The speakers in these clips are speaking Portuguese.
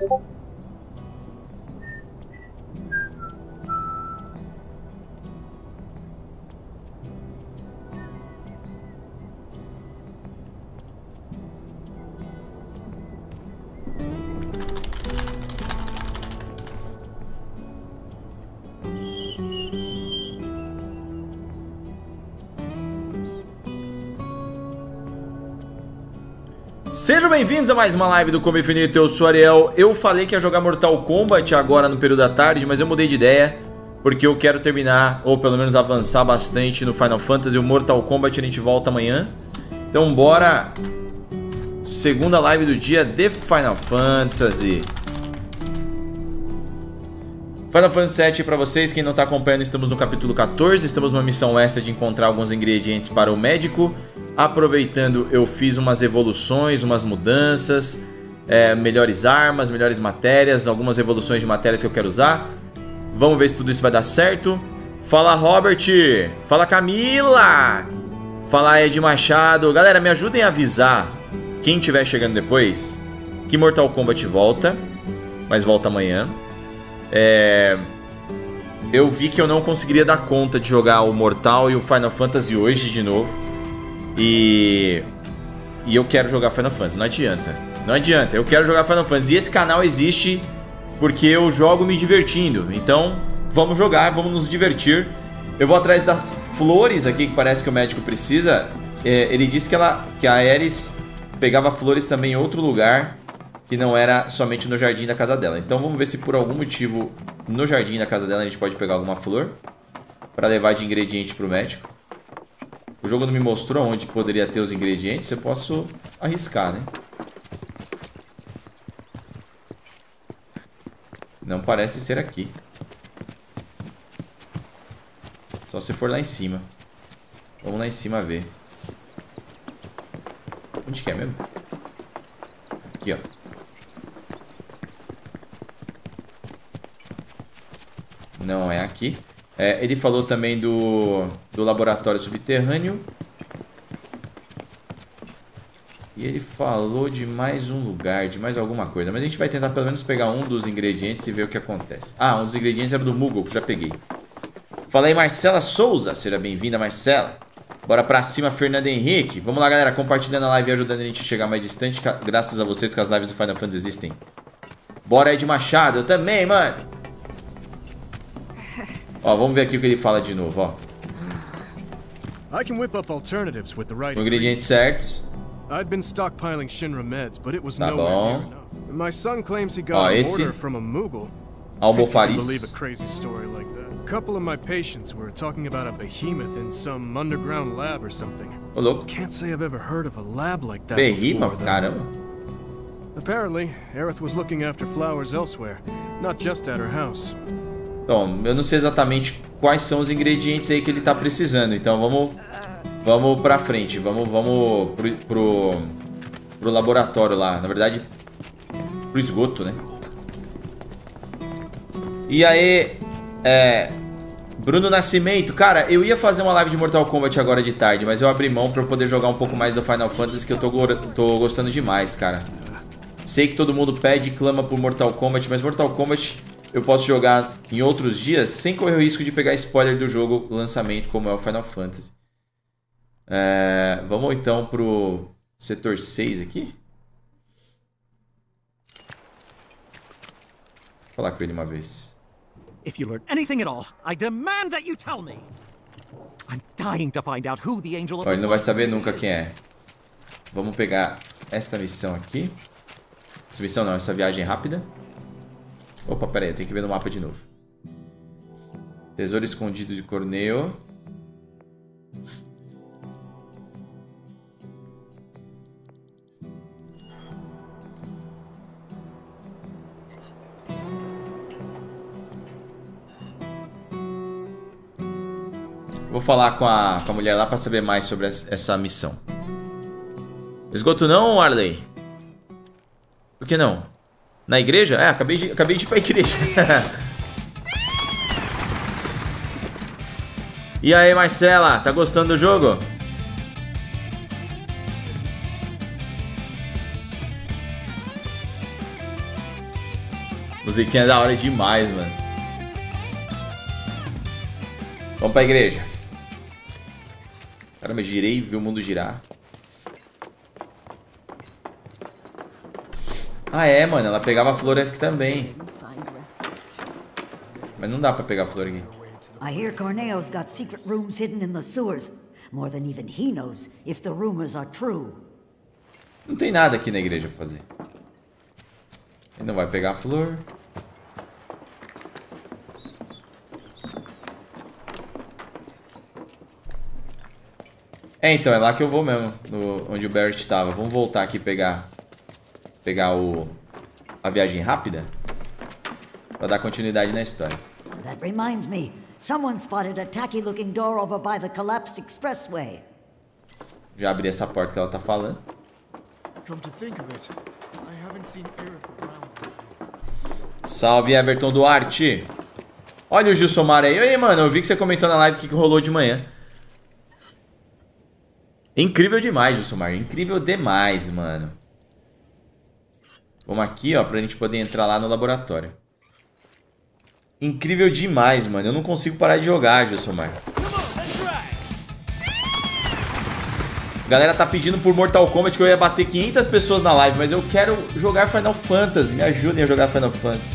Sejam bem-vindos a mais uma live do Combo Infinito, eu sou o Ariel. Eu falei que ia jogar Mortal Kombat agora no período da tarde, mas eu mudei de ideia, porque eu quero terminar, ou pelo menos avançar bastante no Final Fantasy. O Mortal Kombat a gente volta amanhã. Então bora! Segunda live do dia de Final Fantasy. Final Fantasy VII pra vocês, quem não tá acompanhando, estamos no capítulo 14. Estamos numa missão extra de encontrar alguns ingredientes para o médico. Aproveitando, eu fiz umas evoluções, umas mudanças, melhores armas, melhores matérias, algumas evoluções de matérias que eu quero usar. Vamos ver se tudo isso vai dar certo. Fala, Robert! Fala, Camila! Fala, Ed Machado! Galera, me ajudem a avisar quem estiver chegando depois que Mortal Kombat volta, mas volta amanhã. Eu vi que eu não conseguiria dar conta de jogar o Mortal e o Final Fantasy hoje de novo. E eu quero jogar Final Fantasy, não adianta. Não adianta, eu quero jogar Final Fantasy. E esse canal existe porque eu jogo me divertindo. Então, vamos jogar, vamos nos divertir. Eu vou atrás das flores aqui que parece que o médico precisa. Ele disse que a Aeris pegava flores também em outro lugar, que não era somente no jardim da casa dela. Então vamos ver se por algum motivo no jardim da casa dela a gente pode pegar alguma flor para levar de ingrediente para o médico. O jogo não me mostrou onde poderia ter os ingredientes. Eu posso arriscar, né? Não parece ser aqui. Só se for lá em cima. Vamos lá em cima ver. Onde que é mesmo? Aqui, ó. Não é aqui. Ele falou também do laboratório subterrâneo. E ele falou de mais um lugar, de mais alguma coisa. Mas a gente vai tentar pelo menos pegar um dos ingredientes e ver o que acontece. Ah, um dos ingredientes era do Moogle, que já peguei. Fala aí, Marcela Souza. Seja bem-vinda, Marcela. Bora pra cima, Fernando Henrique. Vamos lá, galera, compartilhando a live e ajudando a gente a chegar mais distante. Graças a vocês que as lives do Final Fantasy existem. Bora, Ed Machado. Eu também, mano. Ó, vamos ver aqui o que ele fala de novo, ó. Com ingredientes certos. Tá bom. Ó, esse. Almofariz. Couple of my patients were talking about a behemoth in some underground lab or something. Ô, louco. Can't say I've ever heard of a lab like that Behemoth, before, caramba. Apparently, Aerith was looking after flowers elsewhere, not just at her house. Bom, eu não sei exatamente quais são os ingredientes aí que ele tá precisando. Então vamos pra frente. Vamos pro laboratório lá. Na verdade, pro esgoto, né? E aí, Bruno Nascimento. Cara, eu ia fazer uma live de Mortal Kombat agora de tarde, mas eu abri mão pra eu poder jogar um pouco mais do Final Fantasy, que eu tô gostando demais, cara. Sei que todo mundo pede e clama por Mortal Kombat, mas Mortal Kombat eu posso jogar em outros dias sem correr o risco de pegar spoiler do jogo lançamento, como é o Final Fantasy. Vamos então pro setor 6 aqui. Vou falar com ele uma vez. If you learn anything at all, I demand that you tell me. I'm dying to find out who the angel of Ele não vai saber nunca quem é. Vamos pegar esta missão aqui. Essa missão não, essa viagem rápida. Opa, pera aí, eu tenho que ver no mapa de novo. Tesouro escondido de Corneo. Vou falar com a mulher lá pra saber mais sobre essa missão. Esgoto não, Arley? Por que não? Na igreja? Acabei de ir pra igreja. E aí, Marcela? Tá gostando do jogo? Musiquinha da hora demais, mano. Vamos pra igreja. Caramba, girei e vi o mundo girar. Ah, é, mano. Ela pegava flores também. Mas não dá pra pegar flor aqui. I hear Corneo's got secret rooms hidden in the sewers. More than even he knows if the rumors are true. Não tem nada aqui na igreja pra fazer. Ele não vai pegar a flor. É, então, é lá que eu vou mesmo. Onde o Barrett tava. Vamos voltar aqui e pegar a viagem rápida. Pra dar continuidade na história. That reminds me. Someone spotted a tacky-looking door over by the collapsed expressway. Já abri essa porta que ela tá falando. Come to think of it, I haven't seen Aerith around. Salve, Everton Duarte. Olha o Gilsomar aí. Oi, mano, eu vi que você comentou na live que rolou de manhã. Incrível demais, Gilsomar. Incrível demais, mano. Vamos aqui, ó, pra gente poder entrar lá no laboratório. Incrível demais, mano. Eu não consigo parar de jogar, Gilsomar. Galera tá pedindo por Mortal Kombat que eu ia bater 500 pessoas na live, mas eu quero jogar Final Fantasy. Me ajudem a jogar Final Fantasy.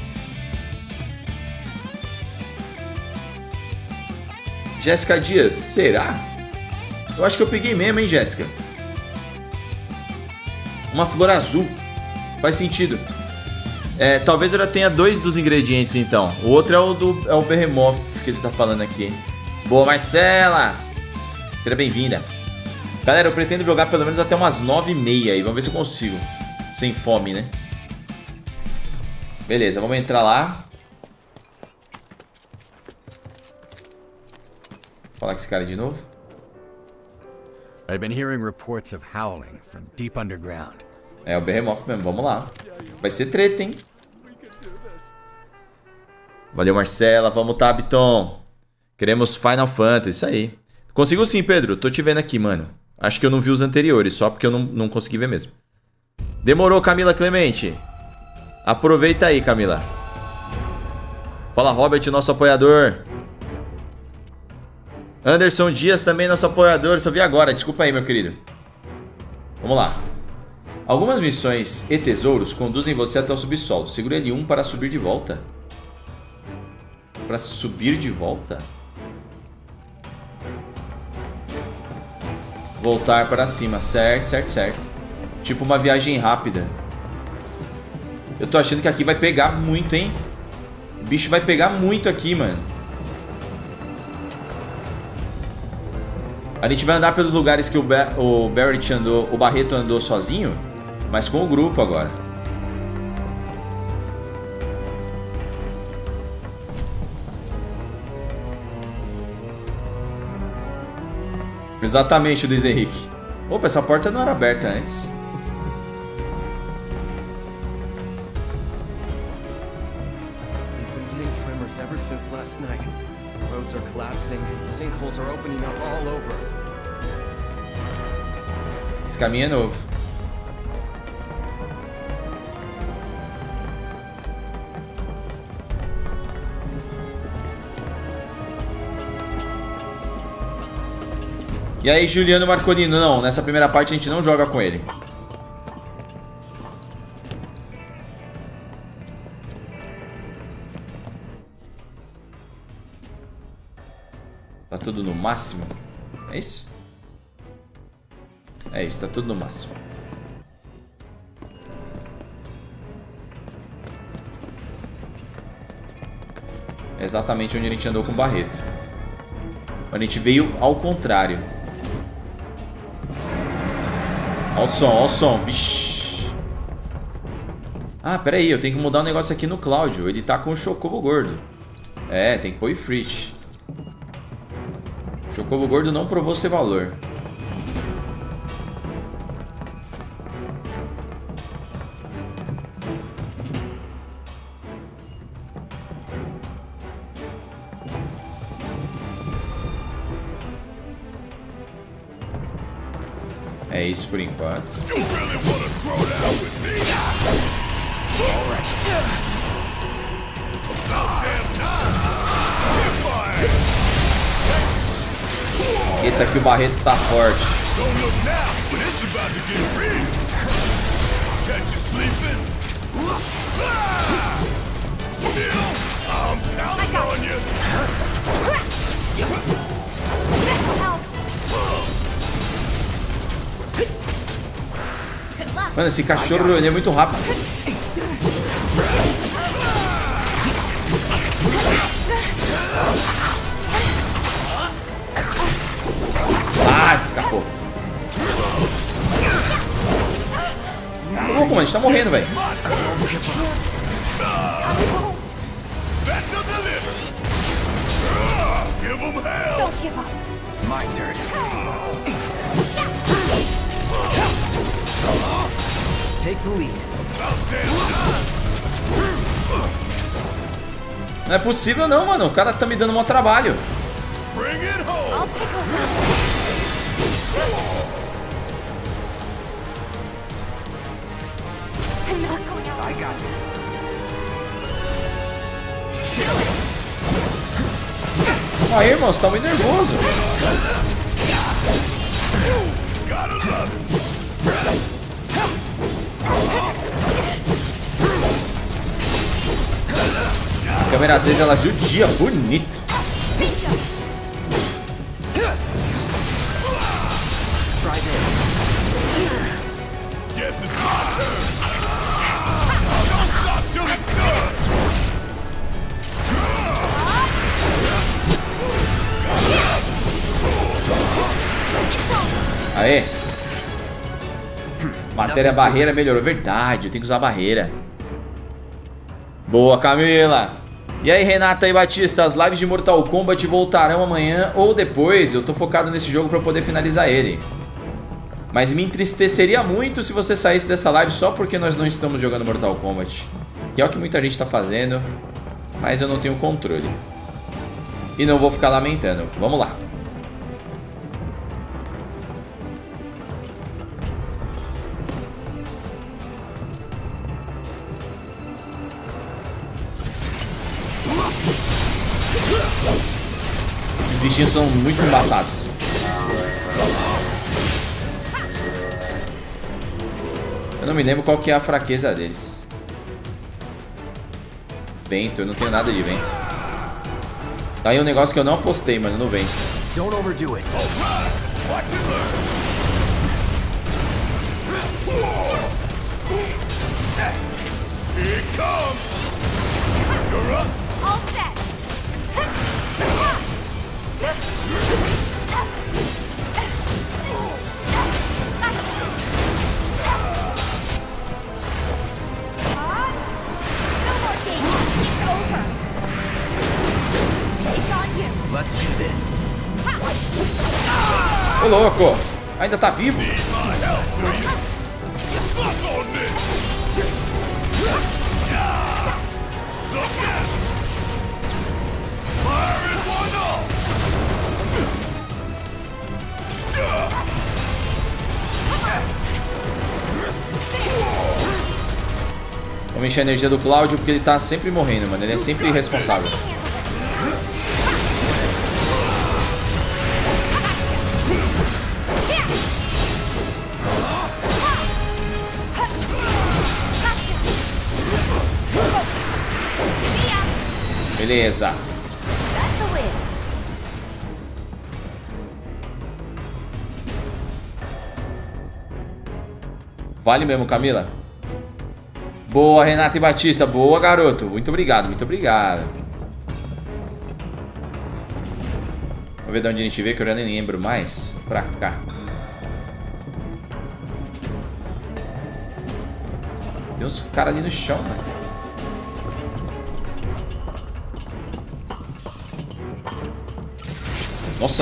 Jéssica Dias, será? Eu acho que eu peguei mesmo, hein, Jéssica? Uma flor azul. Faz sentido. É, talvez eu já tenha 2 dos ingredientes, então. O outro é o Behemoth que ele tá falando aqui. Boa, Marcela! Seja bem-vinda. Galera, eu pretendo jogar pelo menos até umas 9h30 aí. Vamos ver se eu consigo. Sem fome, né? Beleza, vamos entrar lá. Vou falar com esse cara de novo. I've been hearing reports of howling from deep underground. É o Behemoth mesmo, vamos lá. Vai ser treta, hein? Valeu, Marcela. Vamos, Tabton. Queremos Final Fantasy, isso aí. Consigo sim, Pedro. Tô te vendo aqui, mano. Acho que eu não vi os anteriores, só porque eu não consegui ver mesmo. Demorou, Camila Clemente. Aproveita aí, Camila. Fala, Robert, nosso apoiador. Anderson Dias também, nosso apoiador. Só vi agora, desculpa aí, meu querido. Vamos lá. Algumas missões e tesouros conduzem você até o subsolo. Segura L1 para subir de volta. Para subir de volta? Voltar para cima. Certo, certo, certo. Tipo uma viagem rápida. Eu tô achando que aqui vai pegar muito, hein? O bicho vai pegar muito aqui, mano. A gente vai andar pelos lugares que o Barrett andou, o Barreto andou sozinho, mas com o grupo agora. Exatamente, Luiz Henrique. Opa, essa porta não era aberta antes. We've been getting tremors ever since last night. Roads are collapsing and sinkholes are opening up all over. Esse caminho é novo. E aí, Juliano Marcolino? Não, nessa primeira parte a gente não joga com ele. Tá tudo no máximo? É isso? É isso, tá tudo no máximo. É exatamente onde a gente andou com o Barreto. A gente veio ao contrário. Olha o som, olha o som. Vixi. Ah, pera aí, eu tenho que mudar um negócio aqui no Cláudio. Ele tá com o Chocobo gordo. É, tem que pôr o Ifrit. Chocobo gordo não provou seu valor. É isso por enquanto. Eita, que o Barreto tá forte. Mano, esse cachorro ele é muito rápido. Ah, escapou. Tá louco, mano, a gente tá morrendo, velho. Não é possível não, mano. O cara tá me dando um trabalho. Aí, irmão, você tá muito nervoso. A câmera às vezes ela judia bonito. Aê! Matéria barreira melhorou. Verdade, eu tenho que usar barreira. Boa, Camila! E aí, Renata e Batista, as lives de Mortal Kombat voltarão amanhã ou depois. Eu tô focado nesse jogo pra poder finalizar ele. Mas me entristeceria muito se você saísse dessa live só porque nós não estamos jogando Mortal Kombat. Que é o que muita gente tá fazendo, mas eu não tenho controle. E não vou ficar lamentando. Vamos lá. Esses bichinhos são muito embaçados. Eu não me lembro qual que é a fraqueza deles. Vento, eu não tenho nada de vento. Tá aí um negócio que eu não apostei, mano, no vento. Don't overdo it. Here it comes. You're up. All set. Ô louco, ainda tá vivo? Vamos encher a energia do Cláudio porque ele tá sempre morrendo, mano. Ele é sempre irresponsável. Beleza. Vale mesmo, Camila. Boa, Renata e Batista. Boa, garoto. Muito obrigado, muito obrigado. Vamos ver de onde a gente vê, que eu já nem lembro mais. Pra cá. Tem uns caras ali no chão, né? Nossa.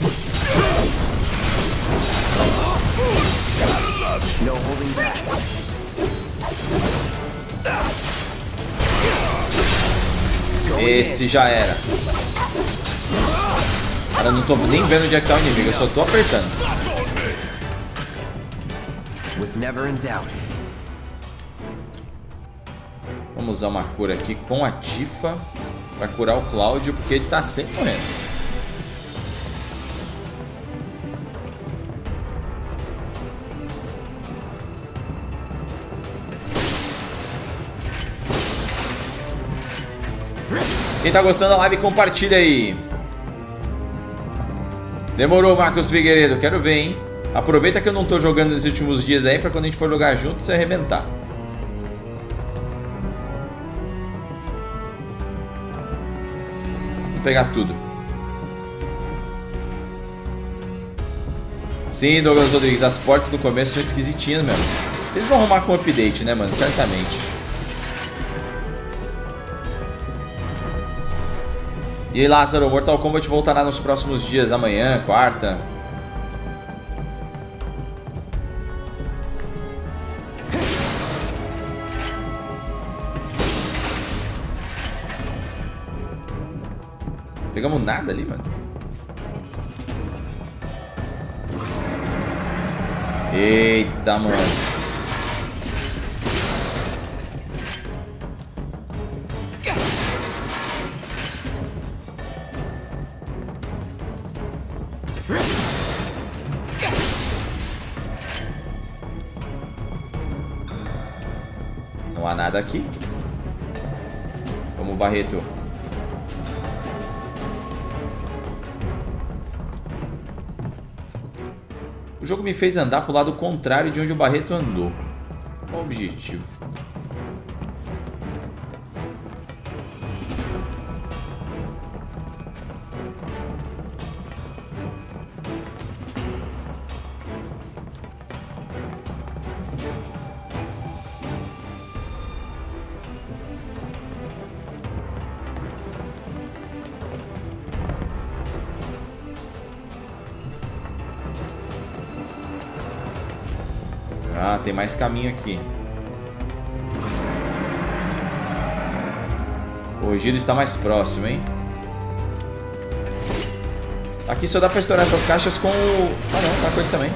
No holding back. Esse já era. Cara, eu não tô nem vendo onde é que tá o inimigo, eu só tô apertando. Was never in doubt. Vamos usar uma cura aqui com a Tifa. Pra curar o Cláudio, porque ele tá sempre morrendo. Quem tá gostando da live, compartilha aí. Demorou, Marcos Figueiredo. Quero ver, hein? Aproveita que eu não tô jogando nesses últimos dias aí, pra quando a gente for jogar junto, você arrebentar. Vamos pegar tudo. Sim, Douglas Rodrigues, as portas do começo são esquisitinhas mesmo. Eles vão arrumar com update, né, mano? Certamente. E aí, Lázaro, Mortal Kombat voltará nos próximos dias, amanhã, quarta. Pegamos nada ali, mano. Eita, mano. Não há nada aqui. Vamos, Barreto. O jogo me fez andar pro lado contrário de onde o Barreto andou. Qual o objetivo? Ah, tem mais caminho aqui. O giro está mais próximo, hein? Aqui só dá pra estourar essas caixas com o... Ah não, tá com ele também.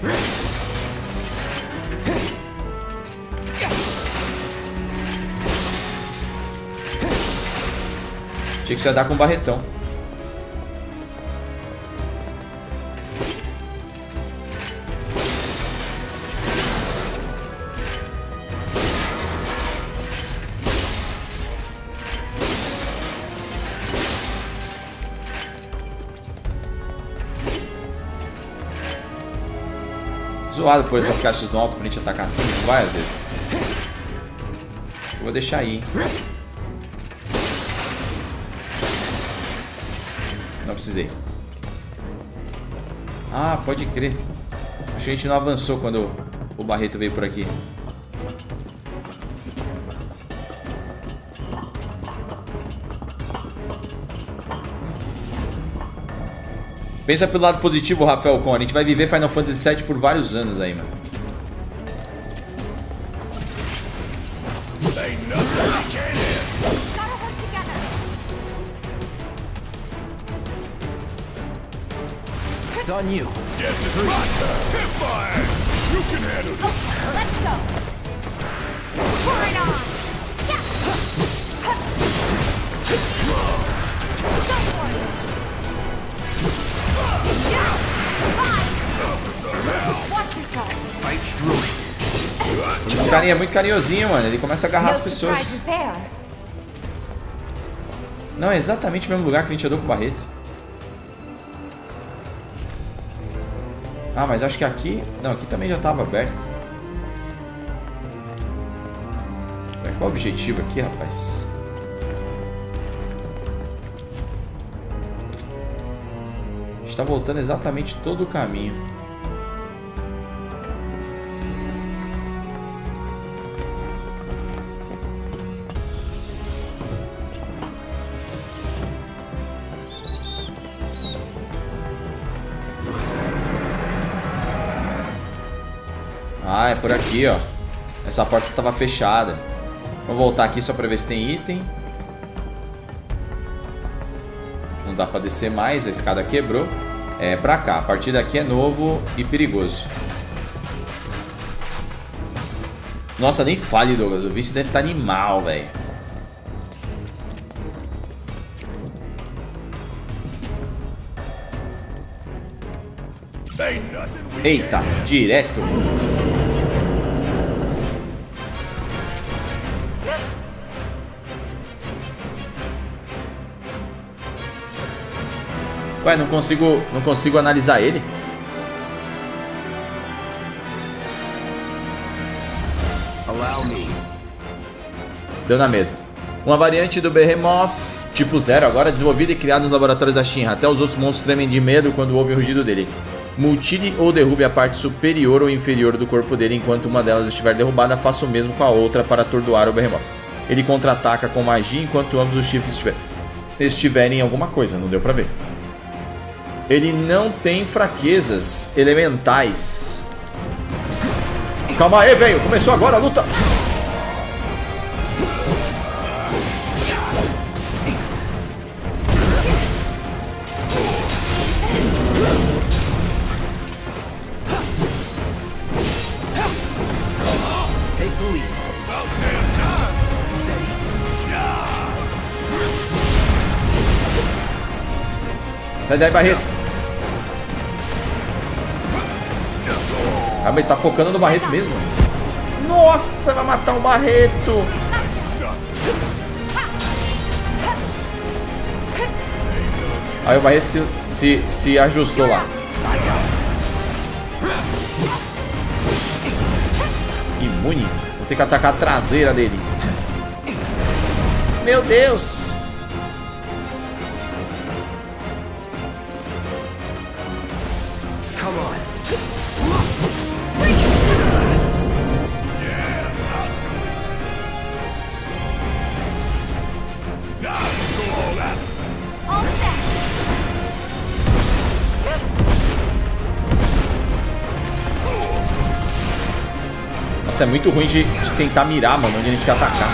Tinha que só dar com o Barretão. Zoado por essas caixas no alto pra gente atacar assim, não vai às vezes. Eu vou deixar aí. Não precisei. Ah, pode crer. Acho que a gente não avançou quando o Barreto veio por aqui. Pensa pelo lado positivo, Rafael Con. A gente vai viver Final Fantasy VII por vários anos aí, mano. It's on you. Let's go. Right on. Esse carinha é muito carinhosinho, mano. Ele começa a agarrar as pessoas. Não, é exatamente o mesmo lugar que a gente andou com o Barreto. Ah, mas acho que aqui... Não, aqui também já estava aberto. Qual o objetivo aqui, rapaz? A gente tá voltando exatamente todo o caminho. Ah, é por aqui, ó. Essa porta estava fechada. Vamos voltar aqui só para ver se tem item. Não dá para descer mais, a escada quebrou. É pra cá, a partir daqui é novo e perigoso. Nossa, nem fale, Douglas. O vice deve estar animal, velho. Eita, direto. Ué, não consigo analisar ele? Deu na mesma. Uma variante do Behemoth, tipo 0, agora desenvolvida e criada nos laboratórios da Shinra. Até os outros monstros tremem de medo quando ouvem o rugido dele. Mutile ou derrube a parte superior ou inferior do corpo dele enquanto uma delas estiver derrubada. Faça o mesmo com a outra para atordoar o Behemoth. Ele contra-ataca com magia enquanto ambos os chifres estiverem em alguma coisa, não deu pra ver. Ele não tem fraquezas elementais. Calma aí, velho. Começou agora a luta. Sai daí, Barreto. Ah, mas ele tá focando no Barreto mesmo. Nossa, vai matar o Barreto. Aí o Barreto se ajustou lá. Imune. Vou ter que atacar a traseira dele. Meu Deus. Nossa, é muito ruim de tentar mirar, mano, onde a gente quer atacar.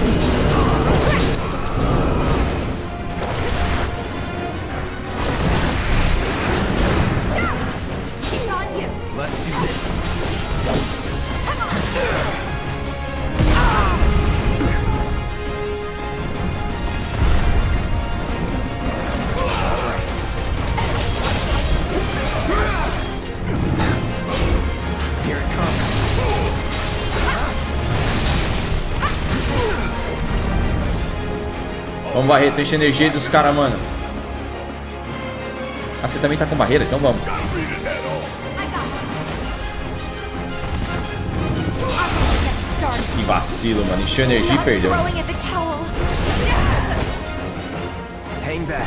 Vamos, Barreto, enche a energia dos caras, mano. Ah, você também tá com barreira? Então vamos. Que vacilo, mano. Encheu a energia e perdeu. Hang back.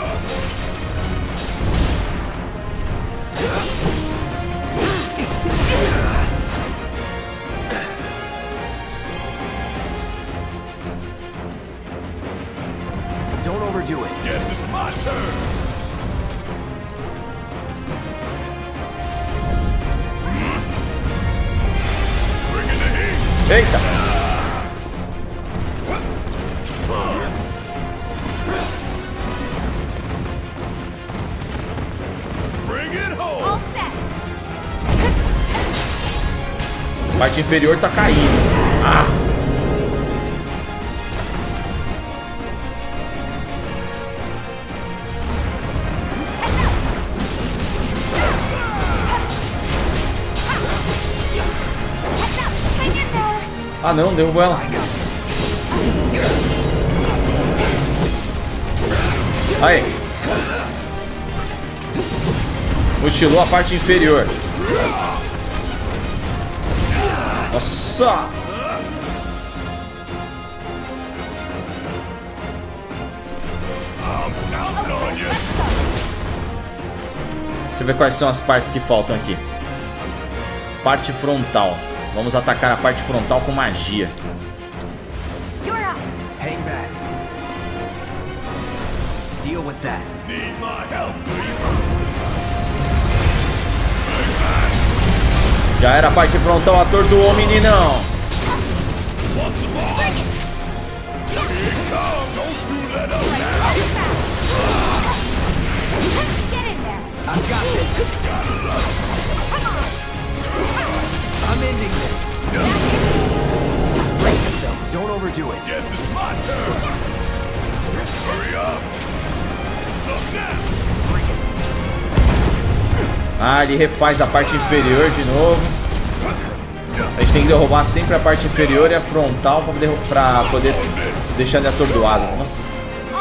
Don't overdo it. Yes, it's my turn. Bring in the heat. Eita! Bring it home. All set. A parte inferior tá caindo. Ah! Ah não, derrubou ela. Aí. Mutilou a parte inferior. Nossa! Deixa eu ver quais são as partes que faltam aqui. Parte frontal. Vamos atacar a parte frontal com magia. Hang back. Deal with that. Need my help. Já era a parte frontal, atordoou, meninão. I've got this. I'm ending this. Brace yourself. Don't overdo it. Yes, it's my turn. Hurry up. Some now. Ah, ele refaz a parte inferior de novo. A gente tem que derrubar sempre a parte inferior e a frontal pra poder deixar ele atordoado. Nossa.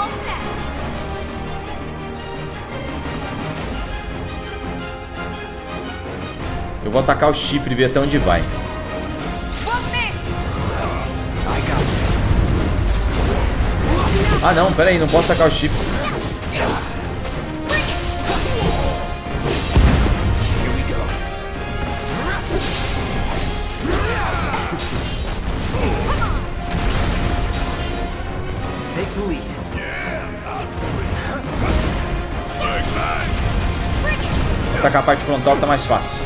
Eu vou atacar o chifre e ver até onde vai. Ah não, pera aí, não posso atacar o chifre. Atacar a parte frontal tá mais fácil.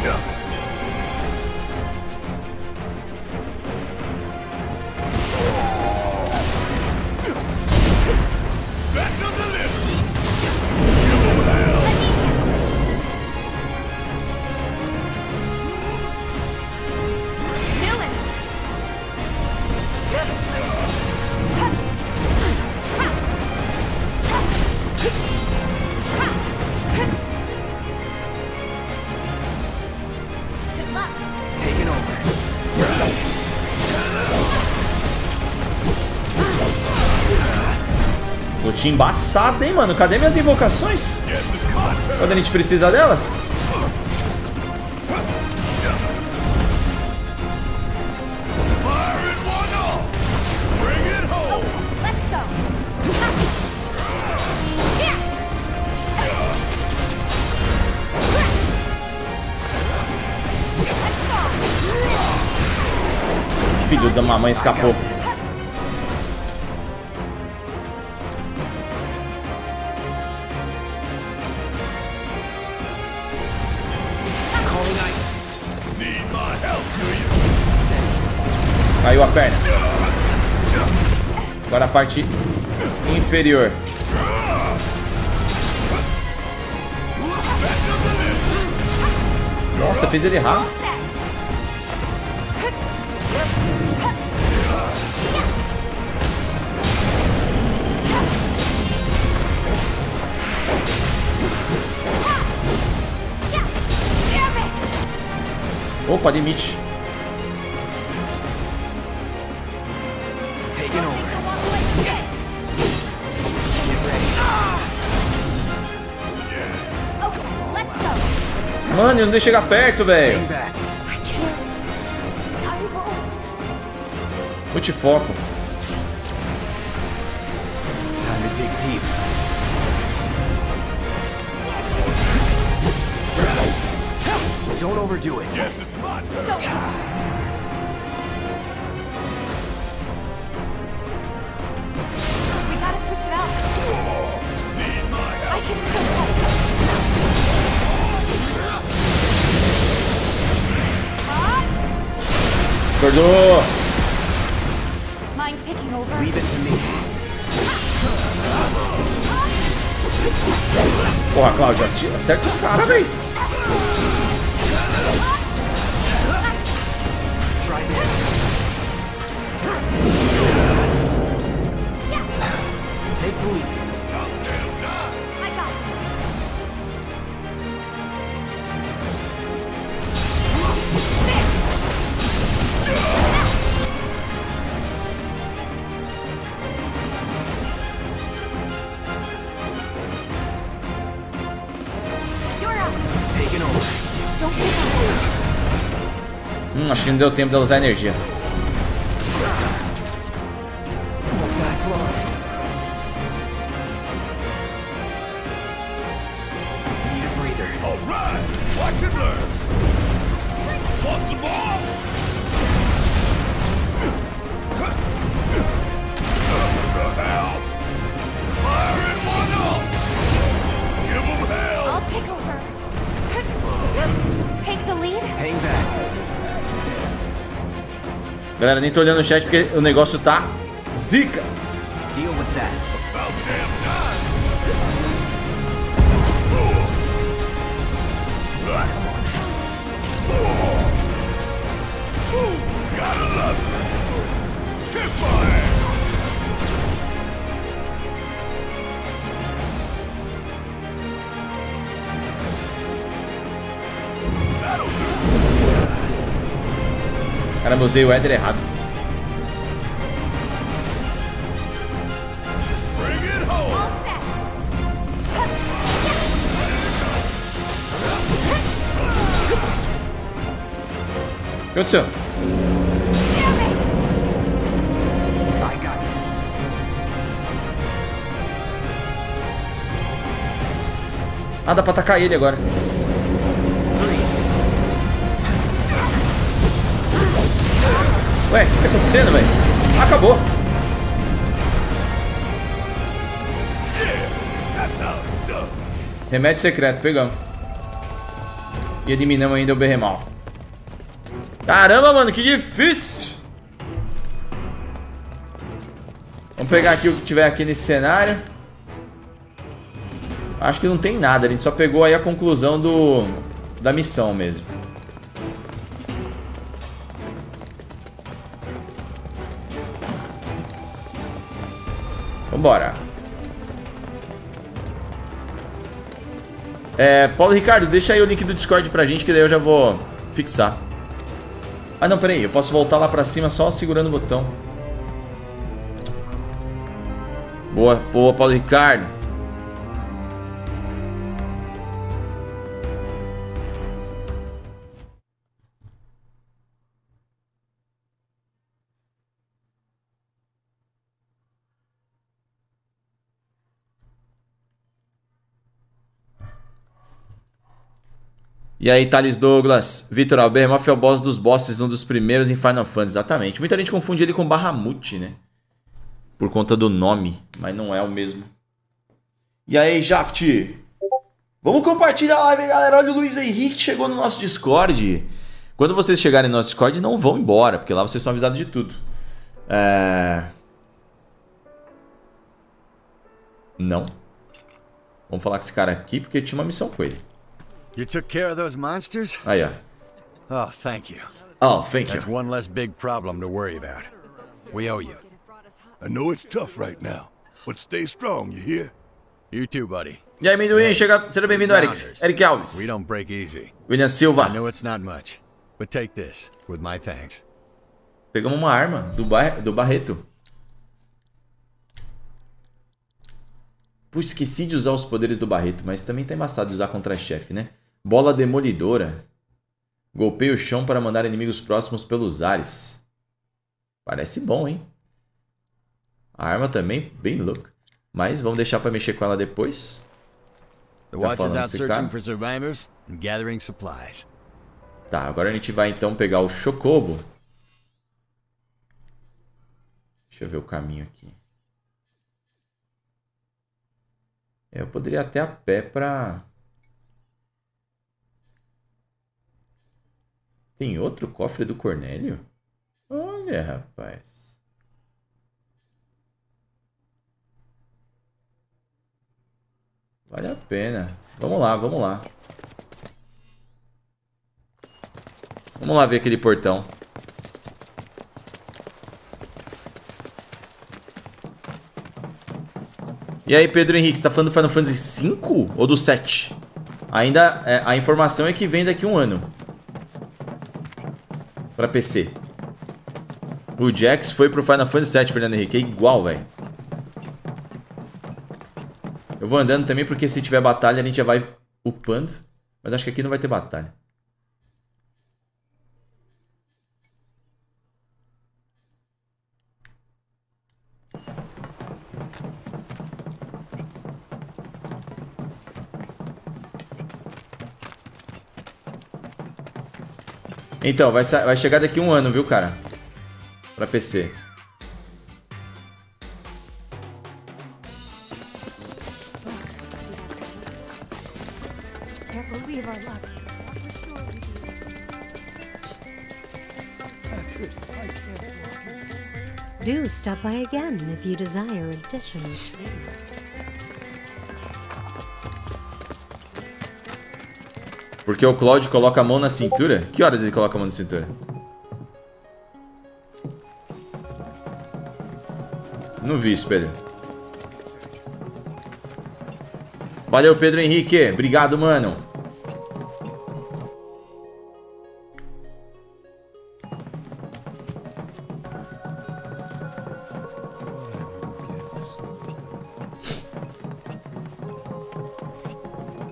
Lutinha embaçada, hein, mano? Cadê minhas invocações? Quando a gente precisa delas? Filho da mamãe escapou. Caiu a perna. Agora a parte inferior. Nossa, fez ele errar. Opa, limite. Mano, eu não deixo chegar perto, velho. Multifoco. Don't overdo it. Yes, it's my turn. We gotta switch it up. Need my help. I can still help. Acordou. Mind taking over? Leave it to me. Porra, Cláudia, acerta os caras, velho. Try this. Take the lead. I got this. You're up. Taking over. Don't give up. Acho que não deu tempo de usar energia. Need a breather. All right, watch and learn. Want some more? The hell? Fire in one up. Give them hell. I'll take over. Take the lead? Hang back. Galera, nem tô olhando o chat porque o negócio tá zica. Deal with that. About damn time. Gotta love it. Kick my ass. Caramba, usei o Éter errado. All set. O que aconteceu? Ah, dá pra atacar ele agora. Ué, o que tá acontecendo, velho? Acabou. Remédio secreto, pegamos. E eliminamos ainda o Behemoth. Caramba, mano, que difícil. Vamos pegar aqui o que tiver aqui nesse cenário. Acho que não tem nada, a gente só pegou aí a conclusão da missão mesmo. Vambora. Paulo Ricardo, deixa aí o link do Discord pra gente, que daí eu já vou fixar. Ah, não, peraí, eu posso voltar lá pra cima só segurando o botão. Boa, boa, Paulo Ricardo. E aí, Thales Douglas, Vitor Albermoff é o boss dos bosses, um dos primeiros em Final Fantasy, exatamente. Muita gente confunde ele com Bahamut, né? Por conta do nome, mas não é o mesmo. E aí, Jaft? Vamos compartilhar a live, galera. Olha, o Luiz Henrique chegou no nosso Discord. Quando vocês chegarem no nosso Discord, não vão embora, porque lá vocês são avisados de tudo. Não. Vamos falar com esse cara aqui, porque tinha uma missão com ele. You took care of those monsters? Aí, ó. Oh, thank you. Oh, thank That's you. one less big problem to worry about. We owe you. I know it's tough right now, but stay strong, you hear? You too, buddy. E aí, amendoim, seja bem-vindo, Eric Alves. We don't break easy. William Silva. I know it's not much, but take this with my thanks. Pegamos uma arma do Barreto. Pô, esqueci de usar os poderes do Barreto, mas também tá embaçado de usar contra chefe, né? Bola demolidora. Golpeia o chão para mandar inimigos próximos pelos ares. Parece bom, hein? A arma também, bem louca. Mas vamos deixar para mexer com ela depois. The watch is out searching for survivors and gathering supplies. Tá, agora a gente vai então pegar o Chocobo. Deixa eu ver o caminho aqui. Eu poderia até a pé pra... Tem outro cofre do Cornélio? Olha, rapaz. Vale a pena. Vamos lá, vamos lá. Vamos lá ver aquele portão. E aí, Pedro Henrique, você tá falando do Final Fantasy V ou do 7? Ainda, a informação é que vem daqui um ano. Pra PC. O Jax foi pro Final Fantasy VII, Fernando Henrique. É igual, velho. Eu vou andando também porque se tiver batalha a gente já vai upando. Mas acho que aqui não vai ter batalha. Então, vai chegar daqui um ano, viu, cara? Pra PC. Do stop by again if you desire additional training. Porque o Claude coloca a mão na cintura? Que horas ele coloca a mão na cintura? Não vi isso, Pedro. Valeu, Pedro Henrique. Obrigado, mano.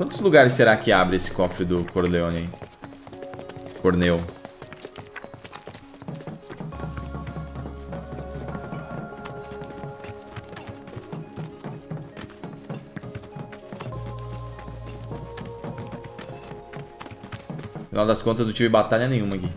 Quantos lugares será que abre esse cofre do Corleone aí? Corneo. No final das contas, eu não tive batalha nenhuma aqui.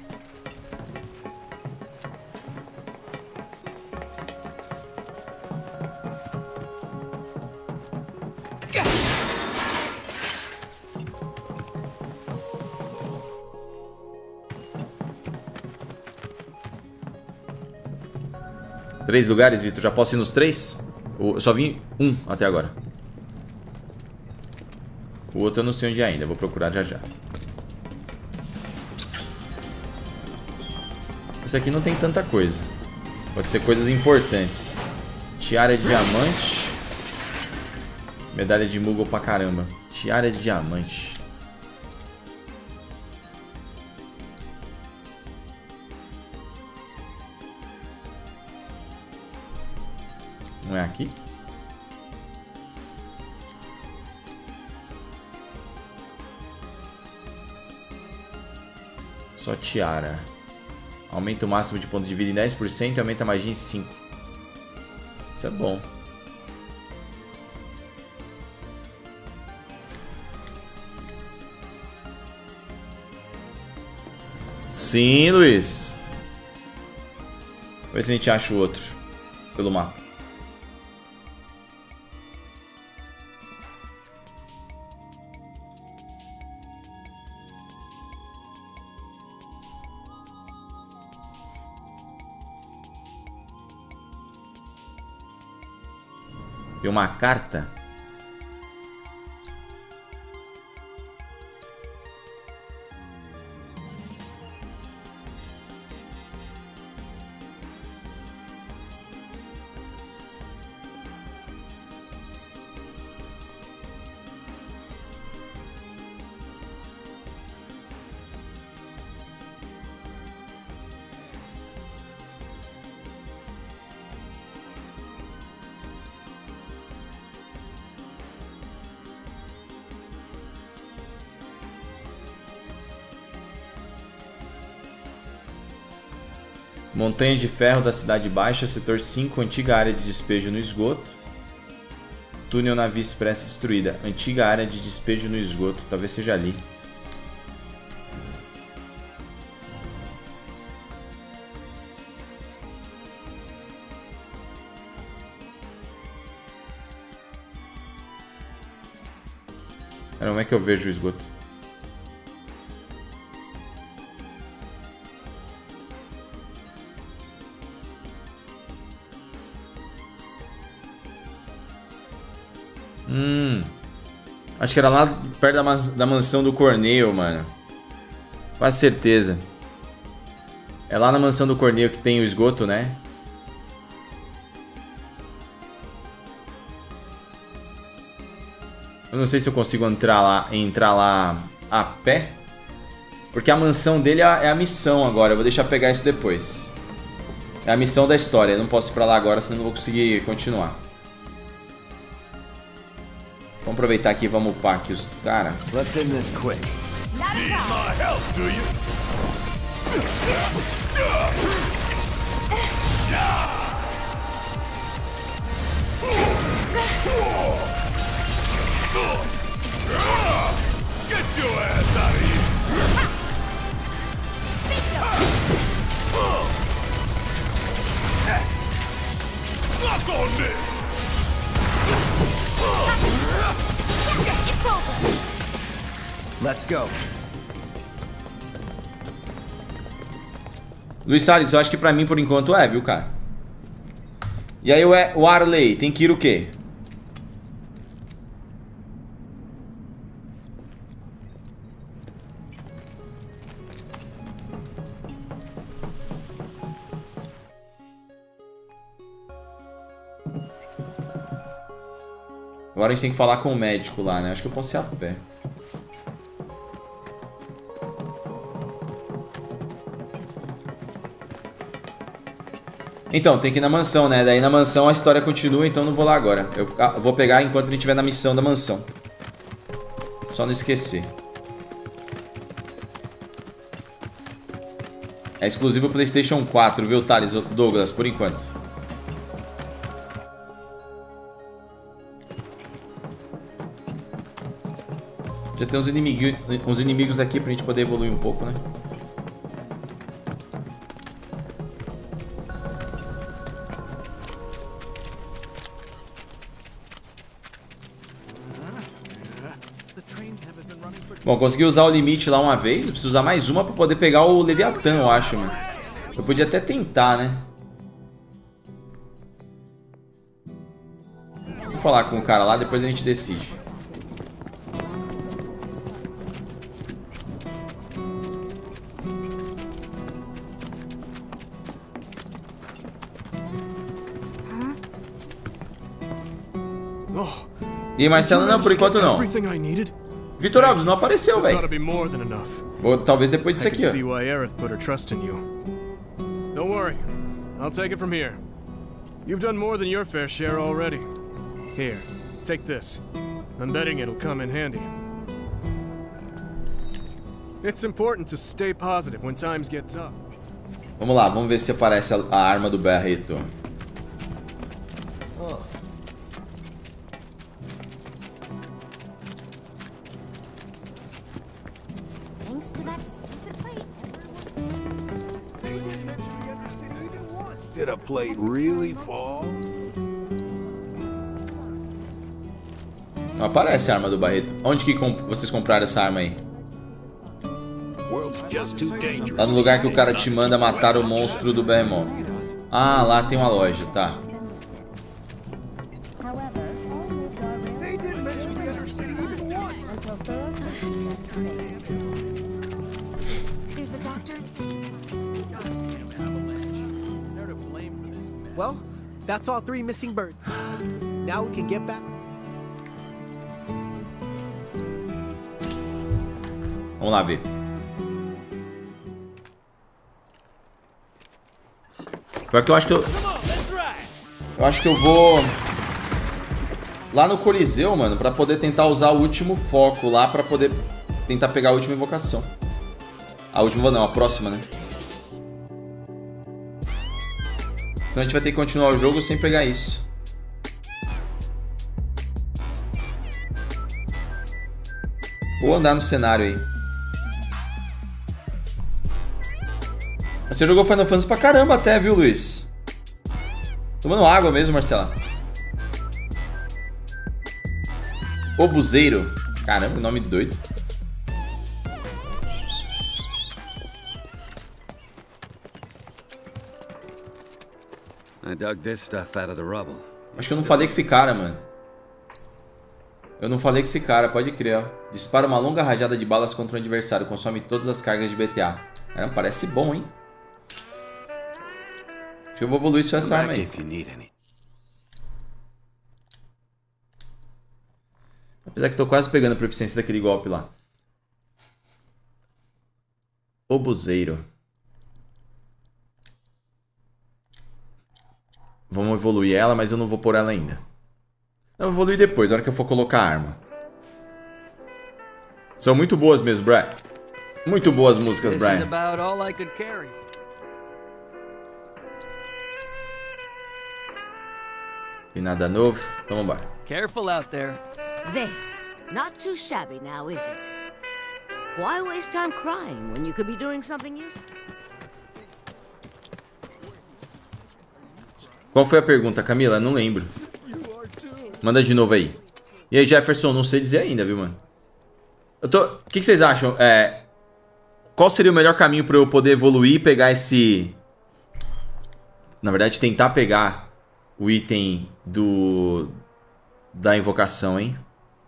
Três lugares, Vitor? Já posso ir nos três? Eu só vim um até agora. O outro eu não sei onde é ainda. Vou procurar já já. Esse aqui não tem tanta coisa. Pode ser coisas importantes. Tiara de diamante. Medalha de Moogle pra caramba. Tiara de diamante. Não é aqui? Só tiara. Aumenta o máximo de pontos de vida em 10% e aumenta a magia em 5%. Isso é bom. Sim, Luiz. Vamos ver se a gente acha o outro pelo mapa. Tem uma carta. Montanha de Ferro da Cidade Baixa, setor 5, antiga área de despejo no esgoto. Túnel Navio Express destruída, antiga área de despejo no esgoto. Talvez seja ali. Como é que eu vejo o esgoto? Acho que era lá perto da mansão do Corneo, mano. Quase certeza. É lá na mansão do Corneo que tem o esgoto, né? Eu não sei se eu consigo entrar lá a pé. Porque a mansão dele é a missão agora. Eu vou deixar pegar isso depois. É a missão da história. Eu não posso ir pra lá agora, senão não vou conseguir continuar. Vamos aproveitar aqui e vamos upar aqui os caras. Let's end this quick. Need my help, do you? Get your ass out of here! Fuck on me! It's over. Let's go. Luiz Salles, eu acho que pra mim por enquanto é, viu, cara? E aí o Arley, tem que ir o quê? Agora a gente tem que falar com o médico lá, né? Acho que eu posso ir a pé. Então, tem que ir na mansão, né? Daí na mansão a história continua, então não vou lá agora. Eu vou pegar enquanto ele estiver na missão da mansão. Só não esquecer. É exclusivo PlayStation 4, viu, Thales, Douglas, por enquanto. Já tem uns inimigos aqui pra gente poder evoluir um pouco, né? Bom, consegui usar o limite lá uma vez. Eu preciso usar mais uma pra poder pegar o Leviatã, eu acho, mano. Eu podia até tentar, né? Vou falar com o cara lá, depois a gente decide. E aí, Marcelo, não, por enquanto não. Vitor Alves não apareceu, velho. Ou talvez depois disso aqui, ó. Don't worry. I'll take it from here. You've done more than your fair share already. Here, take this. I'm betting it'll come in handy. It's important to stay positive when times get tough. Vamos lá, vamos ver se aparece a arma do Barreto. Did a plate really fall? Não aparece a arma do Barreto. Onde que vocês compraram essa arma aí? Lá no lugar que o cara te manda matar o monstro do Behemoth. Ah, lá tem uma loja, tá. Well, that's all 3 missing birds. Now we can get back. Vamos lá ver. Pior que eu acho que eu vou lá no Coliseu, mano, pra poder tentar usar o último foco lá, pra poder tentar pegar a última invocação. A última não, a próxima, né? Senão a gente vai ter que continuar o jogo sem pegar isso. Ou andar no cenário aí. Você jogou Final Fantasy pra caramba até, viu, Luiz? Tomando água mesmo, Marcela. O Buzeiro. Caramba, nome doido. I dug this stuff out of the rubble. Acho que eu não falei com esse cara, mano. Eu não falei com esse cara, pode crer, ó. Dispara uma longa rajada de balas contra o adversário. Consome todas as cargas de BTA. Caramba, parece bom, hein? Acho que eu vou evoluir só essa arma aí. Apesar que tô quase pegando a proficiência daquele golpe lá. O Buzeiro. Vamos evoluir ela, mas eu não vou pôr ela ainda. Eu vou evoluir depois, na hora que eu for colocar a arma. São muito boas mesmo, Brian. Muito boas músicas, Brian. E nada novo, então vambora. Careful out there. There. Not too shabby now, is it? Why waste time crying when you could be doing something useful? Qual foi a pergunta, Camila? Não lembro. Manda de novo aí. E aí, Jefferson? Não sei dizer ainda, viu, mano? O que vocês acham? Qual seria o melhor caminho pra eu poder evoluir e pegar esse... Na verdade, tentar pegar o item da invocação, hein?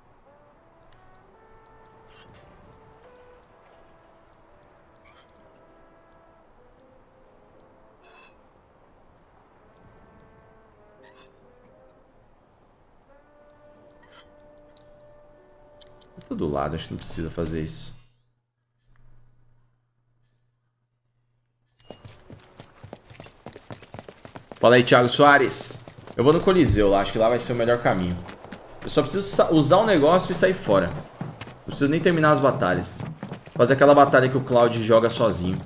Do lado, acho que não precisa fazer isso. Fala aí, Thiago Soares. Eu vou no Coliseu lá, acho que lá vai ser o melhor caminho. Eu só preciso usar o negócio e sair fora. preciso nem terminar as batalhas. Fazer aquela batalha que o Cloud joga sozinho.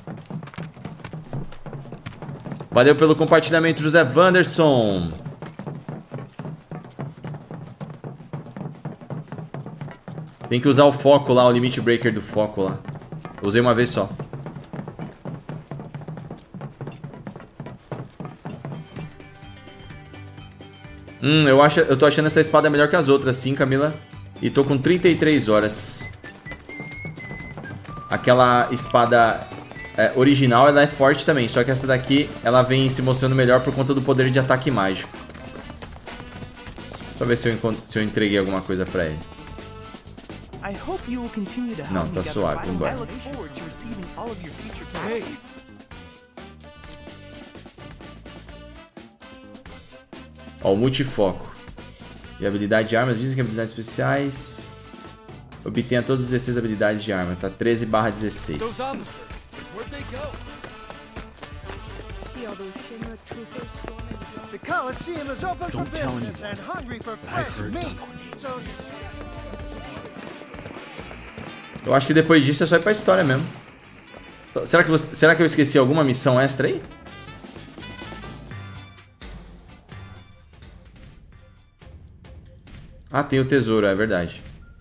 Valeu pelo compartilhamento, José Wanderson. Tem que usar o foco lá, o limit breaker do foco lá. Usei uma vez só. Eu tô achando essa espada melhor que as outras, sim, Camila. E tô com 33 horas. Aquela espada original, ela é forte também. Só que essa daqui, ela vem se mostrando melhor por conta do poder de ataque mágico. Deixa eu ver se eu entreguei alguma coisa pra ele. Não, tá suave, vambora. Ó, o multifoco. E habilidade de armas, dizem que habilidades especiais... Obtenha todas as 16 habilidades de arma, tá? 13/16. Eu acho que depois disso é só ir pra história mesmo. Será que eu esqueci alguma missão extra aí? Ah, tem o tesouro, é verdade.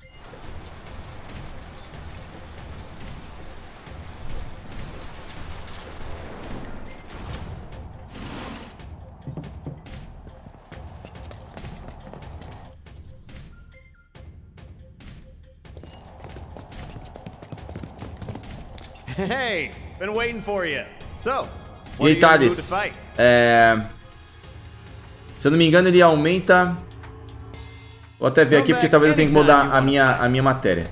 Hey, been waiting for you. So, e aí, Thales, se eu não me engano, ele aumenta... Vou até ver aqui, porque talvez eu tenha que mudar a minha matéria.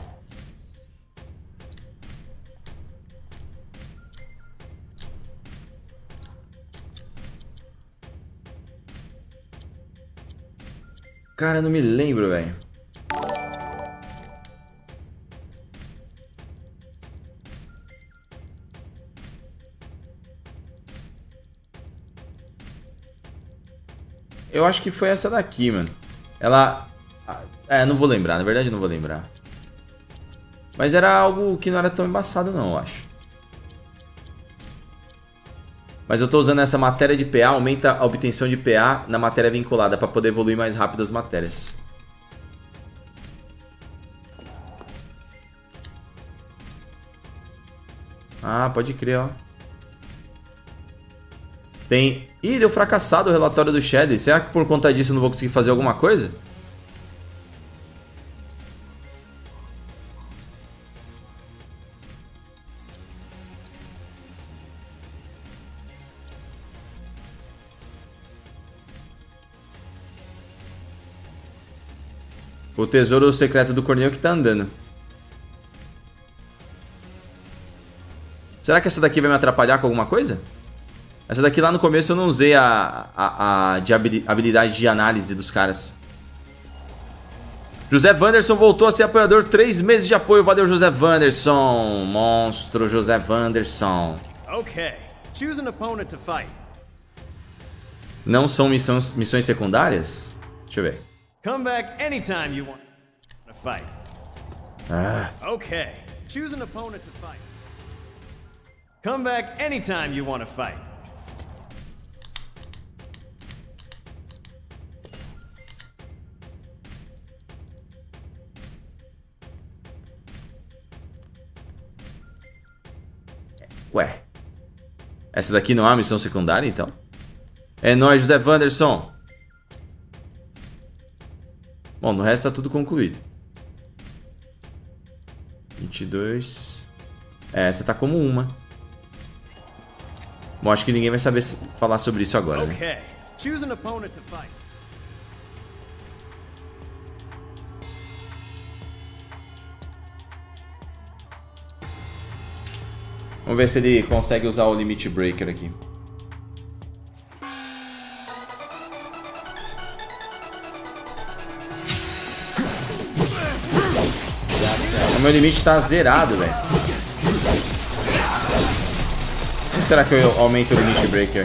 Cara, eu não me lembro, velho. Eu acho que foi essa daqui, mano. Ela... não vou lembrar. Na verdade, não vou lembrar. Mas era algo que não era tão embaçado, não, eu acho. Mas eu tô usando essa matéria de PA. Aumenta a obtenção de PA na matéria vinculada, pra poder evoluir mais rápido as matérias. Ah, pode crer, ó. Tem... Ih, deu fracassado o relatório do Shed. Será que por conta disso eu não vou conseguir fazer alguma coisa? O tesouro secreto do Cornel que tá andando. Será que essa daqui vai me atrapalhar com alguma coisa? Essa daqui lá no começo eu não usei a habilidade de análise dos caras. José Wanderson voltou a ser apoiador. 3 meses de apoio. Valeu, José Wanderson. Monstro, José Wanderson. Okay. Choose an opponent to fight. Não são missões secundárias? Deixa eu ver. Come back anytime you want to fight. Okay. Choose an opponent to fight. Come back anytime you want to fight. Ué. Essa daqui não é uma missão secundária, então? É nóis, José Wanderson. Bom, no resto tá tudo concluído. 22. Essa tá como uma. Bom, acho que ninguém vai saber falar sobre isso agora, né? Okay. Choose an opponent to fight. Vamos ver se ele consegue usar o Limit Breaker aqui. O meu limite tá zerado, velho. Como será que eu aumento o Limit Breaker?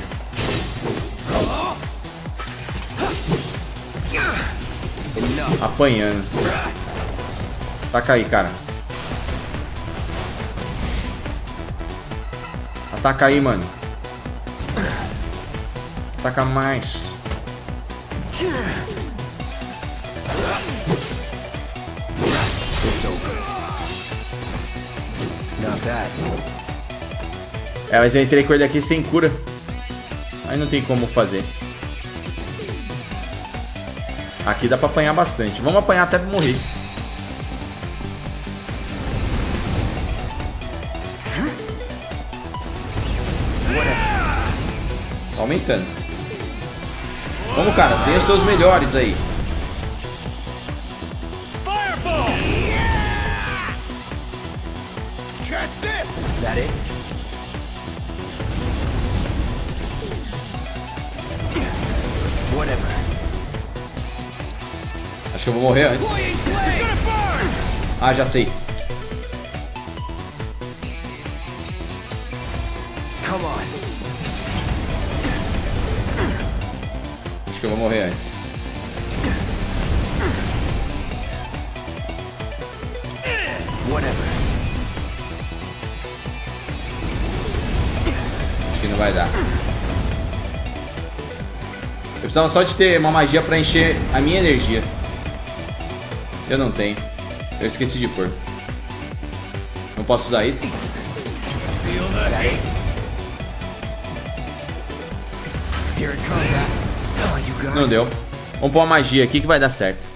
Apanhando. Taca aí, cara. Taca aí, mano. Taca mais. É, mas eu entrei com ele aqui sem cura. Aí não tem como fazer. Aqui dá pra apanhar bastante. Vamos apanhar até morrer. Tá aumentando. Vamos, caras. Deem os seus melhores aí. That it? Whatever. Acho que eu vou morrer antes. Ah, já sei. Come on. Acho que eu vou morrer antes. Whatever. Acho que não vai dar. Eu precisava só de ter uma magia pra encher a minha energia. Eu não tenho. Eu esqueci de pôr. Não posso usar item. Não deu. Vamos pôr uma magia aqui que vai dar certo.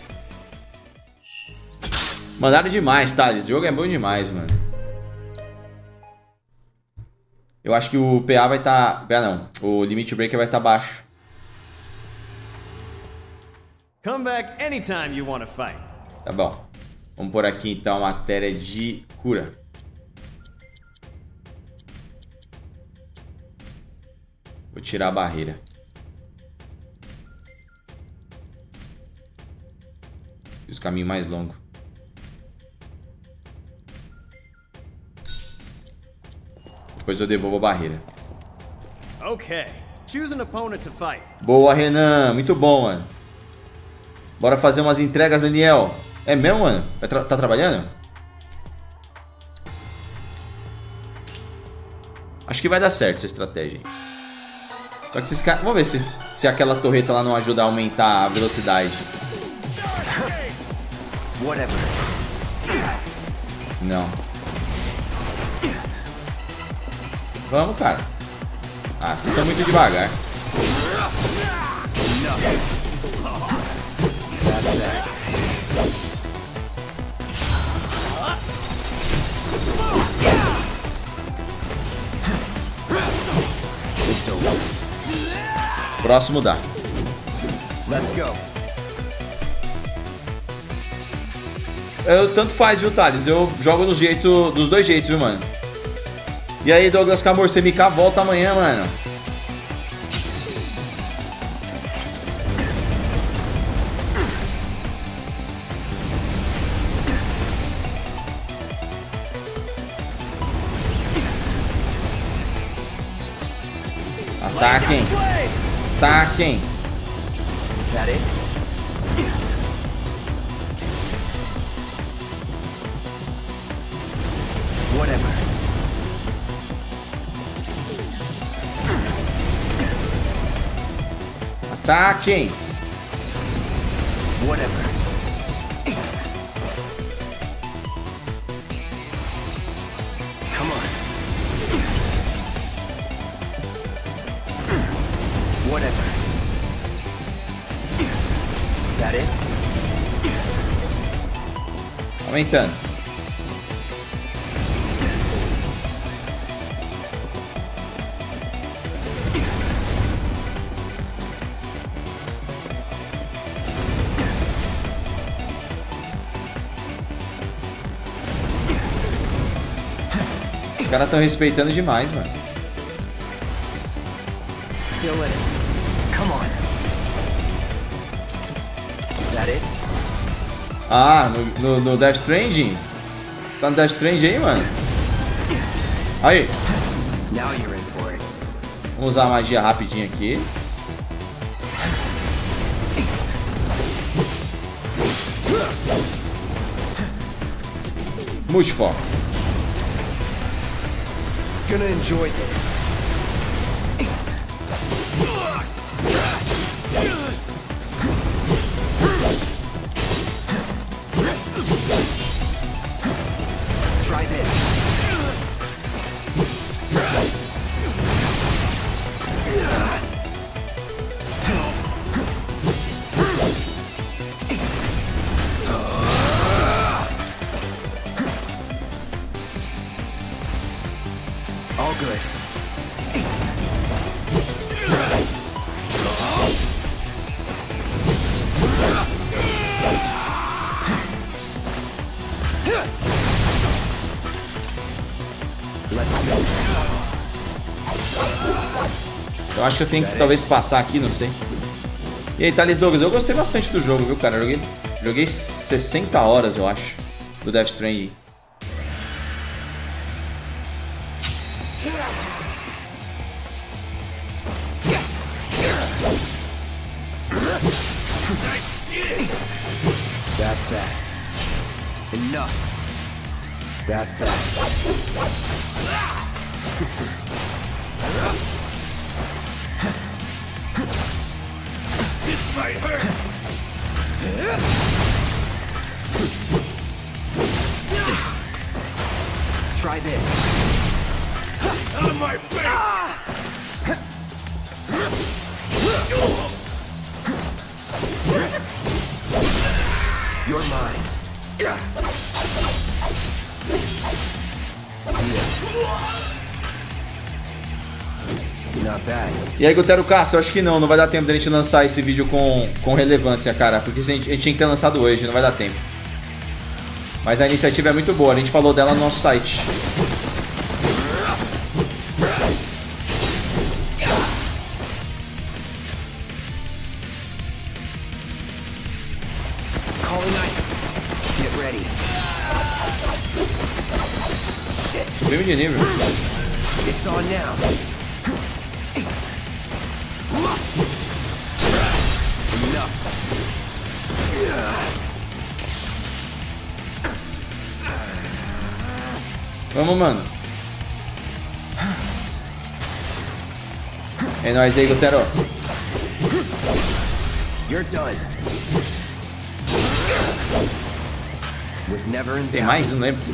Mandaram demais, Thales. O jogo é bom demais, mano. Eu acho que o PA vai estar... PA não. O Limit Breaker vai estar baixo. Come back anytime you want to fight. Tá bom. Vamos por aqui então a matéria de cura. Vou tirar a barreira. Fiz o caminho mais longo. Depois eu devolvo a barreira. Okay. Choose an opponent to fight. Boa, Renan. Muito bom, mano. Bora fazer umas entregas, Daniel. É mesmo, mano? Tá trabalhando? Acho que vai dar certo essa estratégia aí. Só que esses caras... Vamos ver se aquela torreta lá não ajuda a aumentar a velocidade. Não. Vamos, cara. Ah, vocês são muito devagar. Próximo dá. Let's go. Tanto faz, viu, Thales? Eu jogo dos dois jeitos, viu, mano? E aí, Douglas Camor, CMK volta amanhã, mano. Ataquem! Ataquem! Whatever. Ataquem! Whatever. Come on. Whatever. That it? Aumentando. Os caras estão respeitando demais, mano. Still in it. Come on. That it? Ah, no Death Stranding? Tá no Death Stranding aí, mano? Aí. Now you're in for it. Vamos usar a magia rapidinho aqui. Multifoco. Gonna enjoy this. Try this. All good. Eu acho que eu tenho que talvez passar aqui, não sei. E aí, Thales Douglas, eu gostei bastante do jogo, viu, cara? Eu joguei 60 horas, eu acho, do Death Stranding. That's that. Enough. That's that. This might hurt. Try this. Out of my face. You're mine. Not bad. E aí, Gutero Castro, eu acho que não vai dar tempo da gente lançar esse vídeo com relevância, cara. Porque a gente tinha que ter lançado hoje, não vai dar tempo. Mas a iniciativa é muito boa, a gente falou dela no nosso site. Subimos de nível. It's on now. Enough. Vamos, mano. É nóis aí, Gutero. You're done. Was never in doubt. Tem mais? Não lembro.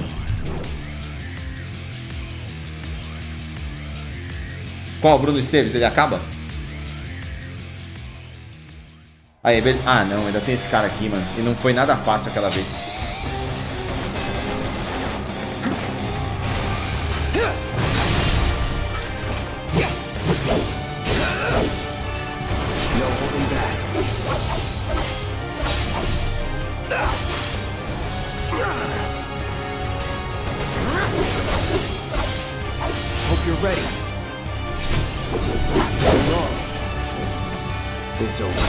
Qual, Bruno Esteves? Ele acaba? Aí, ah, não, ainda tem esse cara aqui, mano. E não foi nada fácil aquela vez. No holding back. Hope you're ready. It's over.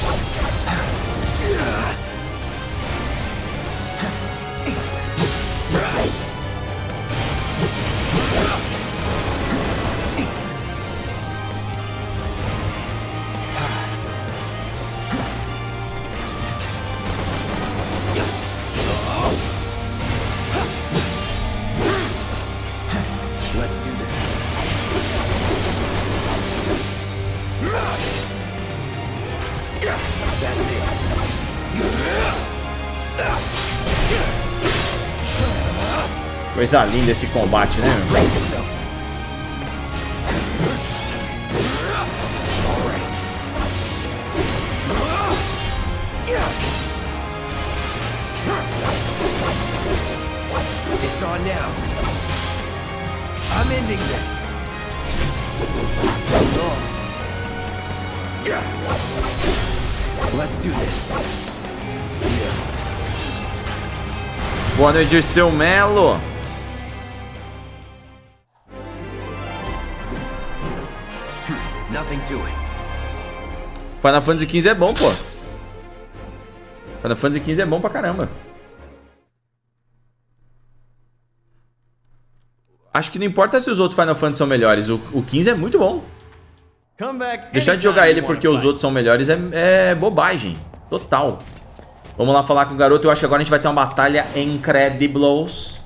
Let's do this. That's it. Coisa linda esse combate, né, meu? It's on now. I'm ending this. Let's do this. Boa noite, Dirceu Melo. Nothing to it. Final Fantasy XV é bom, pô. Final Fantasy XV é bom pra caramba. Acho que não importa se os outros Final Fantasy são melhores. O 15 é muito bom. Deixar de jogar ele porque os outros são melhores é bobagem. Total. Vamos lá falar com o garoto. Eu acho que agora a gente vai ter uma batalha Incredibles.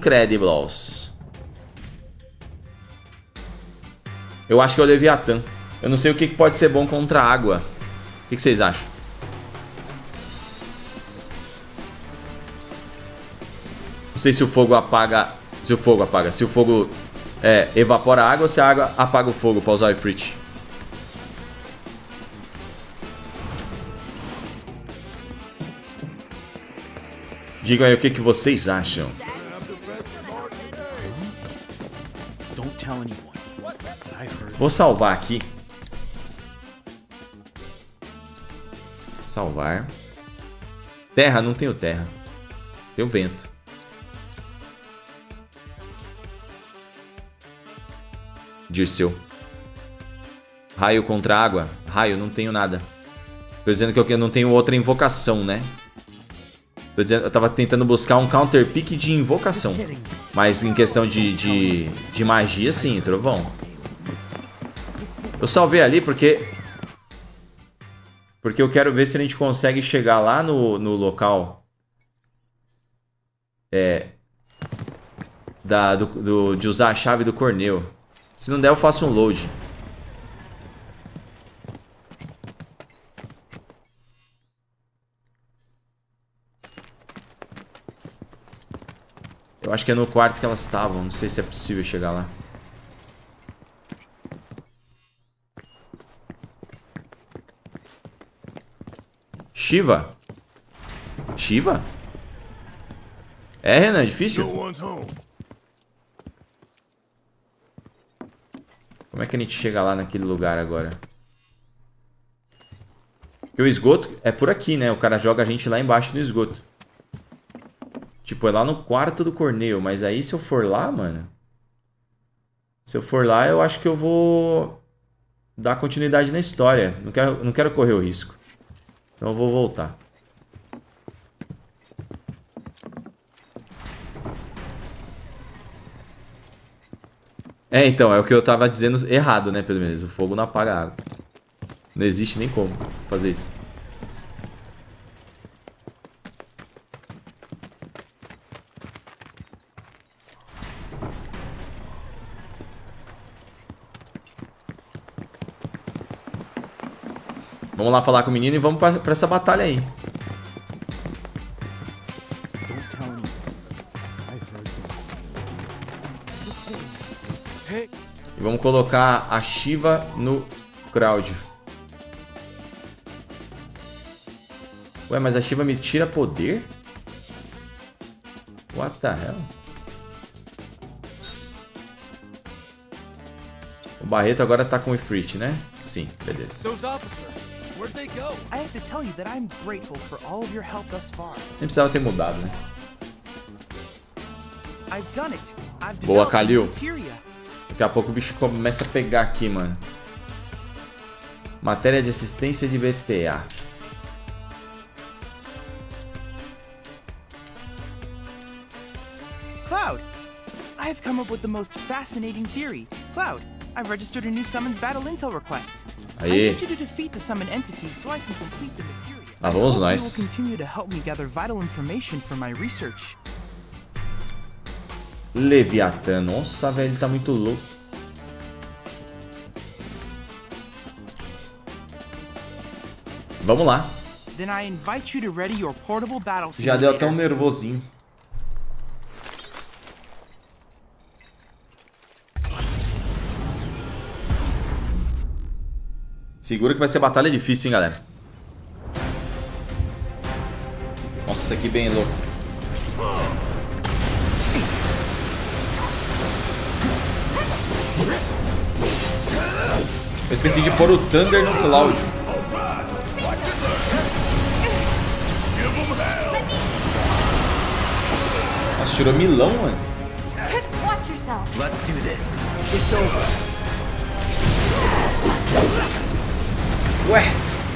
Eu acho que é o Leviathan. Eu não sei o que pode ser bom contra a água. O que vocês acham? Não sei se o fogo apaga... Se o fogo evapora a água ou se a água apaga o fogo pra usar o Ifrit. Digam aí o que vocês acham. Vou salvar aqui. Salvar. Terra, não tenho terra. Tenho vento. Dirceu. Raio contra água. Raio, não tenho nada. Tô dizendo que eu não tenho outra invocação, né? Tô dizendo, eu tava tentando buscar um counter pick de invocação. Mas em questão de magia, sim, trovão. Eu salvei ali porque eu quero ver se a gente consegue chegar lá no local de usar a chave do Corneu. Se não der, eu faço um load. Eu acho que é no quarto que elas estavam. Não sei se é possível chegar lá. Shiva? Shiva? É, Renan, é difícil? Como é que a gente chega lá naquele lugar agora? Porque o esgoto é por aqui, né? O cara joga a gente lá embaixo no esgoto. Tipo, é lá no quarto do Corneu. Mas aí se eu for lá, mano... Se eu for lá, eu acho que eu vou... dar continuidade na história. Não quero correr o risco. Então eu vou voltar. É, então, é o que eu tava dizendo errado, né, pelo menos. O fogo não apaga a água. Não existe nem como fazer isso. Vamos lá falar com o menino e vamos pra essa batalha aí. E vamos colocar a Shiva no Cláudio. Ué, mas a Shiva me tira poder? What the hell? O Barreto agora tá com o Ifrit, né? Sim, beleza. Nem precisava ter mudado, né? Boa, Kalil. Daqui a pouco o bicho começa a pegar aqui, mano. Matéria de assistência de BTA. Cloud, I have come up with the most fascinating theory. Cloud, I've registered a new summons battle intel request. Aí. I need you to defeat the summon entity so I can complete the materia. Ah, vamos nós. You will continue to help me gather vital information for my research. Leviatã. Nossa, velho, ele tá muito louco. Vamos lá. Then I invite you to ready your portable battle Já deu até um nervosinho. Segura que vai ser batalha difícil, hein, galera. Nossa, que bem louco. Eu esqueci de pôr o Thunder no Cláudio. Nossa, tirou milão, mano. Watch yourself. Let's do this. It's over. Ué.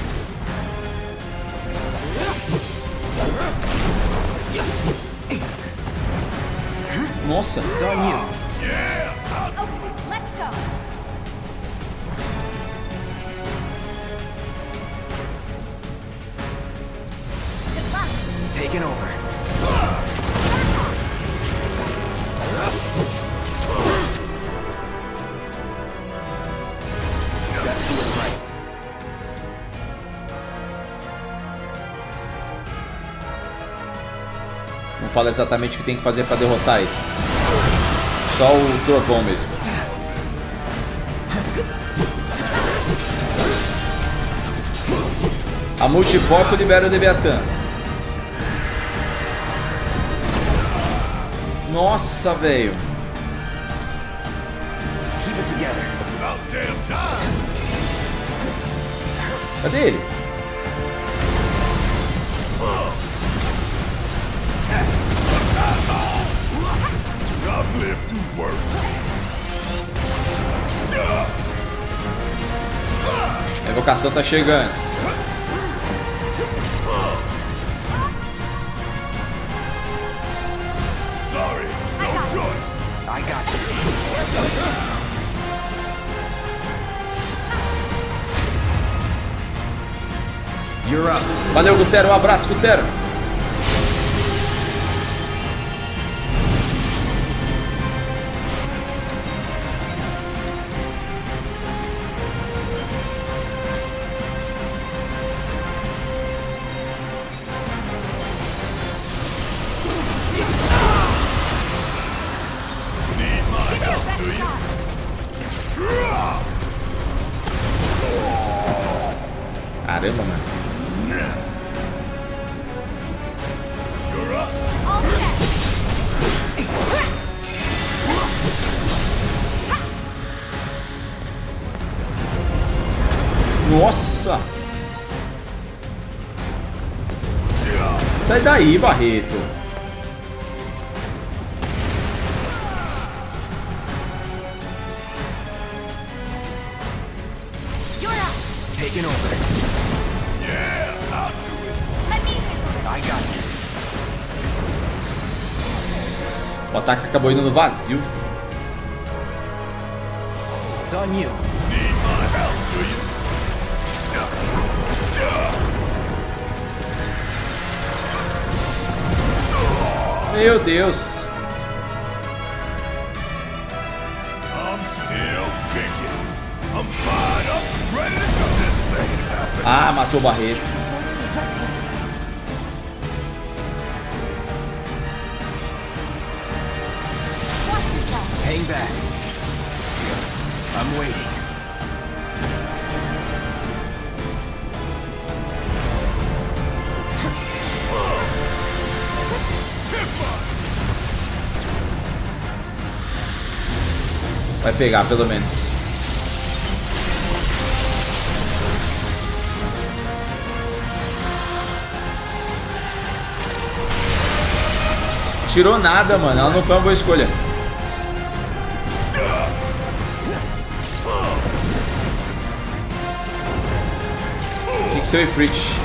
Nossa. It's on you. Let's go. Good luck. Taking over. That's Não fala exatamente o que tem que fazer pra derrotar ele. Só o trovão mesmo. A multifoco libera o Leviatã. Nossa, velho. Cadê ele? A invocação tá chegando. Valeu, Gutero. Um abraço, Gutero. Caramba, mano. Nossa! Sai daí, Barreto. Taking over. Yeah, I'll do it. Let me handle I got this. O ataque acabou indo no vazio. It's on you. Need my help, do you? Meu Deus. I'm still kicking. I'm fired up, ready to do this thing happen. Ah, matou o Barreto. Hang back. I'm waiting. Vai pegar, pelo menos. Tirou nada, mano. Ela não foi uma boa escolha. Tinha que ser o Ifrit.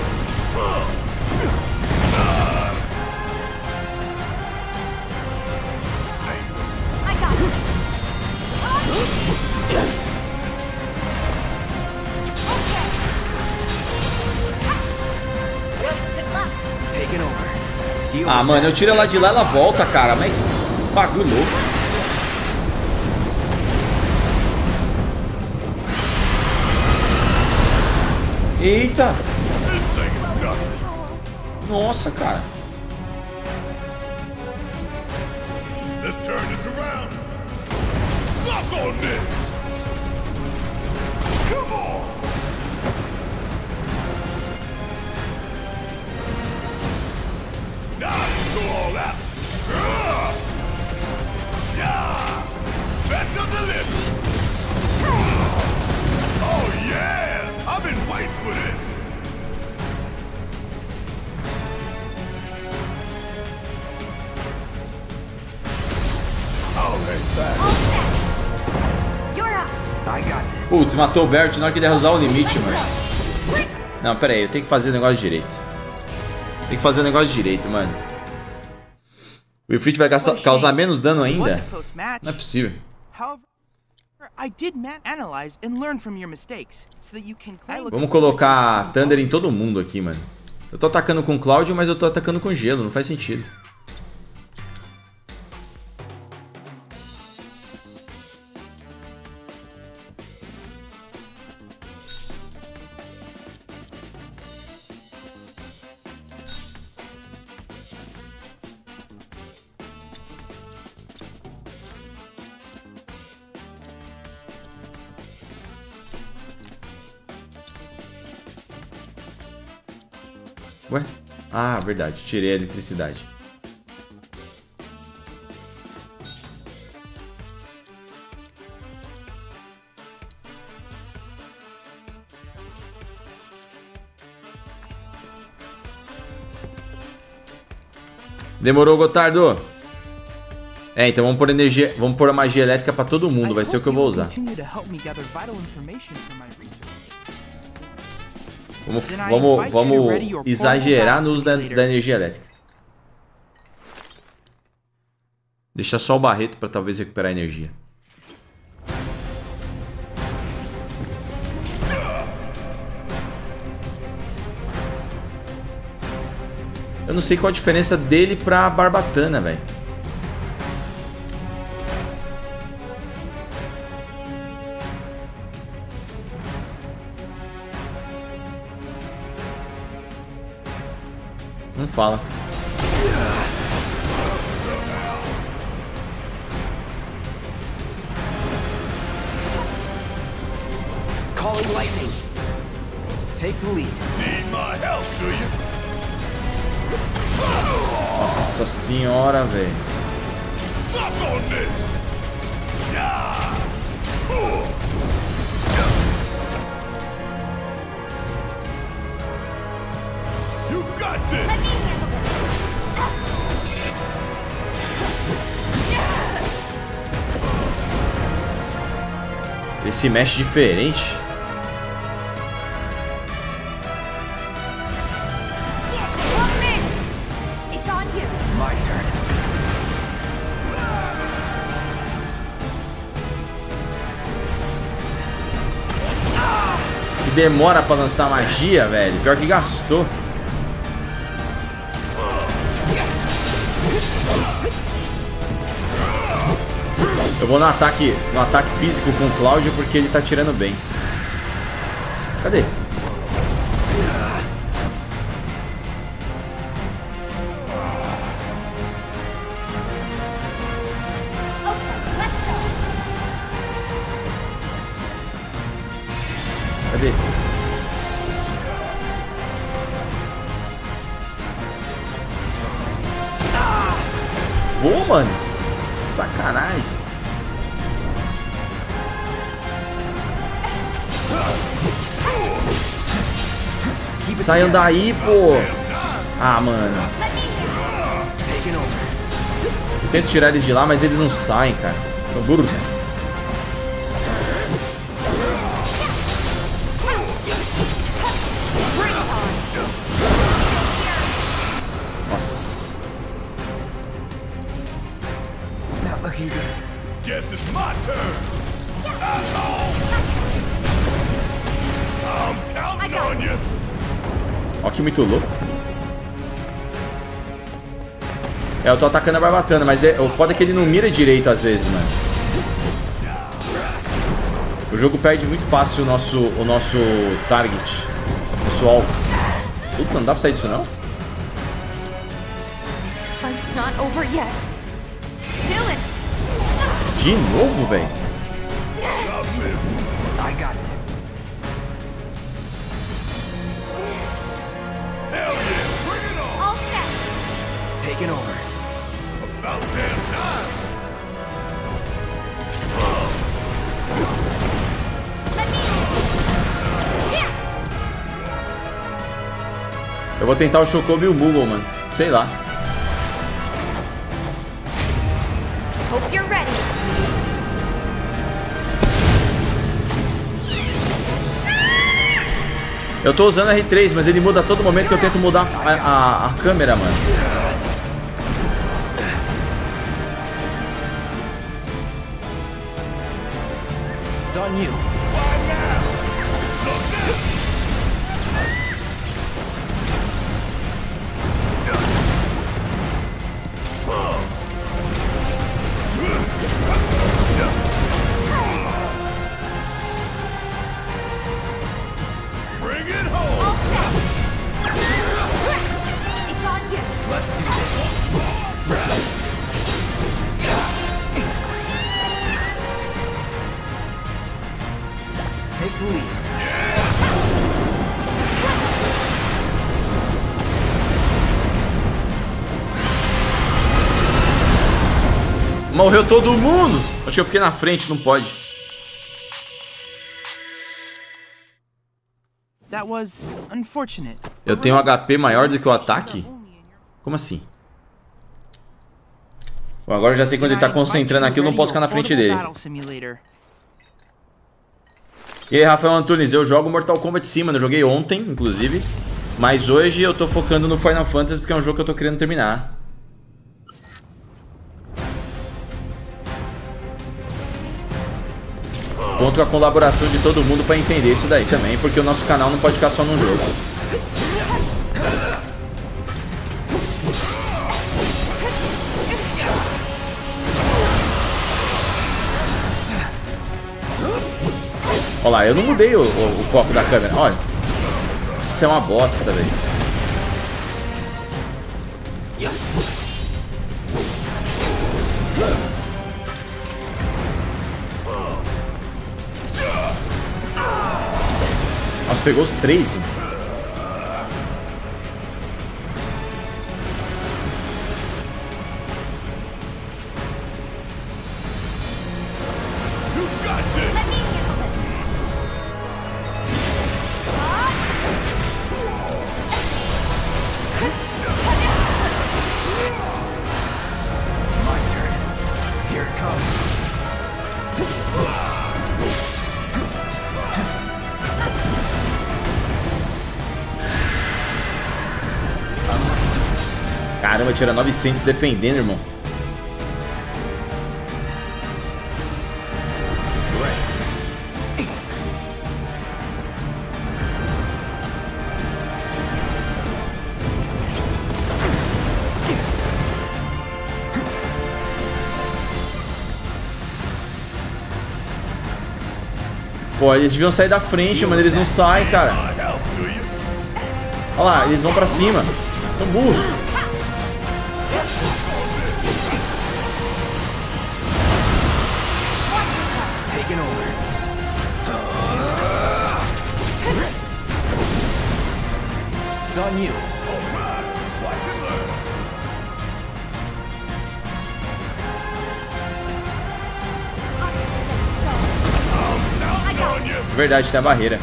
Ah, mano, eu tiro ela de lá e ela volta, cara. Mas que bagulho louco. Eita! Nossa, cara. Let's turn this around. Suck on this. Come on. Now go all out. Yeah. Best of the living. Oh yeah. I've been waiting for this. Putz, matou o Bert na hora que ele ia usar o limite, mano. Não, pera aí, eu tenho que fazer o negócio direito. Tem que fazer o negócio direito, mano. O Ifrit vai causar menos dano ainda? Não é possível. Vamos colocar Thunder em todo mundo aqui, mano. Eu tô atacando com Cláudio, mas eu tô atacando com gelo, não faz sentido. Ué? Ah, verdade. Tirei a eletricidade. Demorou, Gotardo? É, então vamos pôr energia, vamos pôr a magia elétrica pra todo mundo, vai ser o que eu vou usar. Vamos exagerar no uso da energia elétrica. Deixa só o Barreto pra talvez recuperar a energia. Eu não sei qual a diferença dele pra Barbatana, velho. Não fala. Calling lightning. Take the lead. Need my help, do you? Nossa senhora, velho. Suck on this. You got this. Let me handle Ele se mexe diferente. Demora pra lançar magia, velho. Pior que gastou. Eu vou no ataque físico com o Cláudio porque ele tá tirando bem. Cadê? Cadê? Boa, mano. Sacanagem. Saiam daí, pô. Ah, mano. Eu tento tirar eles de lá, mas eles não saem, cara. São burros. Nossa. Guess it's my turn. I'm counting on you. Ó que muito louco. É, eu tô atacando a Barbatana, mas o foda é que ele não mira direito às vezes, mano. O jogo perde muito fácil o nosso target. O nosso alvo. Puta, não dá pra sair disso, não? De novo, velho? Taking over. About damn time. Eu vou tentar o Chocobo e o Moogle, mano. Sei lá. Hope you're ready. Eu tô usando R3, mas ele muda a todo momento que eu tento mudar a câmera, mano. It's on you. Bring it home. It's on you. Let's do this. Take the lead. Morreu todo mundo. Acho que eu fiquei na frente, não pode. That was unfortunate. Eu tenho um HP maior do que o ataque? Como assim? Bom, agora eu já sei quando ele tá concentrando aquilo, não posso ficar na frente dele. E aí, Rafael Antunes, eu jogo Mortal Kombat sim, mano. Eu joguei ontem, inclusive. Mas hoje eu tô focando no Final Fantasy porque é um jogo que eu tô querendo terminar. Conto com a colaboração de todo mundo pra entender isso daí também, porque o nosso canal não pode ficar só num jogo. Olha lá, eu não mudei o foco da câmera. Olha, isso é uma bosta, velho. Nossa, pegou os três, mano. Caramba, tira 900 defendendo, irmão. Pô, eles deviam sair da frente, mano. Eles não saem, cara. Olha lá, eles vão pra cima. São burros. It's on you. Verdade, tem a barreira.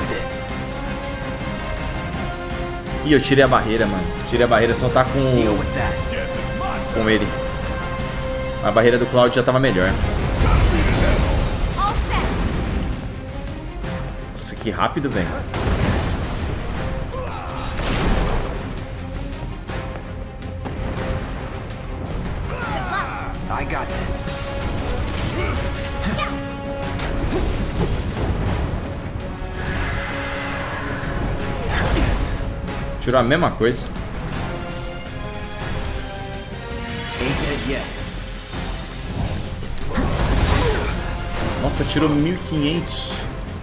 Ih, eu tirei a barreira, mano. Tirei a barreira, senão tá com ele. A barreira do Cloud já tava melhor. Nossa, que rápido, velho. I got this. Tirou a mesma coisa. Nossa, tirou 1500.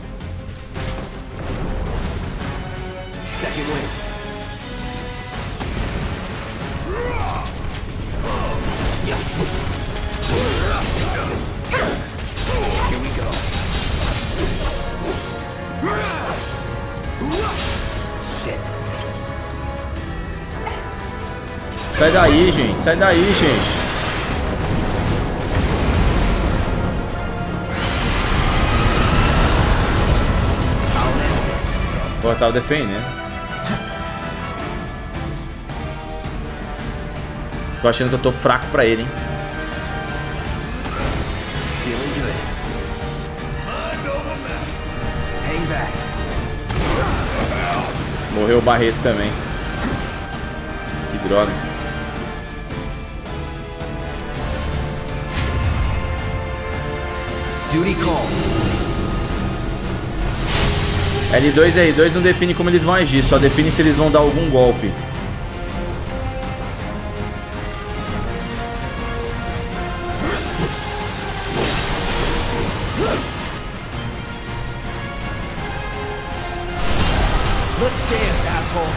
Sai daí, gente. Sai daí, gente. Pô, tava defendendo. Tô achando que eu tô fraco pra ele, hein. Morreu o Barreto também. Que droga. Duty calls. L2 e R2 não define como eles vão agir, só define se eles vão dar algum golpe. Let's dance, asshole.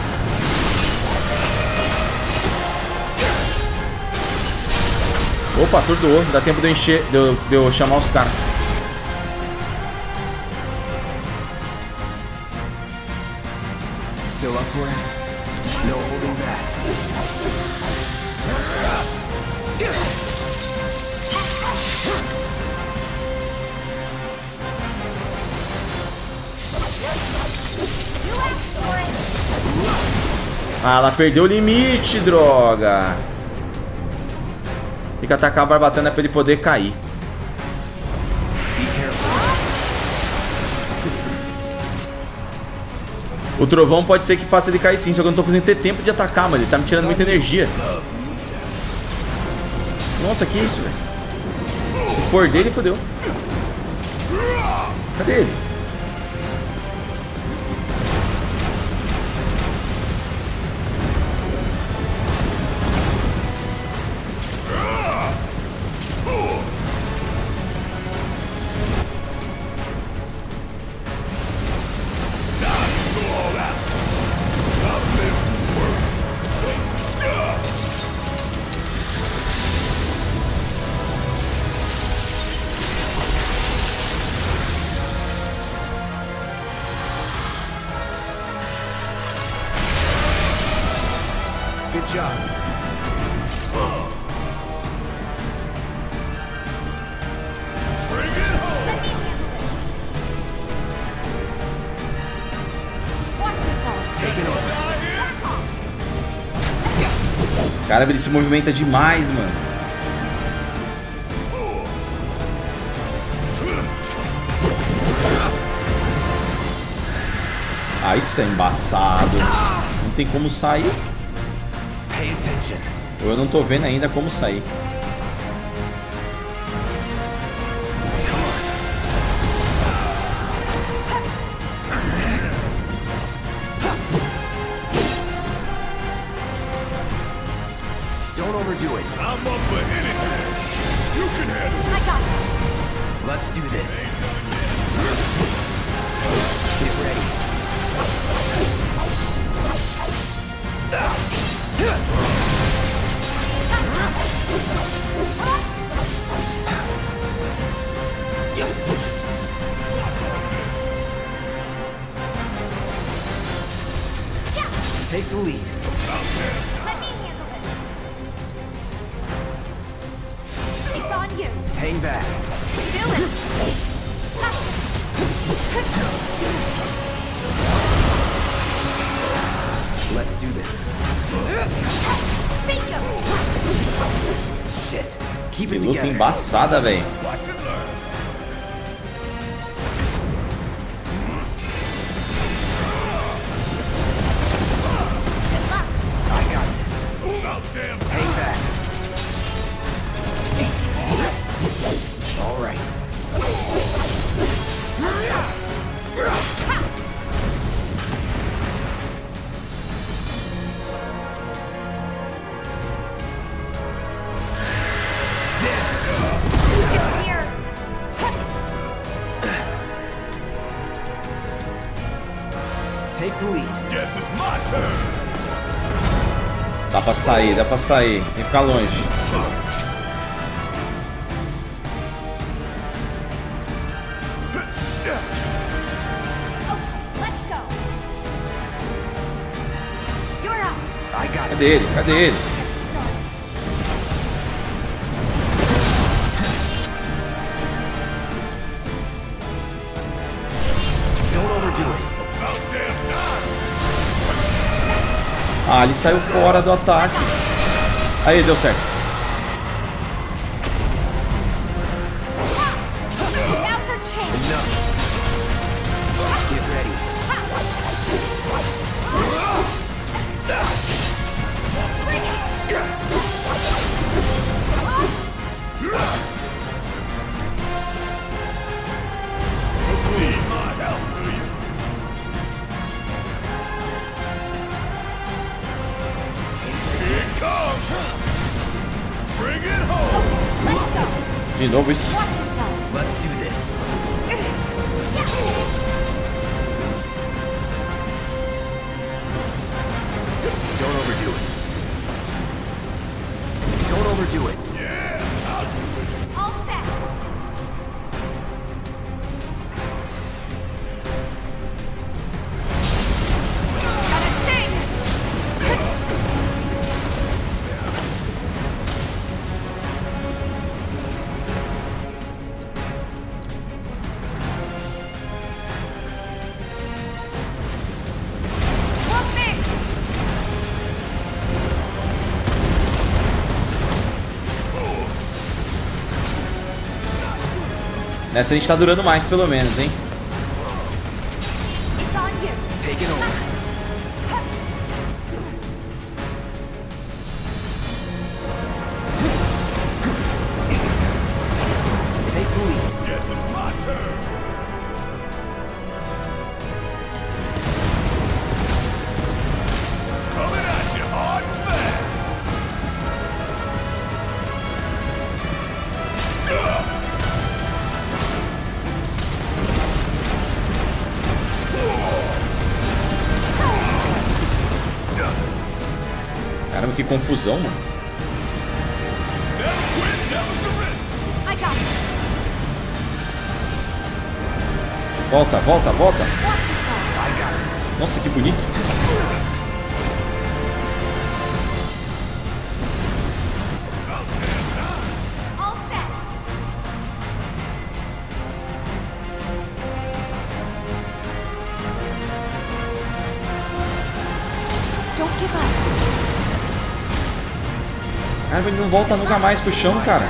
Opa, atordoou. Dá tempo de eu encher, de eu chamar os caras. Still upward. No holding back. Ah, ela perdeu o limite, droga. Tem que atacar a barbatana pra ele poder cair. O trovão pode ser que faça ele cair sim, só que eu não tô conseguindo ter tempo de atacar, mano. Ele tá me tirando muita energia. Nossa, que isso, velho? Se for dele, fodeu. Cadê ele? Good job. Bring it home. Watch yourself. Take it over. Cara, ele se movimenta demais, mano. Ah, isso é embaçado. Não tem como sair. Eu não tô vendo ainda como sair. Don't overdo it. I'm up for anything. You can handle it. I got this. Let's do this. Get ready. Take the lead. Let me handle this. It's on you. Hang back. Do it. Gotcha. Let's do this. Bingo. Shit. Keep Que it luta together. embaçada, velho. Watch and learn. I got this. About damn Hang back. All right. Still here. Take the lead. Guess it's my turn. Dá pra sair, dá pra sair. Tem que ficar longe. Let's go. You're up. I got Cadê ele? Cadê ele? Don't overdo it. About damn time. Ah, ele saiu fora do ataque. Aí, deu certo. Now's our chance. Enough. Get ready. Bring it. Need my help, do you? Here it comes. Bring it home. Let's go. De novo isso. Watch yourself. Let's do this. Don't overdo it. Don't overdo it. Yeah, I'll do it. All set. Gotta sting. Nessa a gente tá durando mais, pelo menos, hein? It's on you. Take it over. Take the lead. Guess it's my turn. Coming at you hard and fast. Caramba, que confusão, mano. I got it. Volta, volta, volta. Watch yourself. Nossa, que bonito. All set. Don't give up. Caramba, ele não volta nunca mais pro chão, cara.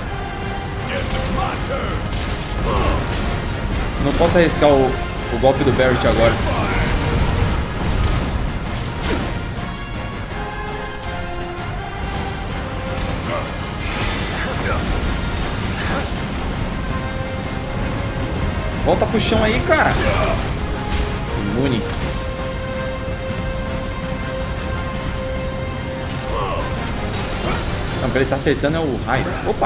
Não posso arriscar o golpe do Barret agora. Volta pro chão aí, cara. Imune. Não, pra ele tá acertando é o raio. Opa!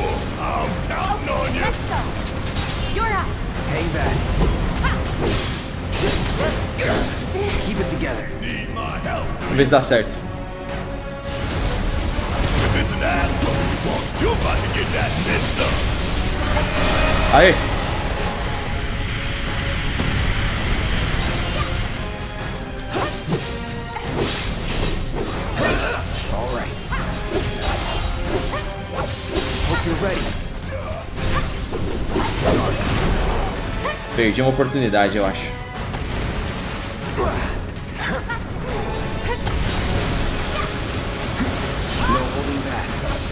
You're up. Hang back. Keep it together. Need my help. Vamos ver se dá certo. If it's an asshole, you're about to get that mixed up. Aê! All right. Hope you're ready. Perdi uma oportunidade, eu acho. No holding back.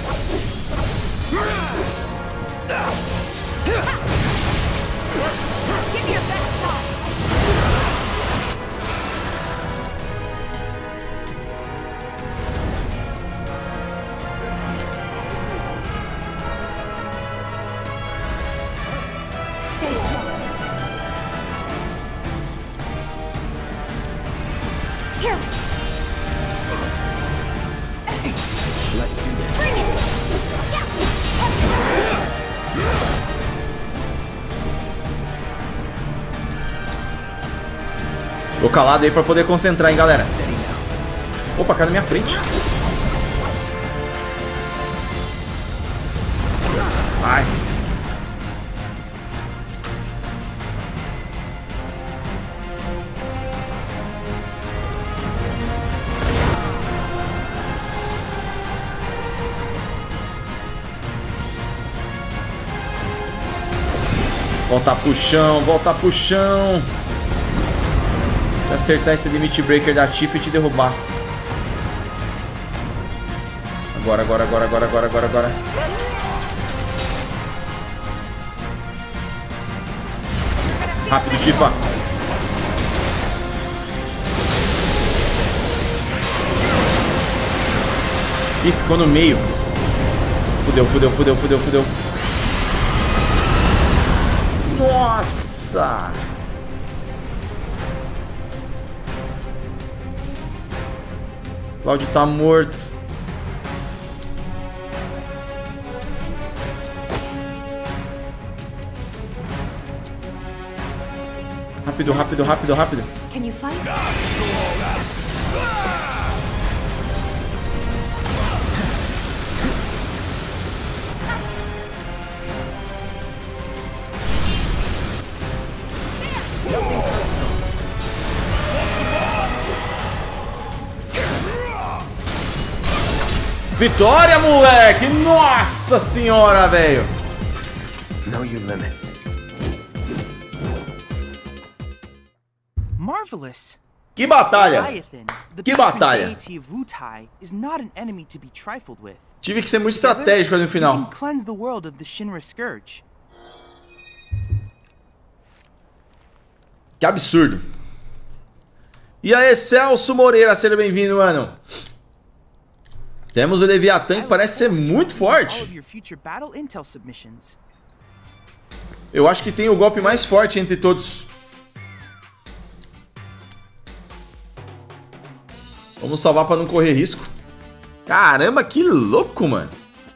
Give me your best shot. Stay strong. Here. Let's do this. Bring it. Tô calado aí pra poder concentrar, hein, galera. Opa, caiu na minha frente. Vai. Volta pro chão, volta pro chão. Pra acertar esse Limit Breaker da Tifa e te derrubar. Agora, agora, agora, agora, agora, agora, agora. Rápido, Tifa. Ih, ficou no meio. Fudeu, fudeu, fudeu, fudeu, fudeu. Nossa! Cláudio tá morto. Rápido, rápido, rápido, rápido. Can you fight? Vitória, moleque! Nossa senhora, velho! Know your limits. Marvelous. Que batalha! Leviathan, the Que patron batalha! deity of Wutai, is not an enemy to be trifled with. Tive que ser muito estratégico ali no We final. can cleanse the world of the Shinra scourge. Que absurdo. E aí, Celso Moreira, seja bem-vindo, mano. Temos o Leviatã, que parece ser muito forte. Eu acho que tem o golpe mais forte entre todos. Vamos salvar pra não correr risco. Caramba, que louco, mano.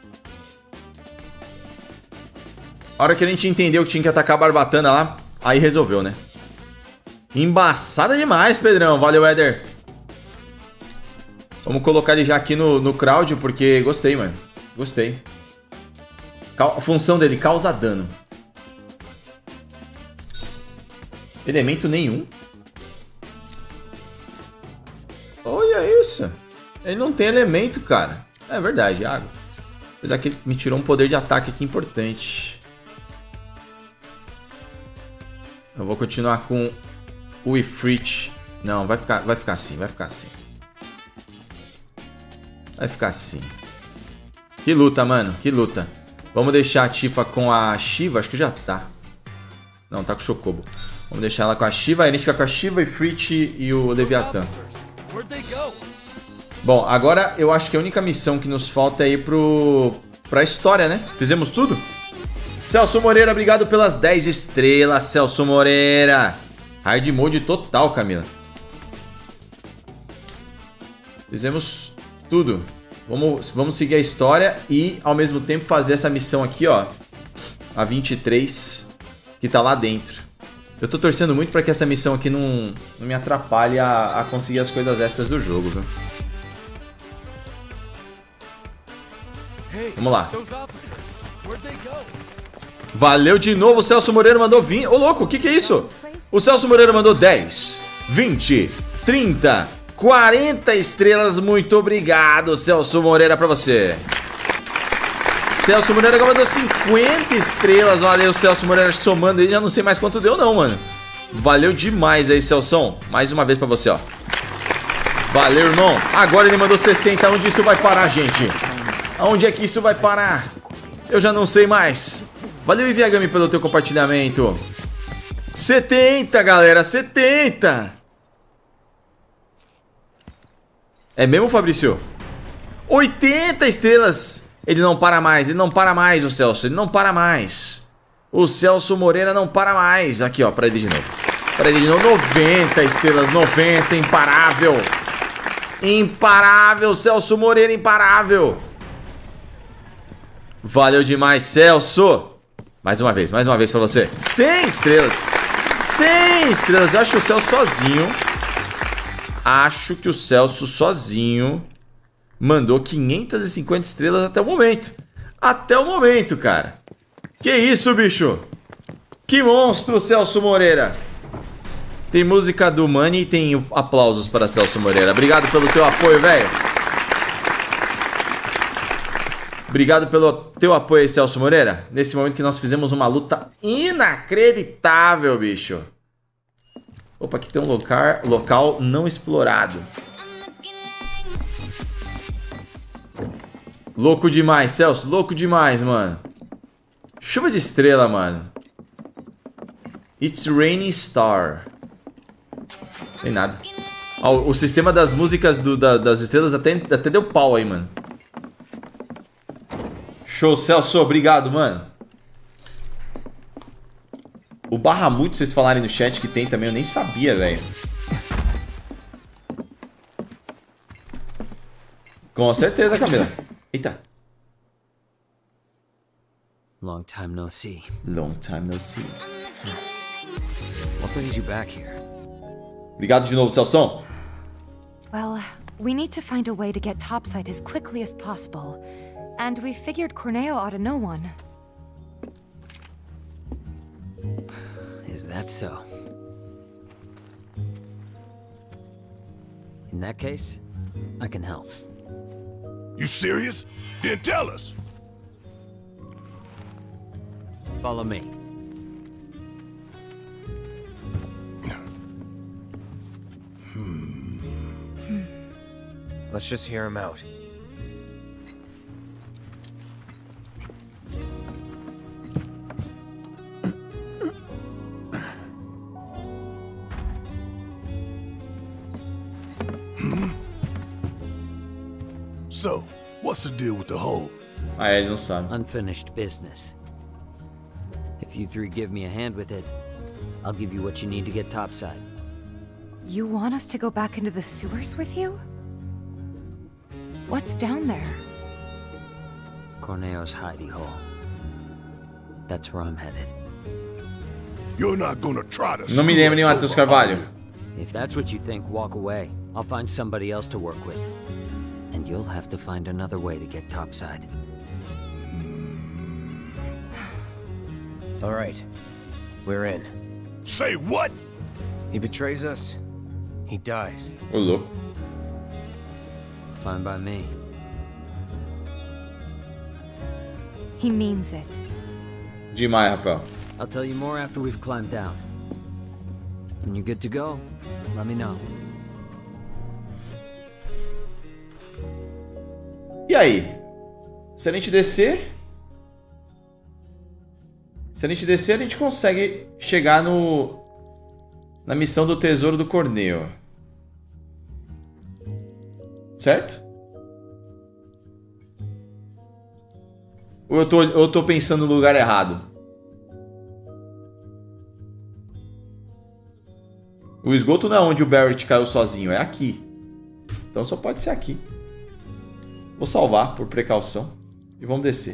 A hora que a gente entendeu que tinha que atacar a Barbatana lá, aí resolveu, né? Embaçada demais, Pedrão. Valeu, Éder. Vamos colocar ele já aqui no crowd, porque gostei, mano. Gostei. A função dele, causa dano. Elemento nenhum. Olha isso. Ele não tem elemento, cara. É verdade, água. Apesar que ele me tirou um poder de ataque aqui importante. Eu vou continuar com o Ifrit. Não, vai ficar assim, vai ficar assim. Vai ficar assim. Que luta, mano, que luta. Vamos deixar a Tifa com a Shiva, acho que já tá. Não, tá com o Chocobo. Vamos deixar ela com a Shiva, aí a gente fica com a Shiva, Ifrit e o Leviatã. Bom, agora eu acho que a única missão que nos falta é ir pra história, né? Fizemos tudo? Celso Moreira, obrigado pelas 10 estrelas, Celso Moreira. Hard mode total, Camila. Fizemos tudo. Vamos seguir a história e, ao mesmo tempo, fazer essa missão aqui, ó. A 23, que tá lá dentro. Eu tô torcendo muito pra que essa missão aqui não me atrapalhe a conseguir as coisas extras do jogo, viu? Vamos lá. Valeu de novo, o Celso Moreira mandou 20. Ô, louco, o que é isso? O Celso Moreira mandou 10, 20, 30, 40 estrelas. Muito obrigado, Celso Moreira, pra você. Celso Moreira agora mandou 50 estrelas. Valeu, Celso Moreira, somando aí. Já não sei mais quanto deu, não, mano. Valeu demais aí, Celso. Mais uma vez pra você, ó. Valeu, irmão. Agora ele mandou 60. Onde isso vai parar, gente? Aonde é que isso vai parar? Eu já não sei mais. Valeu, Iviagami, pelo teu compartilhamento. 70, galera, 70. É mesmo, Fabrício? 80 estrelas. Ele não para mais, o Celso. Ele não para mais. O Celso Moreira não para mais. Aqui, ó, para ele de novo. 90 estrelas, 90, imparável. Imparável, Celso Moreira, imparável. Valeu demais, Celso. Mais uma vez pra você. 100 estrelas. 100 estrelas. Eu acho que o Celso sozinho mandou 550 estrelas até o momento. Até o momento, cara. Que isso, bicho? Que monstro, Celso Moreira. Tem música do Money e tem aplausos para Celso Moreira. Obrigado pelo teu apoio, velho. Obrigado pelo teu apoio aí, Celso Moreira. Nesse momento que nós fizemos uma luta inacreditável, bicho. Opa, aqui tem um local não explorado. Louco demais, Celso. Louco demais, mano. Chuva de estrela, mano. It's Raining Star. Tem nada. Ó, o sistema das músicas das estrelas até deu pau aí, mano. Show, Celso. Obrigado, mano. O Bahamut, vocês falarem no chat que tem também, eu nem sabia, velho. Com certeza, Camila. Eita. Long time no see. Long time no see. What brings you back here? Obrigado de novo, Celso. Well, we need to find a way to get topside as quickly as possible. And we figured Corneo ought to know one. Is that so? In that case, I can help. You serious? Then tell us. Follow me. Let's just hear him out. So, what's the deal with the hole? Ah, ele não sabe. Unfinished business. If you three give me a hand with it, I'll give you what you need to get topside. You want us to go back into the sewers with you? What's down there? Corneo's hidey hole. That's where I'm headed. You're not gonna try to. Não me lembro nem Matheus Carvalho. If that's what you think, walk away. I'll find somebody else to work with. And you'll have to find another way to get topside. All right. We're in. Say what? He betrays us. He dies. Ô, louco. Fine by me. He means it. Demais, Rafael. I'll tell you more after we've climbed down. When you're good to go, let me know. E aí? Se a gente descer... Se a gente descer, a gente consegue chegar na missão do tesouro do Corneo. Certo? Ou eu tô pensando no lugar errado? O esgoto não é onde o Barrett caiu sozinho, é aqui. Então só pode ser aqui. Vou salvar por precaução e vamos descer.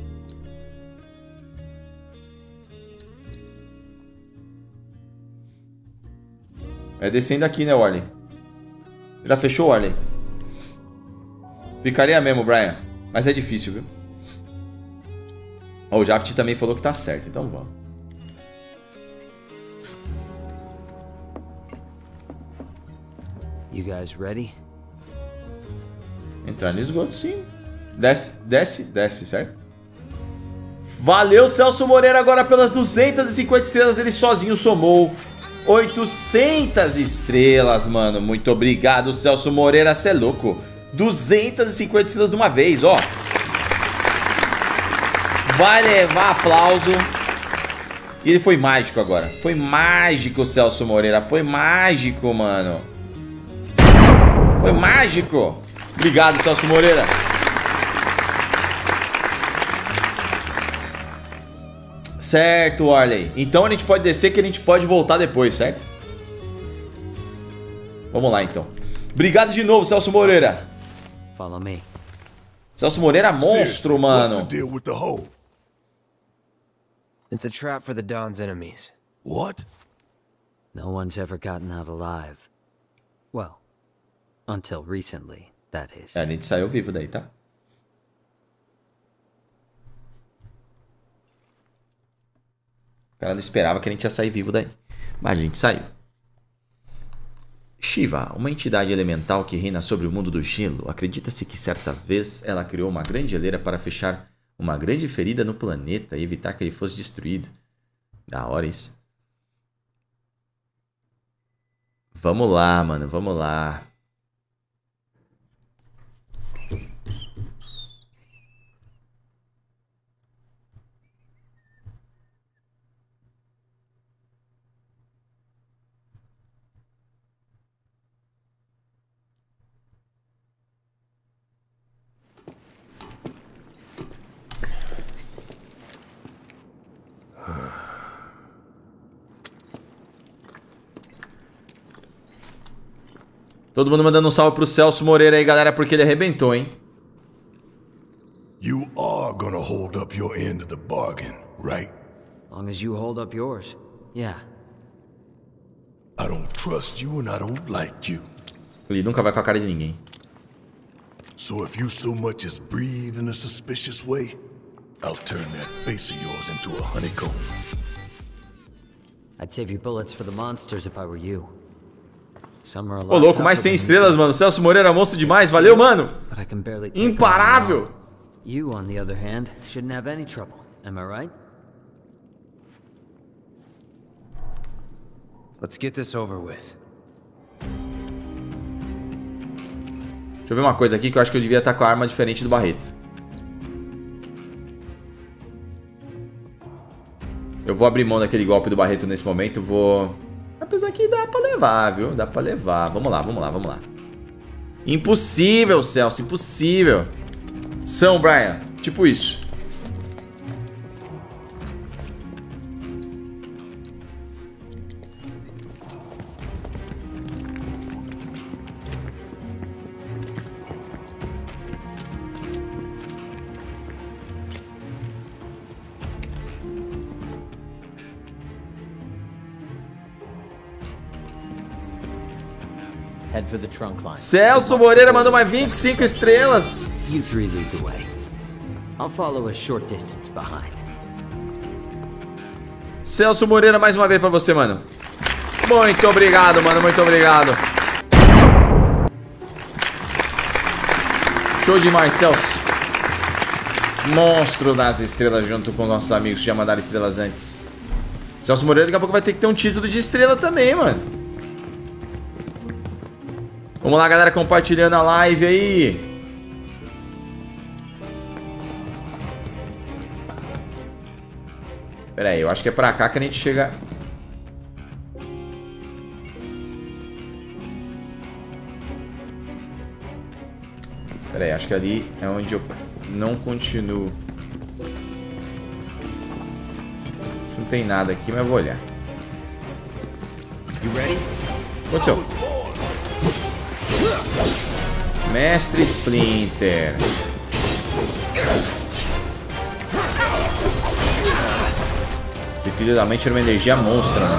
É descendo aqui, né, Warley? Já fechou, Warley? Ficaria mesmo, Brian. Mas é difícil, viu? Ó, o Jaft também falou que tá certo, então vamos. You guys ready? Entrar no esgoto, sim. Desce, desce, desce, certo? Valeu, Celso Moreira, agora pelas 250 estrelas. Ele sozinho somou 800 estrelas, mano. Muito obrigado, Celso Moreira. Cê é louco. 250 estrelas de uma vez, ó. Vai levar aplauso. E ele foi mágico agora. Foi mágico, Celso Moreira. Foi mágico, mano. Foi mágico. Obrigado, Celso Moreira. Certo, Warley. Então a gente pode descer, que a gente pode voltar depois, certo? Vamos lá, então. Obrigado de novo, Celso Moreira. Follow me. Celso Moreira, monstro, mano. What's the deal with the hole? It's a trap for the Don's enemies. What? No one's ever gotten out alive. Well, until recently, that is. É, a gente saiu vivo daí, tá? O cara não esperava que a gente ia sair vivo daí. Mas a gente saiu. Shiva, uma entidade elemental que reina sobre o mundo do gelo, acredita-se que certa vez ela criou uma grande geleira para fechar uma grande ferida no planeta e evitar que ele fosse destruído. Da hora isso. Vamos lá, mano, vamos lá. Todo mundo mandando um salve pro Celso Moreira aí, galera, porque ele arrebentou, hein? You are gonna hold up your end of the bargain, right? Long as you hold up yours. Yeah. I don't trust you and I don't like you. Ele nunca vai com a cara de ninguém. So if you so much as breathe in a suspicious way, I'll turn that face of yours into a honeycomb. I'd save your bullets for the monsters if I were you. Ô, louco, mais 100 estrelas, mano. Celso Moreira, monstro demais. Valeu, mano. Imparável. You, on the other hand, shouldn't have any trouble. Am I right? Let's get this over with. Deixa eu ver uma coisa aqui que eu acho que eu devia estar com a arma diferente do Barreto. Eu vou abrir mão daquele golpe do Barreto nesse momento. Vou... Apesar que dá pra levar, viu? Dá pra levar. Vamos lá, vamos lá, vamos lá. Impossível, Celso, impossível. São, Brian, tipo isso. Head for the trunk line. Celso Moreira mandou mais 25 estrelas. You three lead the way. I'll follow a short distance behind. Celso Moreira, mais uma vez pra você, mano. Muito obrigado, mano, muito obrigado. Show demais, Celso. Monstro das estrelas junto com nossos amigos que já mandaram estrelas antes. Celso Moreira daqui a pouco vai ter que ter um título de estrela também, mano. Vamos lá, galera, compartilhando a live aí. Pera aí, eu acho que é pra cá que a gente chega. Pera aí, acho que ali é onde eu não continuo. Não tem nada aqui, mas eu vou olhar. Aconteceu. Mestre Splinter. Esse filho da mãe tira uma energia monstra, né?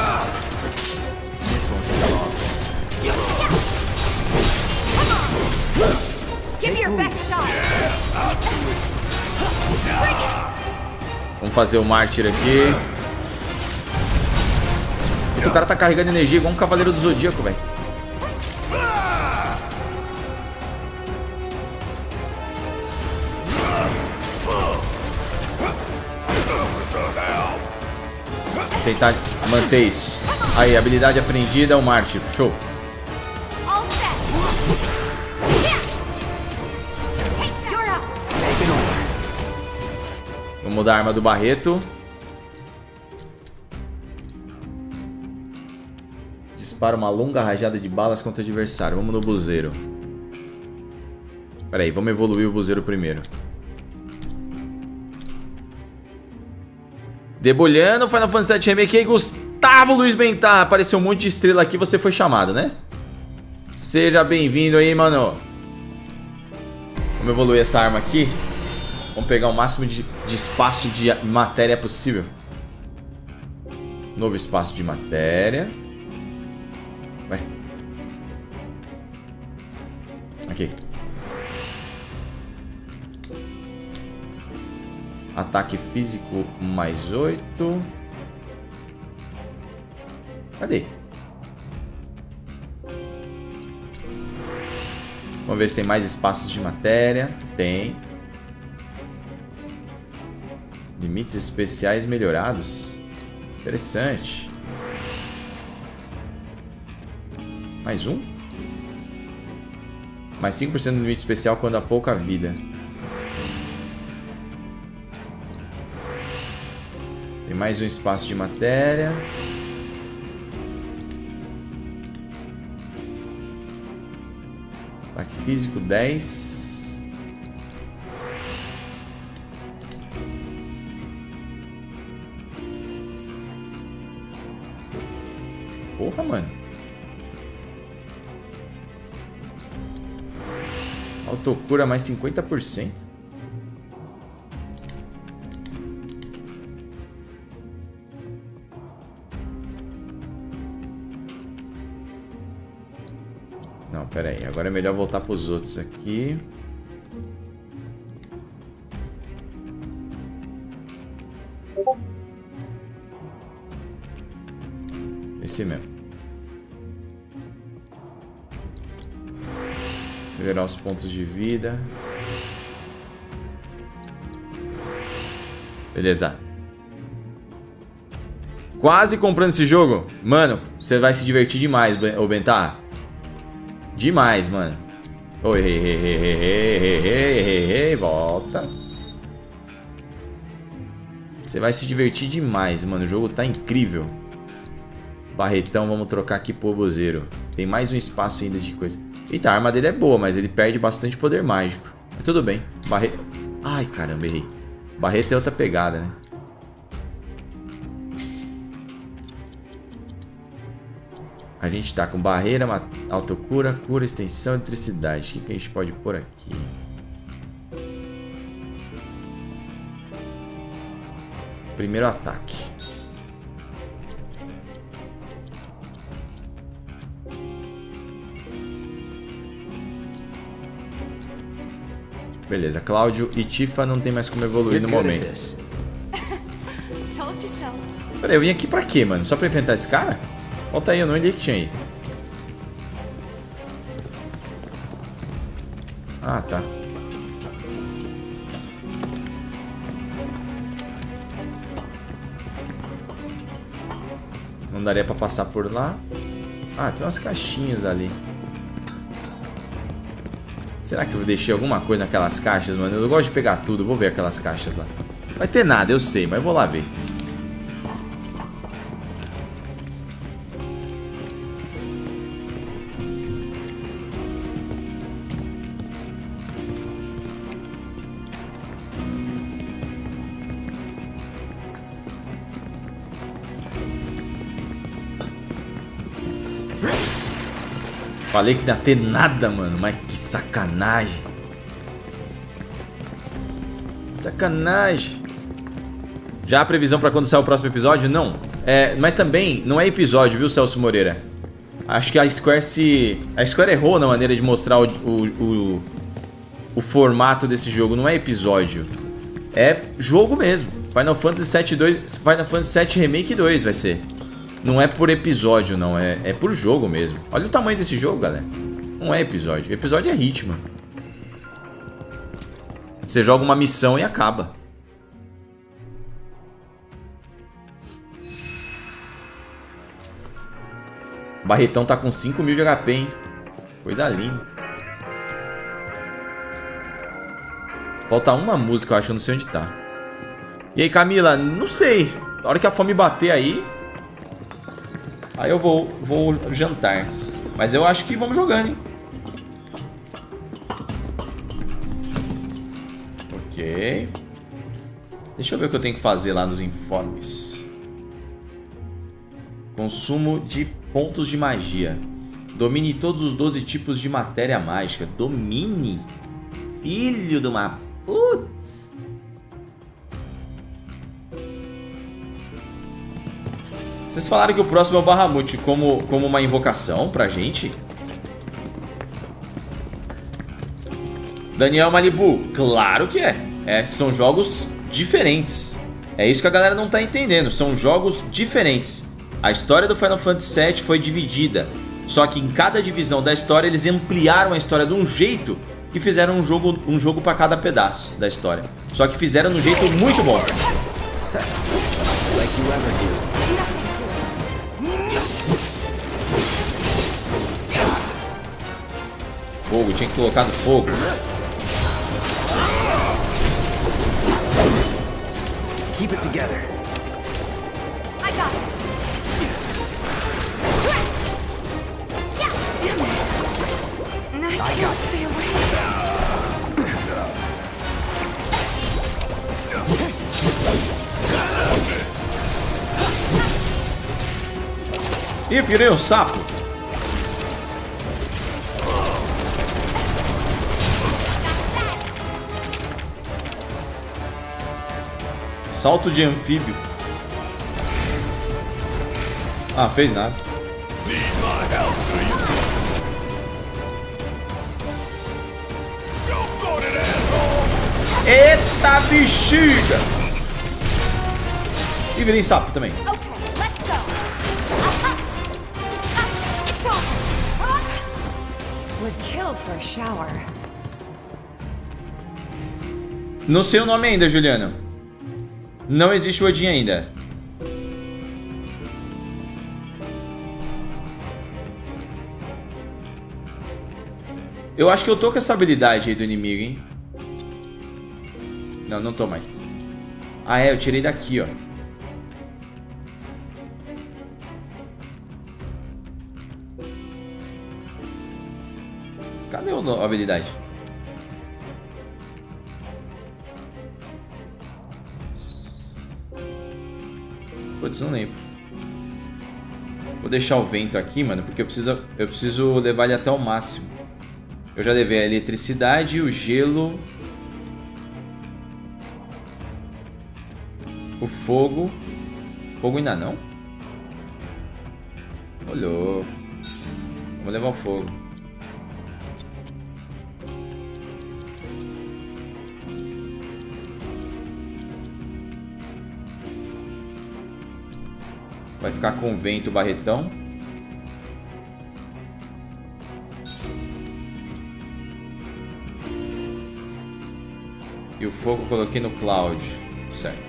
Vamos fazer o mártir aqui. O cara tá carregando energia igual um cavaleiro do Zodíaco, velho. Tentar manter isso. Aí, habilidade aprendida, o mártir. Show. Vamos mudar a arma do Barreto. Dispara uma longa rajada de balas contra o adversário. Vamos no buzeiro. Pera aí, vamos evoluir o buzeiro primeiro. Debulhando Final Fantasy VII Remake aí, Gustavo Luiz Bentar. Apareceu um monte de estrela aqui, você foi chamado, né? Seja bem-vindo aí, mano. Vamos evoluir essa arma aqui. Vamos pegar o máximo de espaço de matéria possível. Novo espaço de matéria. Vai. Aqui. Ataque físico mais 8. Cadê? Vamos ver se tem mais espaços de matéria. Tem. Limites especiais melhorados. Interessante. Mais um? Mais 5% no limite especial quando há pouca vida. Tem mais um espaço de matéria. Ataque físico 10. Porra, mano. Autocura mais 50%. Não, pera aí. Agora é melhor voltar para os outros aqui. Esse mesmo. Melhorar os pontos de vida. Beleza. Quase comprando esse jogo. Mano, você vai se divertir demais, ô Bentar. Demais, mano. Oi, volta. Você vai se divertir demais, mano. O jogo tá incrível. Barretão, vamos trocar aqui pro buzeiro. Tem mais um espaço ainda de coisa. Eita, a arma dele é boa, mas ele perde bastante poder mágico. Mas tudo bem. Barreta... Ai, caramba, errei. Barreta é outra pegada, né? A gente tá com barreira, autocura, cura, extensão, eletricidade. O que a gente pode pôr aqui? Primeiro ataque. Beleza, Cláudio e Tifa não tem mais como evoluir no momento. Peraí, eu vim aqui pra quê, mano? Só pra enfrentar esse cara? Volta aí, eu não olhei que tinha aí. Ah, tá. Não daria pra passar por lá. Ah, tem umas caixinhas ali. Será que eu deixei alguma coisa naquelas caixas, mano? Eu gosto de pegar tudo, vou ver aquelas caixas lá. Vai ter nada, eu sei, mas eu vou lá ver. Falei que não ia ter nada, mano. Mas que sacanagem. Sacanagem. Já a previsão pra quando sair o próximo episódio? Não. Mas também não é episódio, viu, Celso Moreira? Acho que a Square A Square errou na maneira de mostrar o formato desse jogo. Não é episódio. É jogo mesmo. Final Fantasy VII Remake 2 vai ser. Não é por episódio, não. É por jogo mesmo. Olha o tamanho desse jogo, galera. Não é episódio. Episódio é ritmo. Você joga uma missão e acaba. O Barretão tá com 5.000 de HP, hein? Coisa linda. Falta uma música, eu acho. Eu não sei onde tá. E aí, Camila? Não sei. Na hora que a fome bater aí... Aí eu vou jantar. Mas eu acho que vamos jogando, hein? Ok. Deixa eu ver o que eu tenho que fazer lá nos informes. Consumo de pontos de magia. Domine todos os 12 tipos de matéria mágica. Domine? Filho de uma... Putz. Vocês falaram que o próximo é o Bahamut como uma invocação pra gente? Daniel Malibu, claro que é. São jogos diferentes. É isso que a galera não tá entendendo. São jogos diferentes. A história do Final Fantasy VII foi dividida. Só que em cada divisão da história eles ampliaram a história de um jeito que fizeram um jogo pra cada pedaço da história. Só que fizeram de um jeito muito bom. Fogo, tinha que colocar no fogo. Keep it together. I got this. I can't stay away. Ih, virei um sapo. Salto de anfíbio. Ah, fez nada. Eita bexiga! E virei sapo também. Não sei o nome ainda, Juliana. Não existe o Odin ainda. Eu acho que eu tô com essa habilidade aí do inimigo, hein? Não, não tô mais. Ah, eu tirei daqui, ó. Cadê a habilidade? Putz, não lembro. Vou deixar o vento aqui, mano, porque eu preciso levar ele até o máximo. Eu já levei a eletricidade, o gelo, o fogo. Fogo ainda não? Olhou. Vamos levar o fogo. Vai ficar com vento o barretão. E o fogo eu coloquei no Cloud. Certo.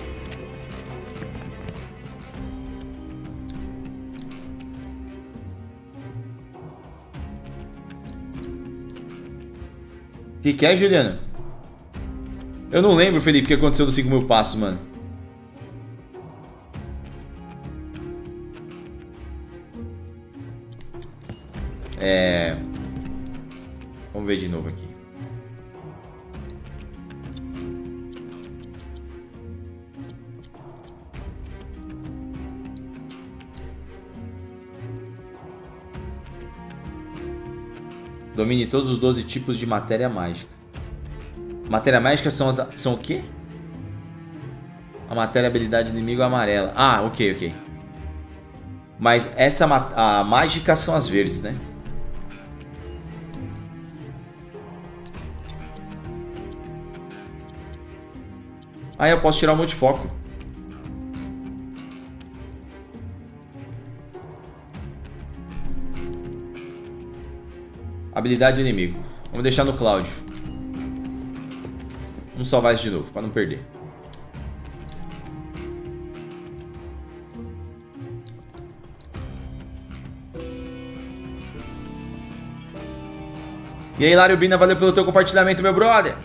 O que é, Juliana? Eu não lembro, Felipe, o que aconteceu nos 5.000 passos, mano. Vamos ver de novo aqui. Domine todos os 12 tipos de matéria mágica. Matéria mágica são o quê? A matéria habilidade do inimigo amarela. Ah, ok. Mas a mágica são as verdes, né? Ah, eu posso tirar o multifoco. Habilidade do inimigo. Vamos deixar no Cláudio. Vamos salvar isso de novo, para não perder. E aí, Lário Bina, valeu pelo teu compartilhamento, meu brother.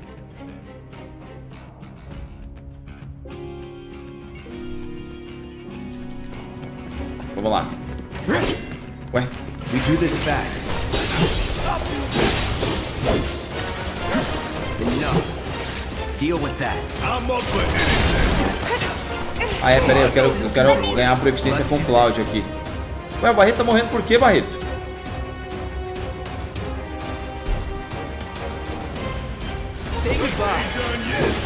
Vamos lá. Ué? We do this fast. Enough. Deal with that. Ah, pera aí, eu quero ganhar a proficiência com o Cláudio aqui. Ué, o Barreto tá morrendo por quê, Barreto? Say goodbye.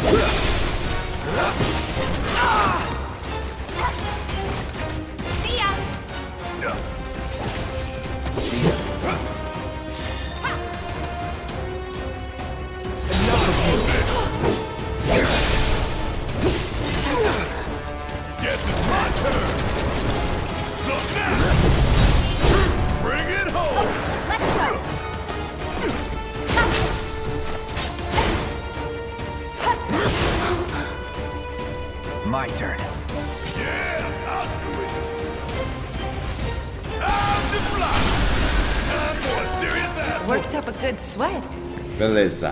My turn. Yeah, I'll do it. Time for a serious ass. Worked up a good sweat. Beleza.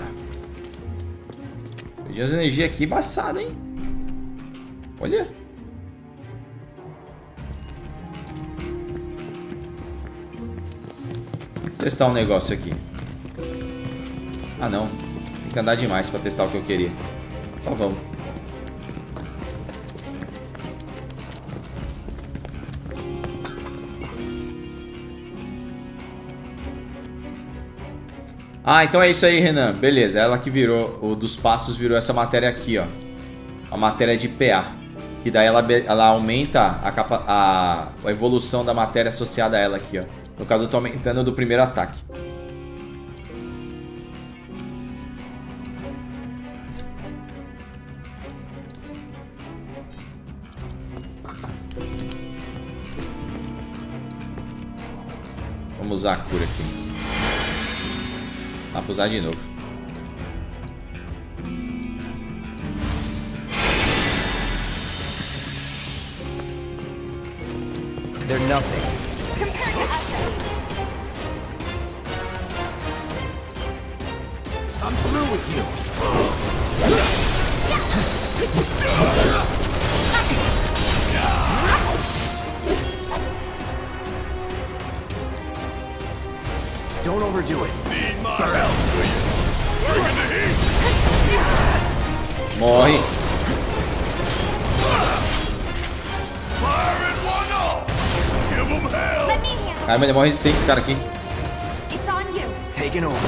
Perdi as energias aqui embaçada, hein? Olha. Vou testar um negócio aqui. Ah, não. Tem que andar demais pra testar o que eu queria. Só vamos. Ah, então é isso aí, Renan. Beleza, ela que virou, o dos passos virou essa matéria aqui, ó. A matéria de PA. Que daí ela aumenta a evolução da matéria associada a ela aqui, ó. No caso, eu tô aumentando do primeiro ataque. Vamos usar a cura aqui. Dá pra usar de novo. They're nothing. I'm through with you. Don't overdo it. Need my help, do you? Bring the heat. Morre. Fire in one off. Give them hell. Let me handle. Ai, mas ele é mó resistente esse cara aqui. It's on you. Taking over.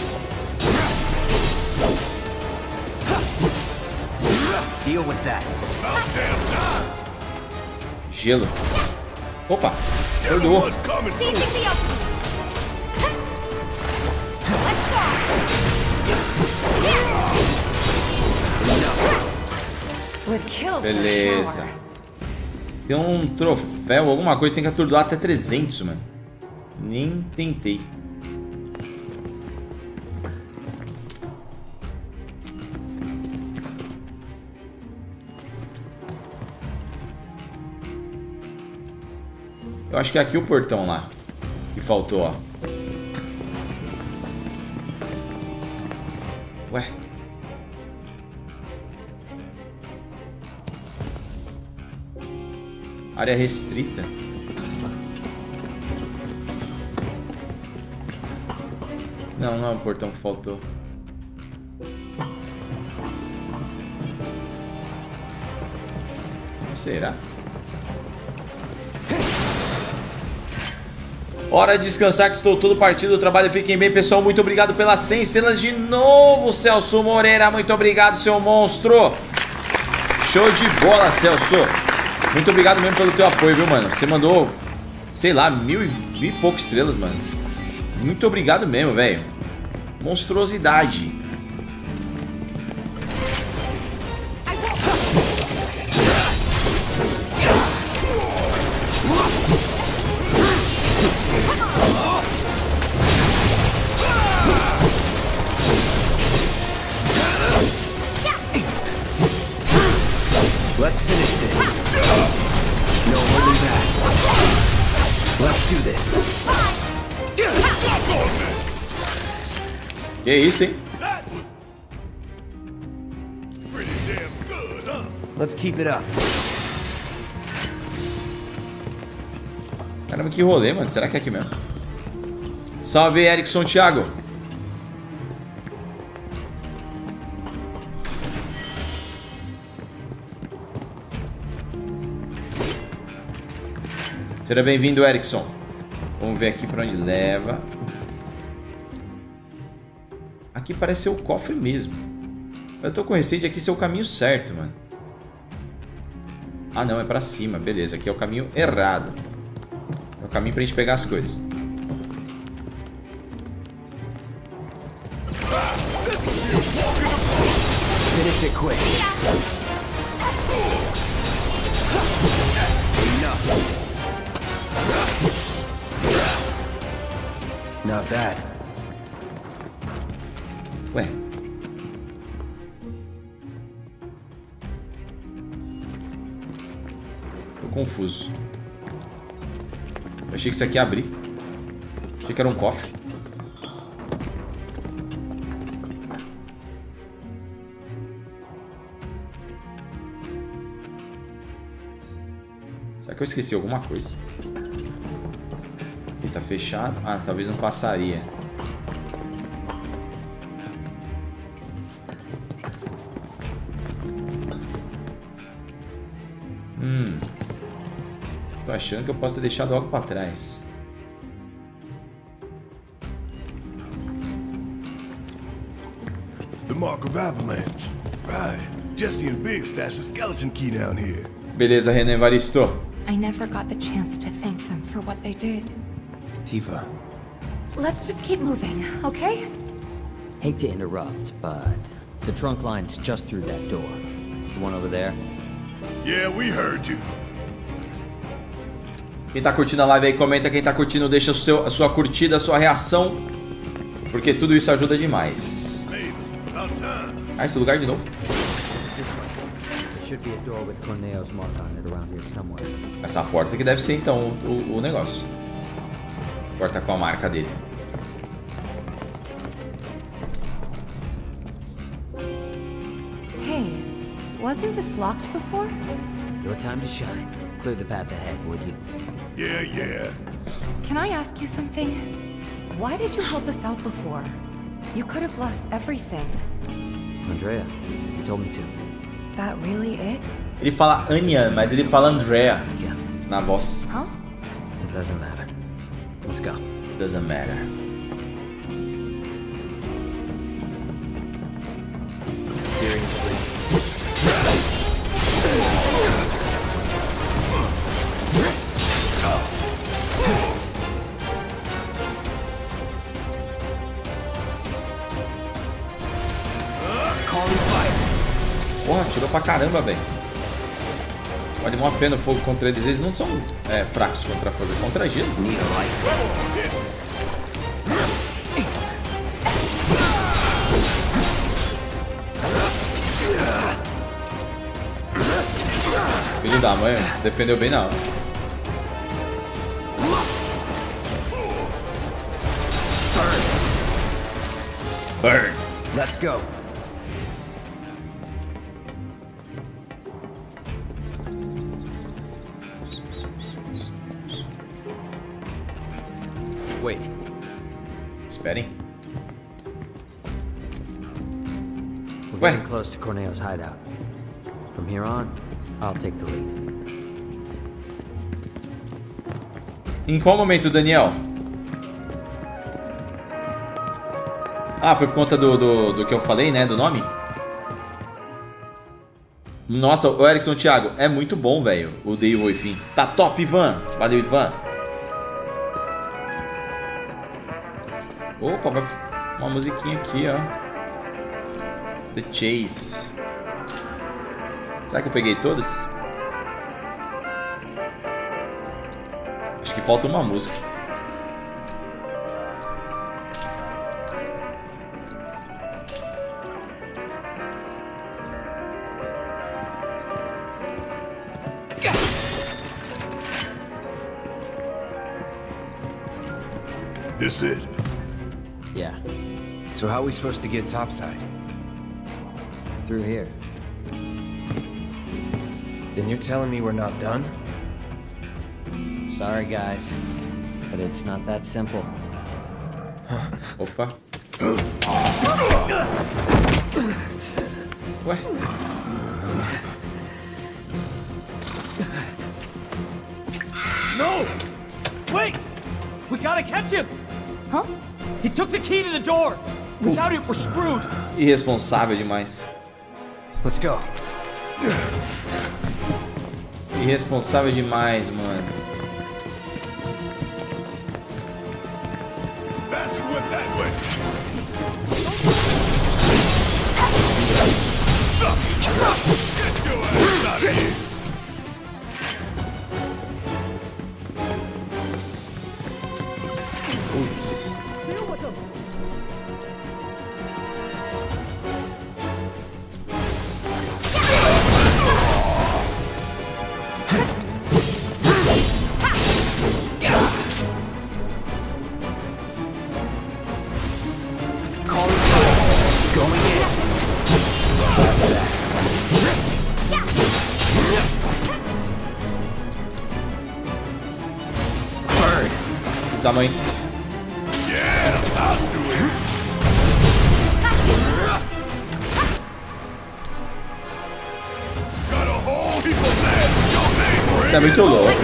Deal with that. About damn time. Gelo. Opa. Perdoou. Everyone's coming Seizing through. the opening. Let's go. Would kill for a Beleza. shower. Tem um troféu, alguma coisa. Tem que atordoar até 300, mano. Nem tentei. Eu acho que é aqui o portão lá. Que faltou, ó. Ué. Área restrita. Não, não é o portão que faltou. Será? Hora de descansar que estou todo partido do trabalho. Fiquem bem, pessoal. Muito obrigado pelas 100 estrelas de novo, Celso Moreira. Muito obrigado, seu monstro. Show de bola, Celso. Muito obrigado mesmo pelo teu apoio, viu, mano? Você mandou, sei lá, mil e poucas estrelas, mano. Muito obrigado mesmo, velho. Monstruosidade. Let's finish this. No holding back. Let's do this. Que isso, hein? Pretty damn good, huh? Let's keep it up. Caramba, que rolê, mano. Será que é aqui mesmo? Salve, Erickson Thiago. Seja bem-vindo, Erickson. Vamos ver aqui pra onde leva. Aqui parece ser o cofre mesmo. Eu tô com receio de aqui ser o caminho certo, mano. Ah, não, é pra cima. Beleza, aqui é o caminho errado. É o caminho pra gente pegar as coisas. Finish it quick. Enough. Not bad. Ué. Tô confuso. Eu achei que isso aqui ia abrir. Achei que era um cofre. Será que eu esqueci alguma coisa? Aqui tá fechado. Ah, talvez não passaria. Tô achando que eu posso ter deixado algo pra trás. The mark of avalanche. Right. Jesse and Big stashed a skeleton key down here. Beleza, Renan Evaristo. I never got the chance to thank them for what they did. Tifa. Let's just keep moving, okay? Hate to interrupt, but the trunk line's just through that door. The one over there? Yeah, we heard you. Quem tá curtindo a live aí, comenta. Quem tá curtindo, deixa a sua curtida, a sua reação. Porque tudo isso ajuda demais. Ah, esse lugar de novo. Essa porta que deve ser então o negócio. Porta com a marca dele. Hey, wasn't this locked before? Your time to shine. Clear the path ahead, would you? Yeah. Can I ask you something? Why did you help us out before? You could have lost everything. Andrea, you told me to. That really it? Ele fala Anya, mas ele fala Andrea na voz. Huh? It doesn't matter. Let's go. Doesn't matter. Seriously. Porra, tirou pra caramba, velho. Vale uma pena o fogo contra eles. Eles não são fracos contra fogo, contra gelo. Filho da mãe, defendeu bem na hora. Burn. Let's go. Wait. Esperem. We're getting close to Corneo's hideout. From here on, I'll take the lead. Em qual momento, Daniel? Ah, foi por conta do que eu falei, né? Do nome? Nossa, o Erickson Thiago, é muito bom, velho. O The Evil Within. Tá top, Ivan. Valeu, Ivan. Opa, vai uma musiquinha aqui, ó. The Chase. Será que eu peguei todas? Acho que falta uma música. This it? Yeah. So how are we supposed to get topside? Through here. Then you're telling me we're not done? Sorry, guys, but it's not that simple. Opa. Ué? No! Wait! We gotta catch him! Huh? He took the key to the door! Without it, we're screwed! Irresponsável demais. Let's go. Irresponsável demais, mano. Faster went that way. Get your ass out of here. Putz. Tamanho. Yeah, I'll do it. Got a whole heap of that. Isso é muito louco.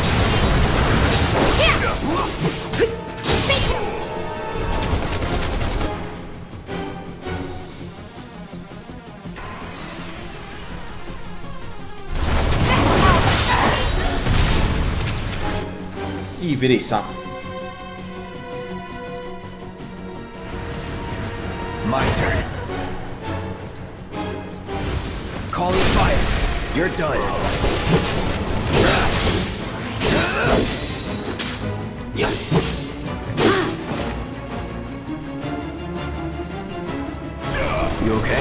Ih, virei sapo. My turn. Calling fire. You're done. You okay?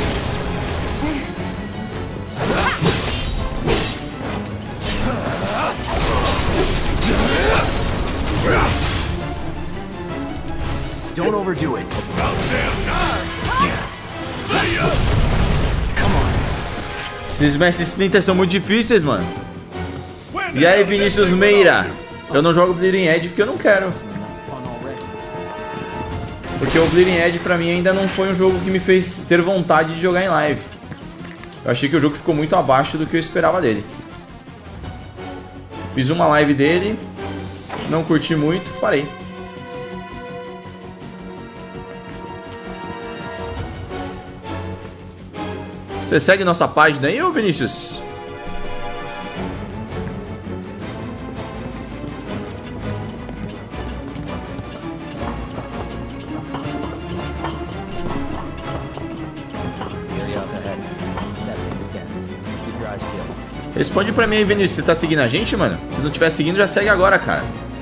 Don't overdo it. About damn time. See ya. Come on. Esses Mestre Splinter são muito difíceis, mano. E aí, Vinícius Meira? Eu não jogo Bleeding Edge porque eu não quero. Porque o Bleeding Edge pra mim ainda não foi um jogo que me fez ter vontade de jogar em live. Eu achei que o jogo ficou muito abaixo do que eu esperava dele. Fiz uma live dele, não curti muito, parei. Você segue nossa página aí, ô Vinícius? Responde pra mim aí, Vinícius. Você tá seguindo a gente, mano? Se não estiver seguindo, já segue agora, cara.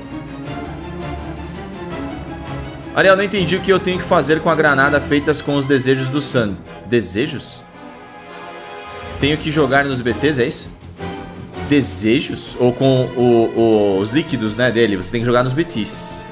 Ariel, não entendi o que eu tenho que fazer com a granada feitas com os desejos do Sun. Desejos? Tenho que jogar nos BTs, é isso? Desejos? Ou com os líquidos, né, dele? Você tem que jogar nos BTs.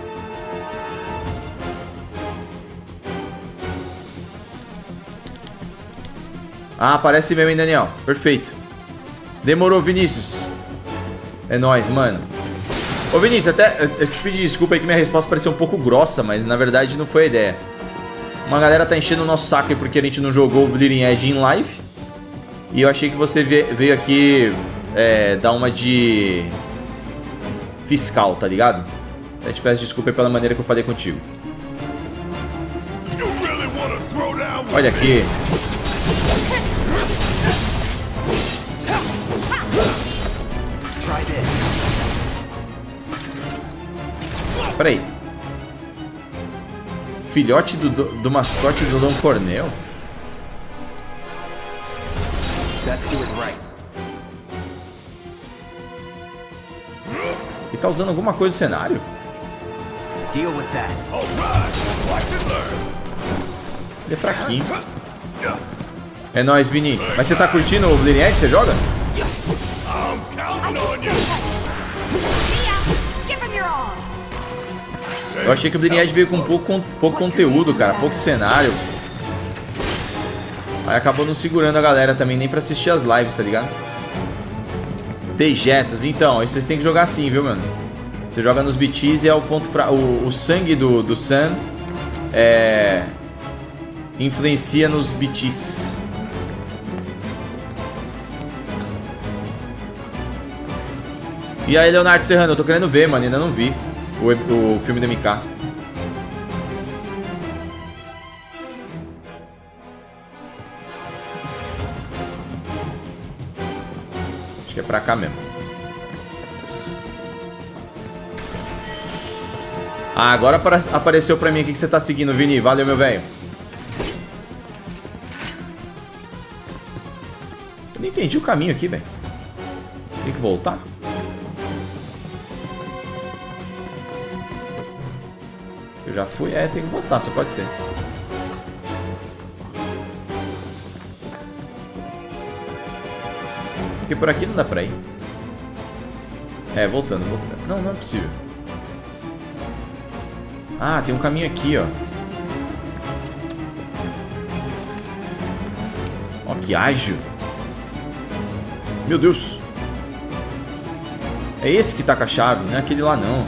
Ah, aparece mesmo, hein, Daniel? Perfeito. Demorou, Vinícius. É nóis, mano. Ô, Vinícius, até eu te pedi desculpa aí que minha resposta pareceu um pouco grossa, mas na verdade não foi a ideia. Uma galera tá enchendo o nosso saco aí porque a gente não jogou o Bleeding Edge em live. E eu achei que você veio aqui dar uma de fiscal, tá ligado? Eu te peço desculpa aí pela maneira que eu falei contigo. Olha aqui. Peraí. Filhote do mascote do Dom Cornel? Ele tá usando alguma coisa no cenário? Ele é fraquinho. É nóis, Vini. Mas você tá curtindo o Bleeding Edge? Você joga? Eu achei que o Bleeding Edge veio com pouco conteúdo, cara. Pouco cenário. Aí acabou não segurando a galera também, nem pra assistir as lives, tá ligado? Dejetos. Então, isso vocês têm que jogar assim, viu, mano? Você joga nos BTs e é o ponto fraco. O sangue do Sun influencia nos BTs. E aí, Leonardo Serrano, eu tô querendo ver, mano. Ainda não vi o filme do MK. Acho que é pra cá mesmo. Ah, agora apareceu pra mim aqui que você tá seguindo, Vini. Valeu, meu velho. Eu não entendi o caminho aqui, velho. Tem que voltar? Eu já fui, tem que voltar, só pode ser. Porque por aqui não dá pra ir. Voltando. Não, não é possível. Ah, tem um caminho aqui, ó. Ó, que ágil. Meu Deus. É esse que tá com a chave, não é aquele lá não.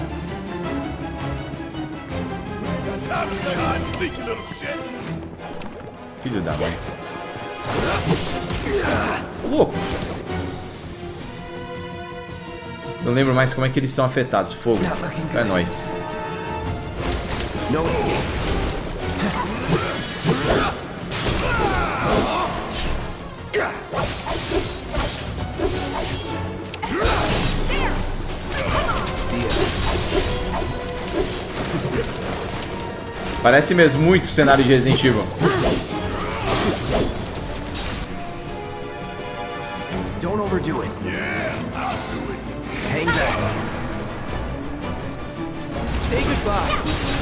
Filho da mãe. Ô, louco. Não lembro mais como é que eles são afetados. Fogo. É nóis. Parece mesmo muito o cenário de Resident Evil. Don't overdo it. Yeah, I'll do it. Hang back. Say goodbye.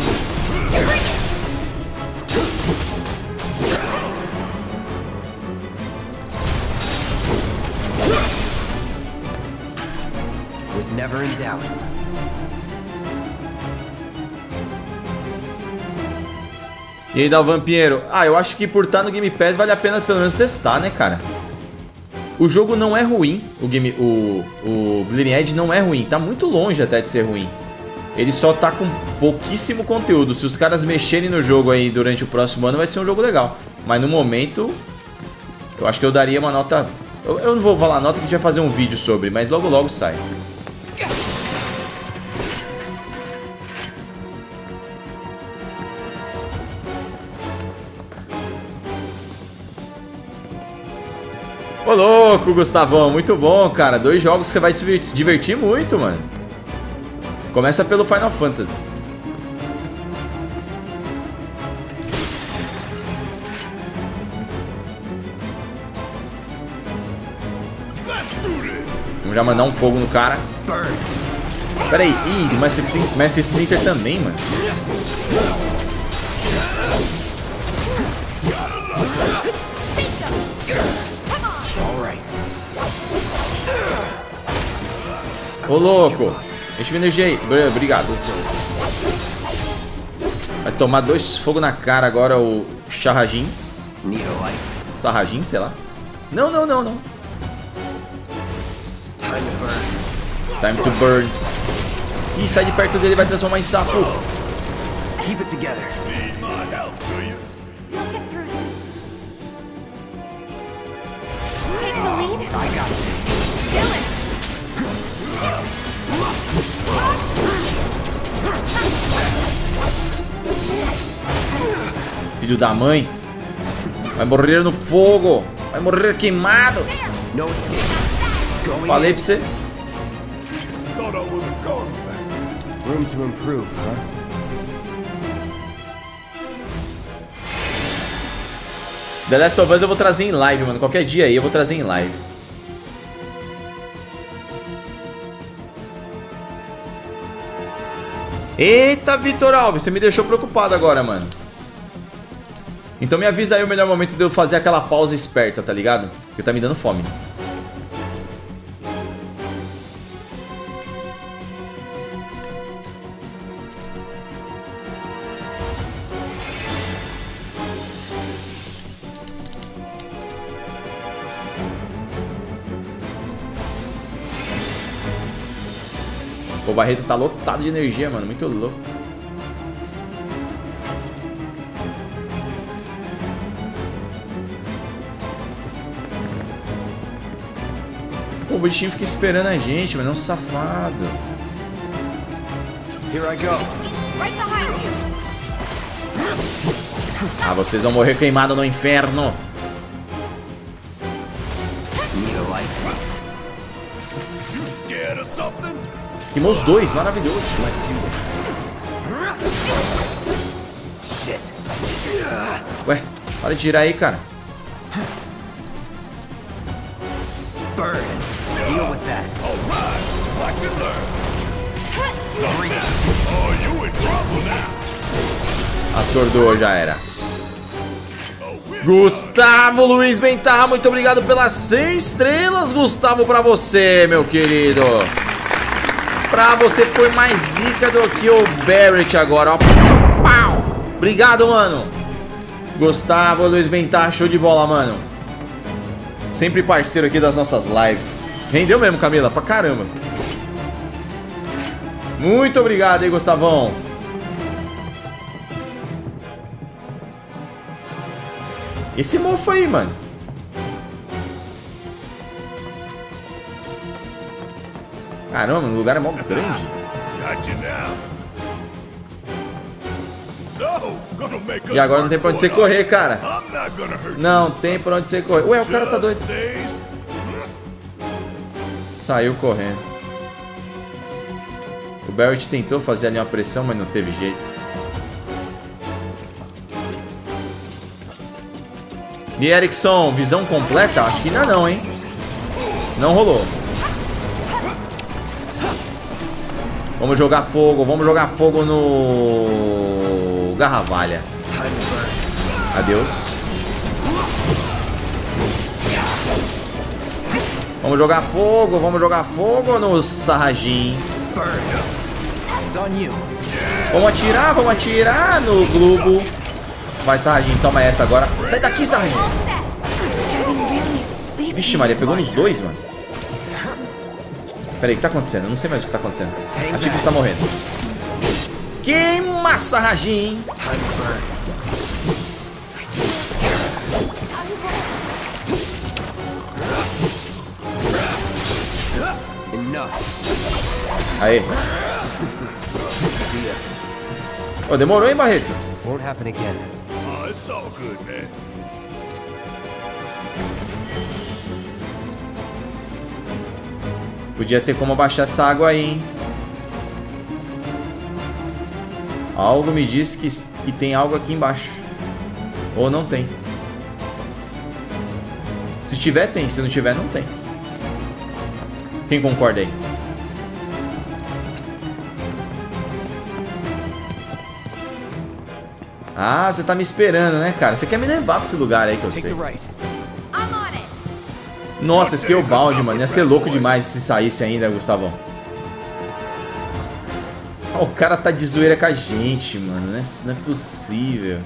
Was never in doubt. E aí, Dalvan Pinheiro? Ah, eu acho que por estar no Game Pass vale a pena pelo menos testar, né, cara? O jogo não é ruim, o Bleeding Edge não é ruim, tá muito longe até de ser ruim. ele só tá com pouquíssimo conteúdo. Se os caras mexerem no jogo aí durante o próximo ano, vai ser um jogo legal. Mas no momento, eu acho que eu daria uma nota... Eu não vou falar nota que a gente vai fazer um vídeo sobre, mas logo logo sai. Ô louco, Gustavão, muito bom, cara. 2 jogos que você vai se divertir muito, mano. Começa pelo Final Fantasy. Vamos já mandar um fogo no cara. Pera aí, ih, Mestre Splinter também, mano. Ô louco, enche minha energia aí. Obrigado. Vai tomar 2 fogos na cara agora o Sarrajin. Sarrajin, sei lá. Não. Time to burn. Ih, sai de perto dele, vai transformar em sapo. Keep it together. I got this. Filho da mãe. Vai morrer no fogo. Vai morrer queimado. Falei pra você. Room to improve, huh? The Last of Us eu vou trazer em live, mano. Qualquer dia aí eu vou trazer em live. Eita, Vitor Alves, você me deixou preocupado agora, mano. Então me avisa aí o melhor momento de eu fazer aquela pausa esperta, tá ligado? Porque tá me dando fome. O Barreto tá lotado de energia, mano. Muito louco. Pô, o bichinho fica esperando a gente, mas não safado. Here I go. Ah, vocês vão morrer queimados no inferno. Queimou os 2, maravilhoso. Ué, para de girar aí, cara. Atordoou, já era. Gustavo Luiz Bentarra, muito obrigado pelas 100 estrelas, Gustavo, pra você, meu querido. Pra você foi mais zica do que o Barrett agora, ó. Pau! Obrigado, mano. Gustavo Luiz Bentar, show de bola, mano. Sempre parceiro aqui das nossas lives. Rendeu mesmo, Camila, pra caramba. Muito obrigado aí, Gustavão. Esse mofo aí, mano. Caramba, o lugar é mó grande. E agora não tem pra onde você correr, cara. Não tem pra onde você correr. Ué, o cara tá doido. Saiu correndo. O Barrett tentou fazer ali uma pressão, mas não teve jeito. E Erickson, visão completa? Acho que ainda não, hein? Não rolou. Vamos jogar fogo no Garravalha. Adeus. Vamos jogar fogo no Sarrajin. Vamos atirar no Globo. Vai, Sarrajin, toma essa agora. Sai daqui, Sarrajin. Vixe, Maria, pegou nos 2, mano. Pera aí, o que tá acontecendo? Eu não sei mais o que tá acontecendo. A Tifa está morrendo. Queima, Sarrajin. Aí. Oh, demorou, hein, Barreto? Won't happen again. Oh, it's all good, man. Podia ter como abaixar essa água aí, hein? Algo me diz que tem algo aqui embaixo. Ou não tem. Se tiver, tem. Se não tiver, não tem. Quem concorda aí? Ah, você tá me esperando, né, cara? Você quer me levar pra esse lugar aí que eu sei. Nossa, esse aqui é o balde, mano. Ia ser louco demais se saísse ainda, Gustavão. Oh, o cara tá de zoeira com a gente, mano. Não é possível.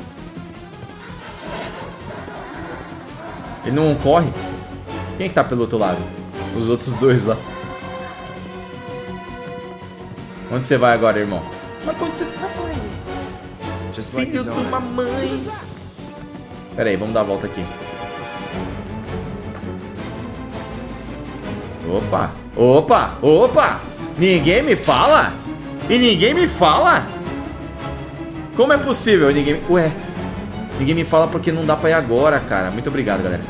Ele não corre? Quem é que tá pelo outro lado? Os outros dois lá. Onde você vai agora, irmão? Mas onde você vai? Filho de uma mãe. Pera aí, vamos dar a volta aqui. Opa, opa, opa. Ninguém me fala? E ninguém me fala? Como é possível? Ué, ninguém me fala porque não dá pra ir agora, cara. Muito obrigado, galera.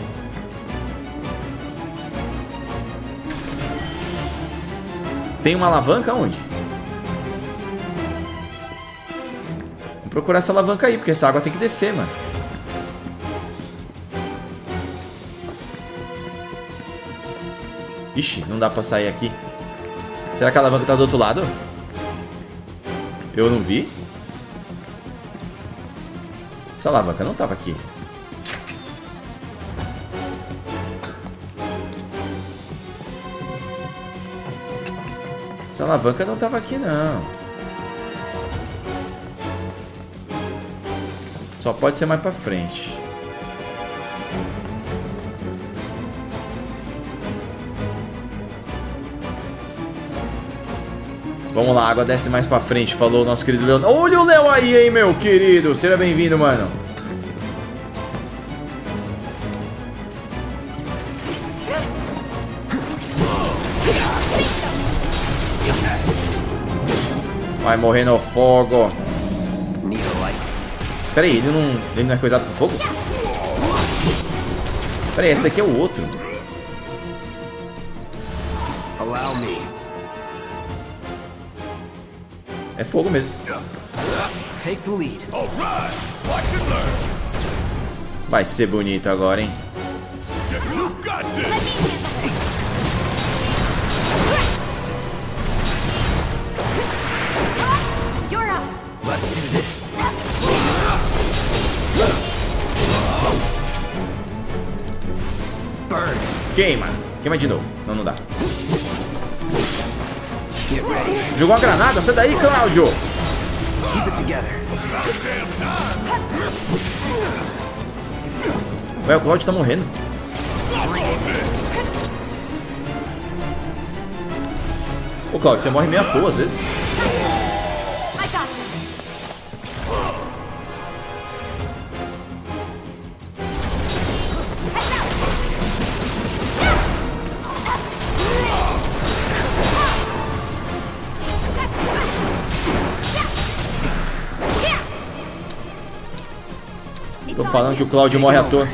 Tem uma alavanca onde? Vamos procurar essa alavanca aí, porque essa água tem que descer, mano. Ixi, não dá pra sair aqui. Será que a alavanca tá do outro lado? Eu não vi. Essa alavanca não tava aqui. Essa alavanca não tava aqui, não. Só pode ser mais pra frente. Vamos lá, a água desce mais pra frente, falou o nosso querido Leon. Olha o Léo aí, hein, meu querido. Seja bem-vindo, mano. Vai morrer no fogo. Pera aí, ele não é coisado com fogo? Pera aí, esse aqui é o outro. Allow me. É fogo mesmo. Take the lead. Vai ser bonito agora, hein? Let's do this. Burn. Queima. Queima de novo. Não, não dá. Jogou a granada? Sai daí, Cláudio! Keep it together. Ué, o Cláudio tá morrendo. Ô, Cláudio, você morre meio à toa às vezes. Tô falando que o Cláudio morre à toa.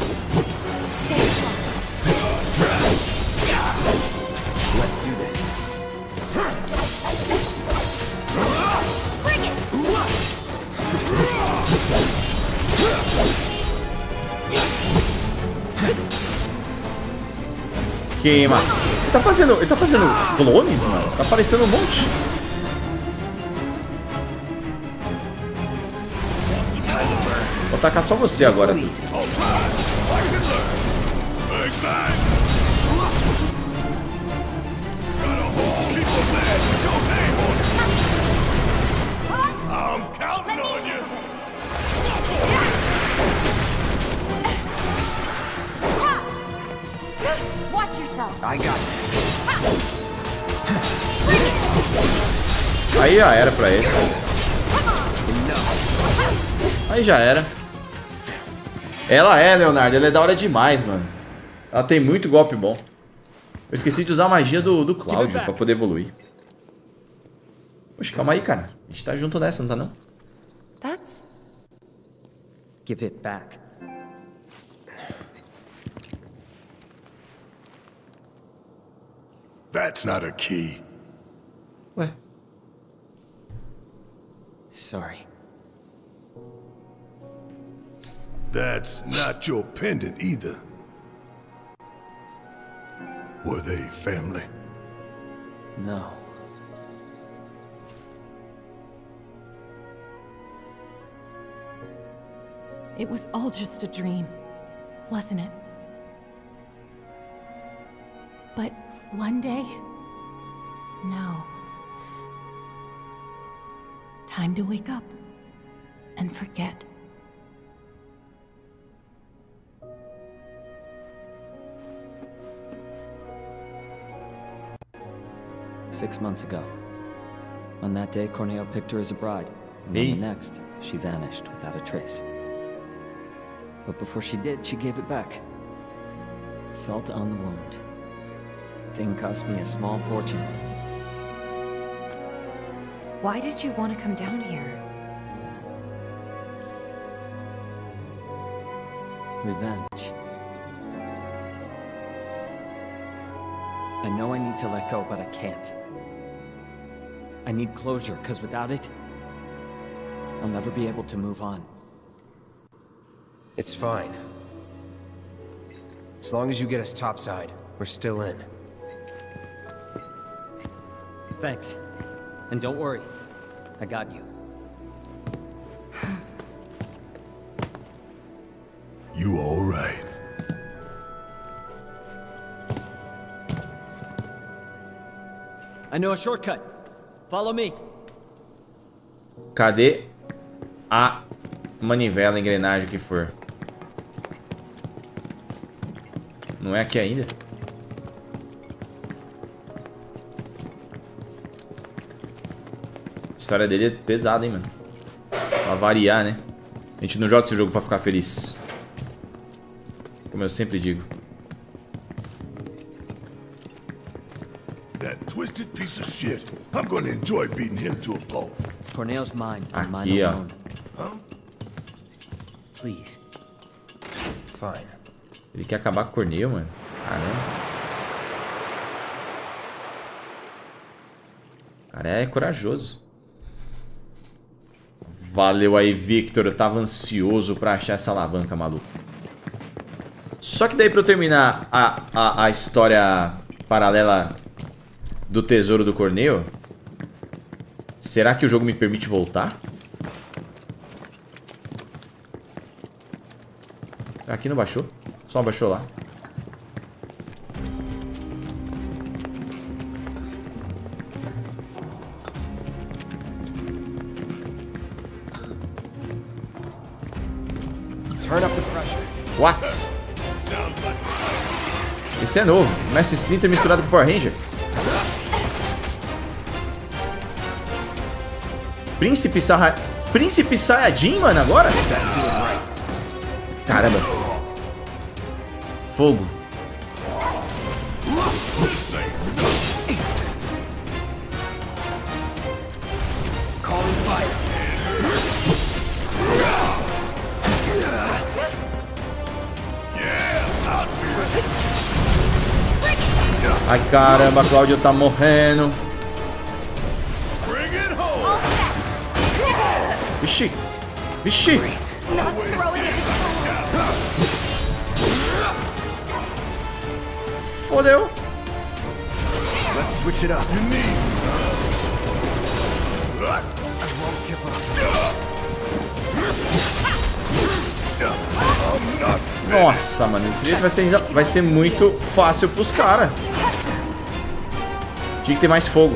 Queima. Ele tá fazendo clones, mano. Tá aparecendo um monte. Vou atacar só você agora. I got this. Aí, ó, era pra ele. Aí já era. Ela é, Leonardo. Ela é da hora demais, mano. Ela tem muito golpe bom. Eu esqueci de usar a magia do Cláudio pra poder evoluir. Poxa, calma aí, cara. A gente tá junto nessa, não tá não? That's... Give it back. That's not a key. Ué. Sorry. That's not your pendant either. Were they family? No. It was all just a dream, wasn't it? But one day, no. Time to wake up and forget. Six months ago. On that day, Corneo picked her as a bride. And on the next, she vanished without a trace. But before she did, she gave it back. Salt on the wound. Thing cost me a small fortune. Why did you want to come down here? Revenge. I know I need to let go, but I can't. I need closure, because without it, I'll never be able to move on. It's fine. As long as you get us topside, we're still in. Thanks. And don't worry. I got you. You all right? I know a shortcut. Follow me. Cadê a manivela, engrenagem, que for? Não é aqui ainda? A história dele é pesada, hein, mano? Pra variar, né? A gente não joga esse jogo pra ficar feliz. Como eu sempre digo. That twisted piece of shit. I'm gonna enjoy beating him to a pulp. Corneo's mine. Mine Aqui, ó. alone. Huh? Please. Fine. Ele quer acabar com o Corneo, mano. Caramba. O cara é corajoso. Valeu aí, Victor. Eu tava ansioso pra achar essa alavanca, maluco. Só que daí pra eu terminar a história paralela do tesouro do Corneo, será que o jogo me permite voltar? Aqui não baixou? Só baixou lá. Turn up the pressure. What? Esse é novo. Mestre Splinter misturado com Power Ranger. Príncipe Saiyajin, mano, agora? Caramba. Fogo. Ai, caramba, a Cláudia tá morrendo. Vixe. Vixe. Fodeu. Let's switch it up. You need. I won't give up. Nossa, mano, desse jeito vai ser muito fácil pros caras. Tinha que ter mais fogo.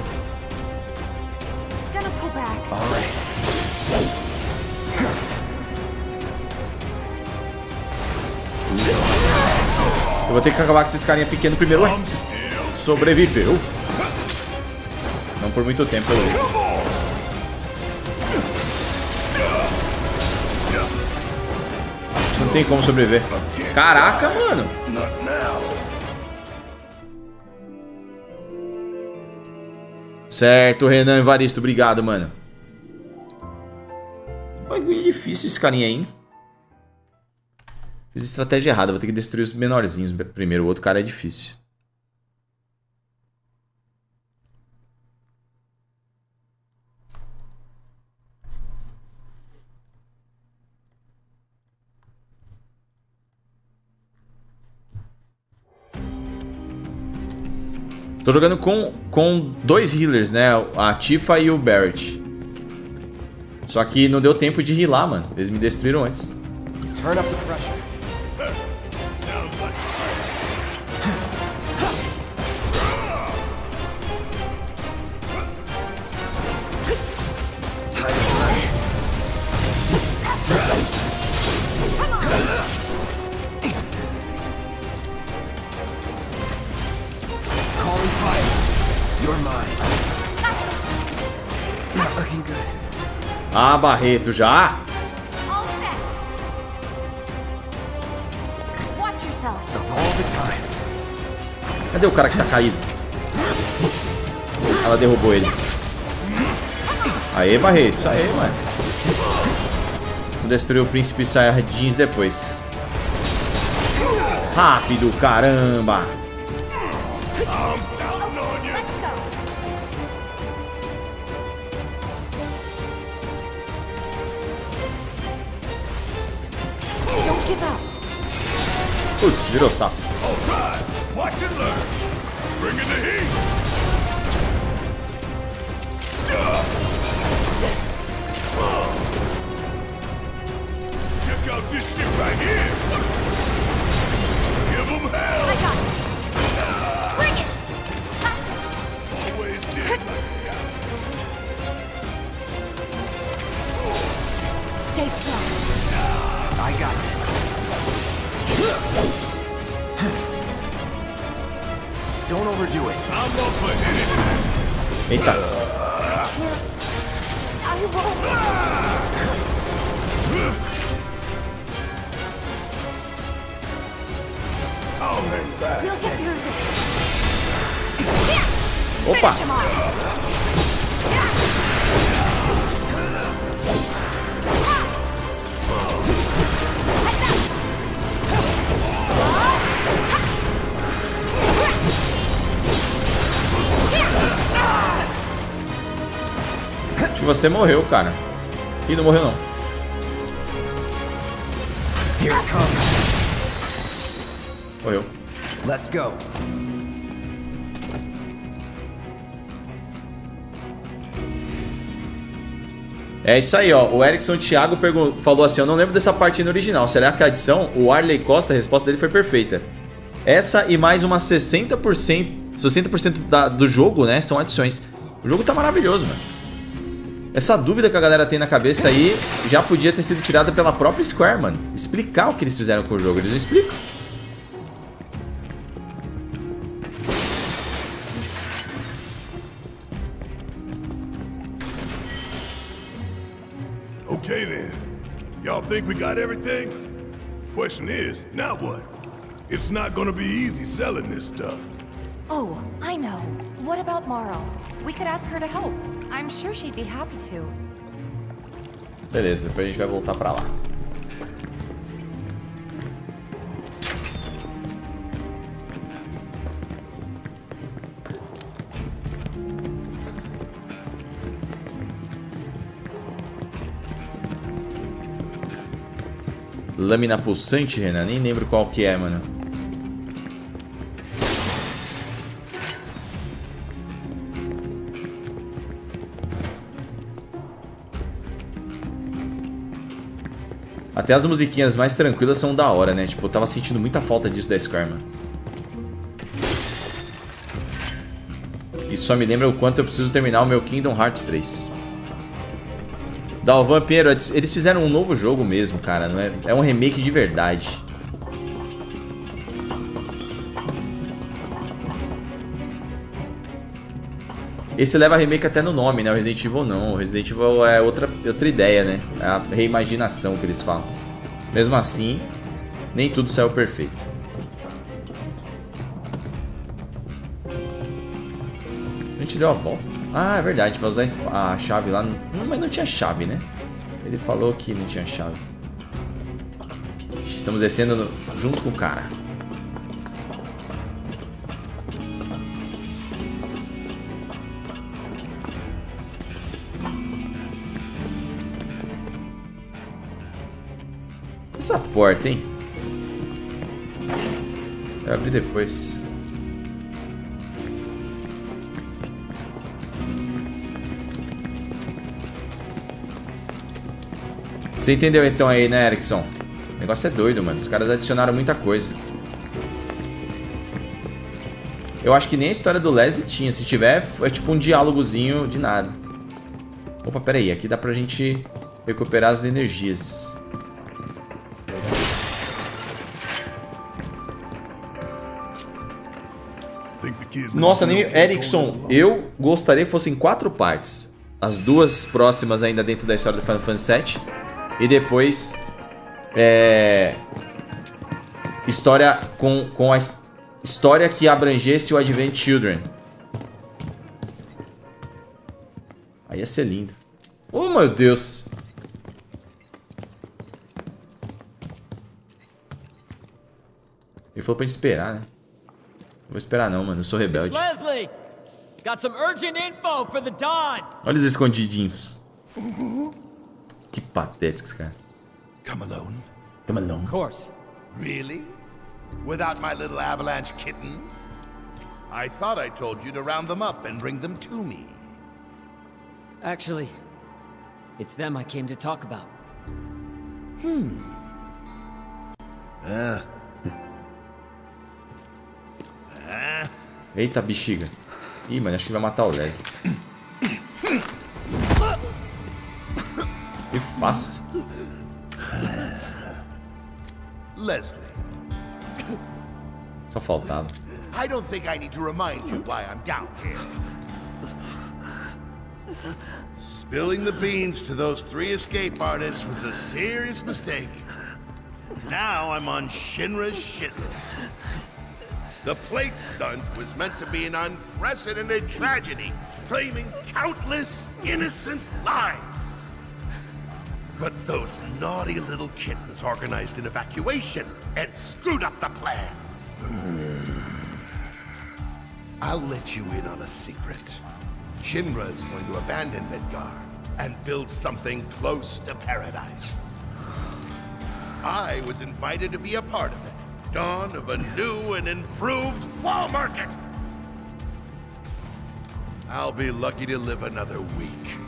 Eu vou ter que acabar com esses carinha pequeno primeiro. Ué, sobreviveu. Não por muito tempo, pelo visto. Você não tem como sobreviver. Caraca, mano. Certo, Renan Evaristo. Obrigado, mano. Bagulho difícil esse carinha aí, hein? Fiz estratégia errada. Vou ter que destruir os menorzinhos primeiro. O outro cara é difícil. Tô jogando com dois healers, né? A Tifa e o Barret. Só que não deu tempo de healar, mano. Eles me destruíram antes. Turn up the pressure. Ah, Barreto, já? Cadê o cara que tá caído? Ela derrubou ele. Aê, Barreto, isso aí, mano. Vou destruir o Príncipe Saiyajins depois. Rápido, caramba! Putz, virou sapo. Stay strong. I got this. Don't overdo it. I'm up for anything. Eita. I won't. I'll hang back. We'll get through this. Opa. Finish him off. Acho que você morreu, cara. Ih, não morreu não. Here it comes. Morreu. Let's go. É isso aí, ó. O Erickson Thiago falou assim: eu não lembro dessa parte no original. Será que a adição? O Arley Costa, a resposta dele foi perfeita. Essa e mais umas 60% do jogo, né? São adições. O jogo tá maravilhoso, mano. Essa dúvida que a galera tem na cabeça aí já podia ter sido tirada pela própria Square, mano. Explicar o que eles fizeram com o jogo. Eles não explicam. Okay then. Y'all think we got everything? Question is, now what? It's not gonna be easy selling this stuff. Oh, I know. What about Marl? We could ask her to help. I'm sure she'd be happy to. Beleza, depois a gente vai voltar pra lá. Lâmina pulsante, Renan? Nem lembro qual que é, mano. Até as musiquinhas mais tranquilas são da hora, né? Tipo, eu tava sentindo muita falta disso da Square, mano. Isso só me lembra o quanto eu preciso terminar o meu Kingdom Hearts 3. Dalvan Pinheiro, eles fizeram um novo jogo mesmo, cara. Não é, é um remake de verdade. Esse leva remake até no nome, né? O Resident Evil não. O Resident Evil é outra ideia, né? É a reimaginação que eles falam. Mesmo assim, nem tudo saiu perfeito. A gente deu a volta. Ah, é verdade, a gente vai usar a chave lá. Mas não tinha chave, né? Ele falou que não tinha chave. Estamos descendo junto com o cara. Essa porta, hein? Vai abrir depois. Você entendeu então aí, né, Erickson? O negócio é doido, mano. Os caras adicionaram muita coisa. Eu acho que nem a história do Leslie tinha. Se tiver, é tipo um diálogozinho de nada. Opa, pera aí. Aqui dá pra gente recuperar as energias. Nossa, nem Erickson, eu gostaria que fossem 4 partes. As 2 próximas ainda dentro da história do Final Fantasy VII. E depois história com a história que abrangesse o Advent Children. Aí ia ser lindo. Oh, meu Deus. Ele falou pra gente esperar, né? Não vou esperar não, mano. Eu sou rebelde. Leslie! Got some urgent info for the Dawn. Olha os escondidinhos. Que patéticos, cara. Come alone. Come alone. Of course. Really? Without my little avalanche kittens? I thought I told you to round them up and bring them to me. Actually, it's them I came to talk about. Eita, bexiga. Ih, mano, acho que vai matar o Leslie. Que fácil. Leslie. Só faltava. I don't think I need to remind you why I'm down here. Spilling the beans to those 3 escape artists was a serious mistake. Now I'm on Shinra's shit list. The plate stunt was meant to be an unprecedented tragedy, claiming countless innocent lives. But those naughty little kittens organized an evacuation and screwed up the plan. I'll let you in on a secret. Shinra is going to abandon Midgar and build something close to paradise. I was invited to be a part of it. Dawn of a new and improved wall market. I'll be lucky to live another week.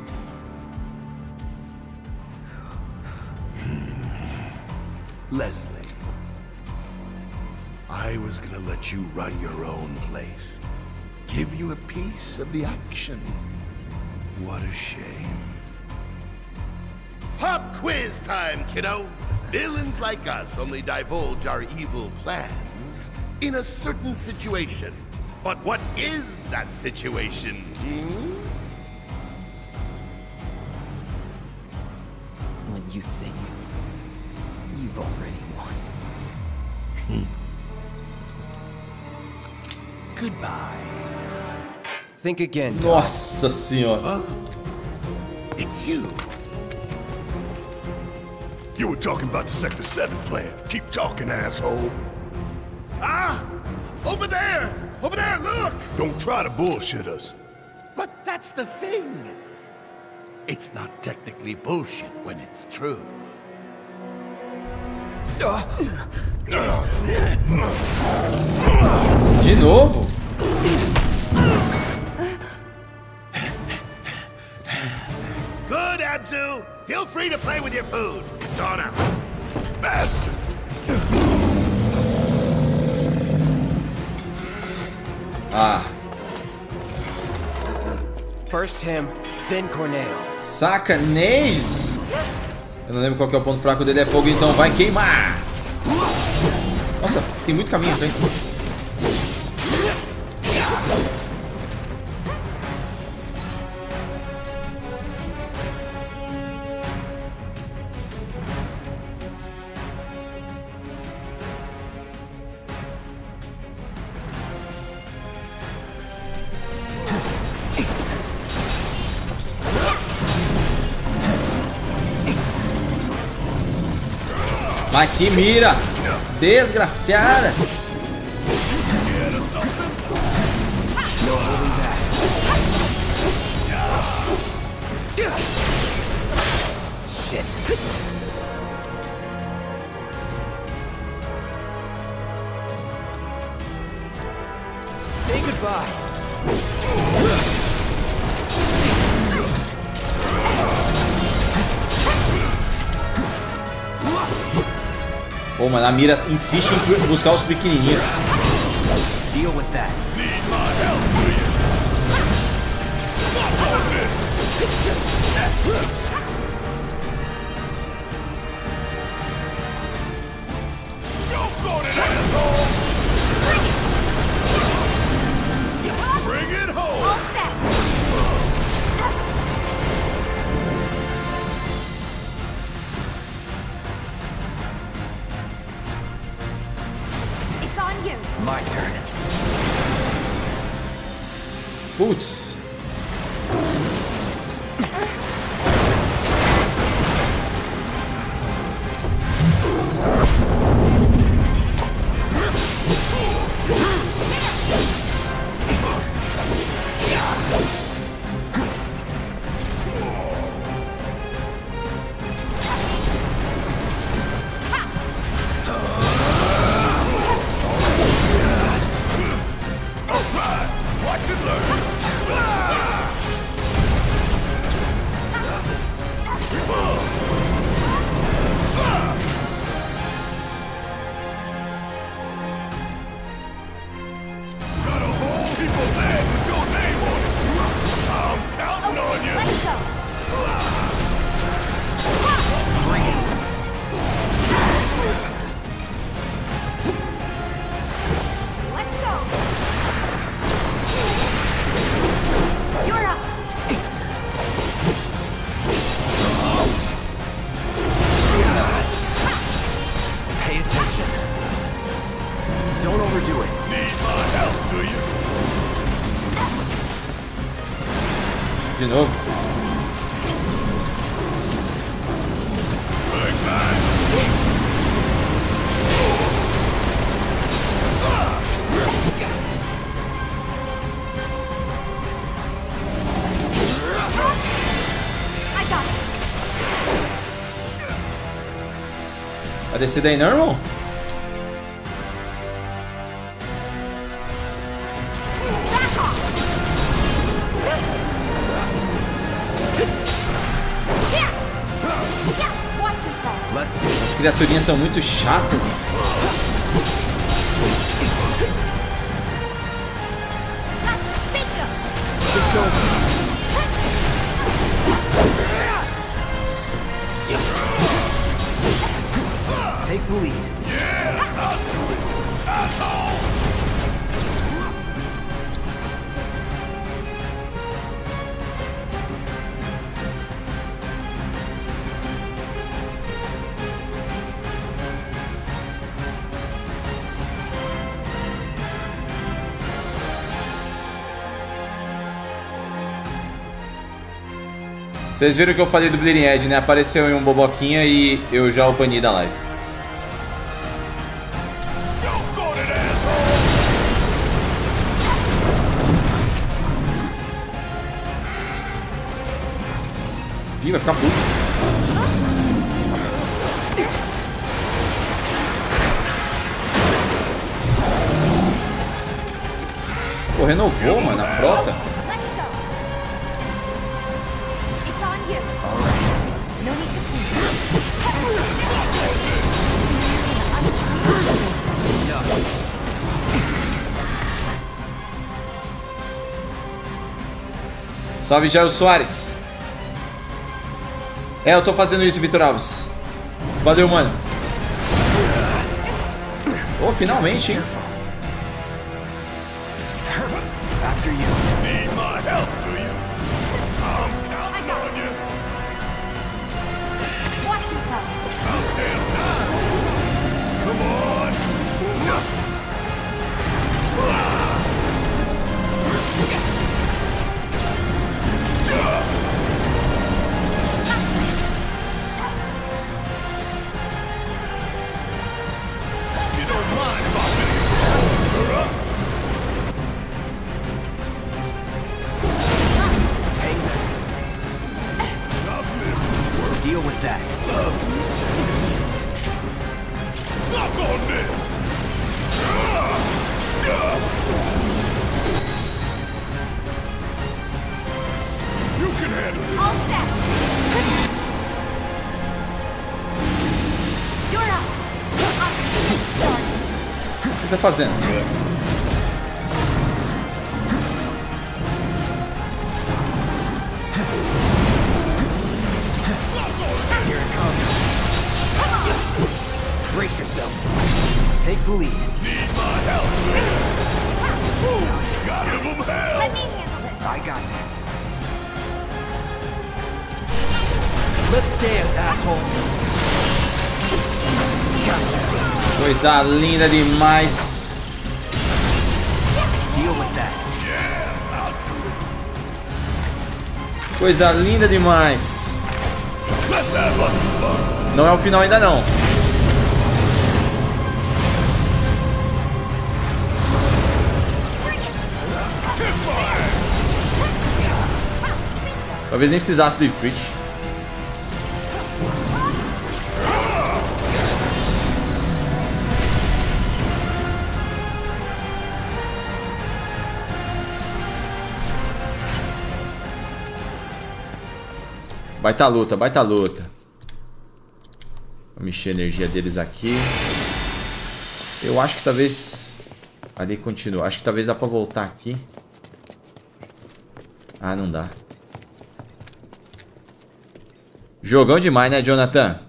Leslie, I was gonna let you run your own place. Give you a piece of the action. What a shame. Pop quiz time, kiddo! Villains like us only divulge our evil plans in a certain situation. But what is that situation, When you think you've already won. Goodbye. Think again. Nossa senhora. It's you. You were talking about the Sector 7 plan. Keep talking, asshole. Ah! Over there! Over there, look! Don't try to bullshit us. But that's the thing. It's not technically bullshit when it's true. De novo? Good, Abzu. Feel free to play with your food. Donna. Bastard. Ah. First him, then Corneo. Sacanês! Eu não lembro qual que é o ponto fraco dele, é fogo, então vai queimar! Nossa, tem muito caminho, vem. Ai, que mira! Desgraciada! Shit. Say goodbye. Pô, mano, a mira insiste em buscar os pequenininhos. Deal with that. Bring it home. All set. It's on you. My turn. Putz. De novo. Vai descer daí não, irmão? As criaturinhas são muito chatas, mano. Take the lead. Yeah, I'll do it. Asshole. Vocês viram que eu falei do Bleeding Edge, né? Apareceu em um boboquinha e eu já o bani da live. Ih, vai ficar puto. Pô, renovou, mano, a frota. Salve, Jair Soares. É, eu tô fazendo isso, Vitor Alves. Valeu, mano. Oh, finalmente, hein? After you. Need my help, do you? I'm counting on you. Watch yourself. Come on. Deal with that. Suck on this! You can handle it. All set. You're up. O que tá fazendo? Here it comes. Brace yourself. Take the lead. Need my help. Give him hell. Let me handle this. I got this. Let's dance, asshole. Coisa linda demais. Deal with that. Coisa linda demais. Não é o final ainda não. Talvez nem precisasse do Ifrit. Baita luta, baita luta. Vamos encher a energia deles aqui. Eu acho que talvez... Ali continua. Acho que talvez dá pra voltar aqui. Ah, não dá. Jogão demais, né, Jonathan?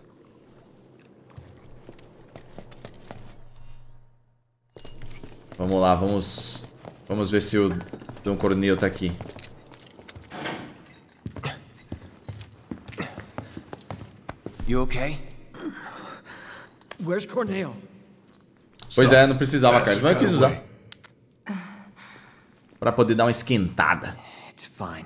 Vamos lá, vamos ver se o Don Corneo tá aqui. You okay? Where's Corneo? Pois é, não precisava, cara. Mas eu quis usar. Pra poder dar uma esquentada. It's fine.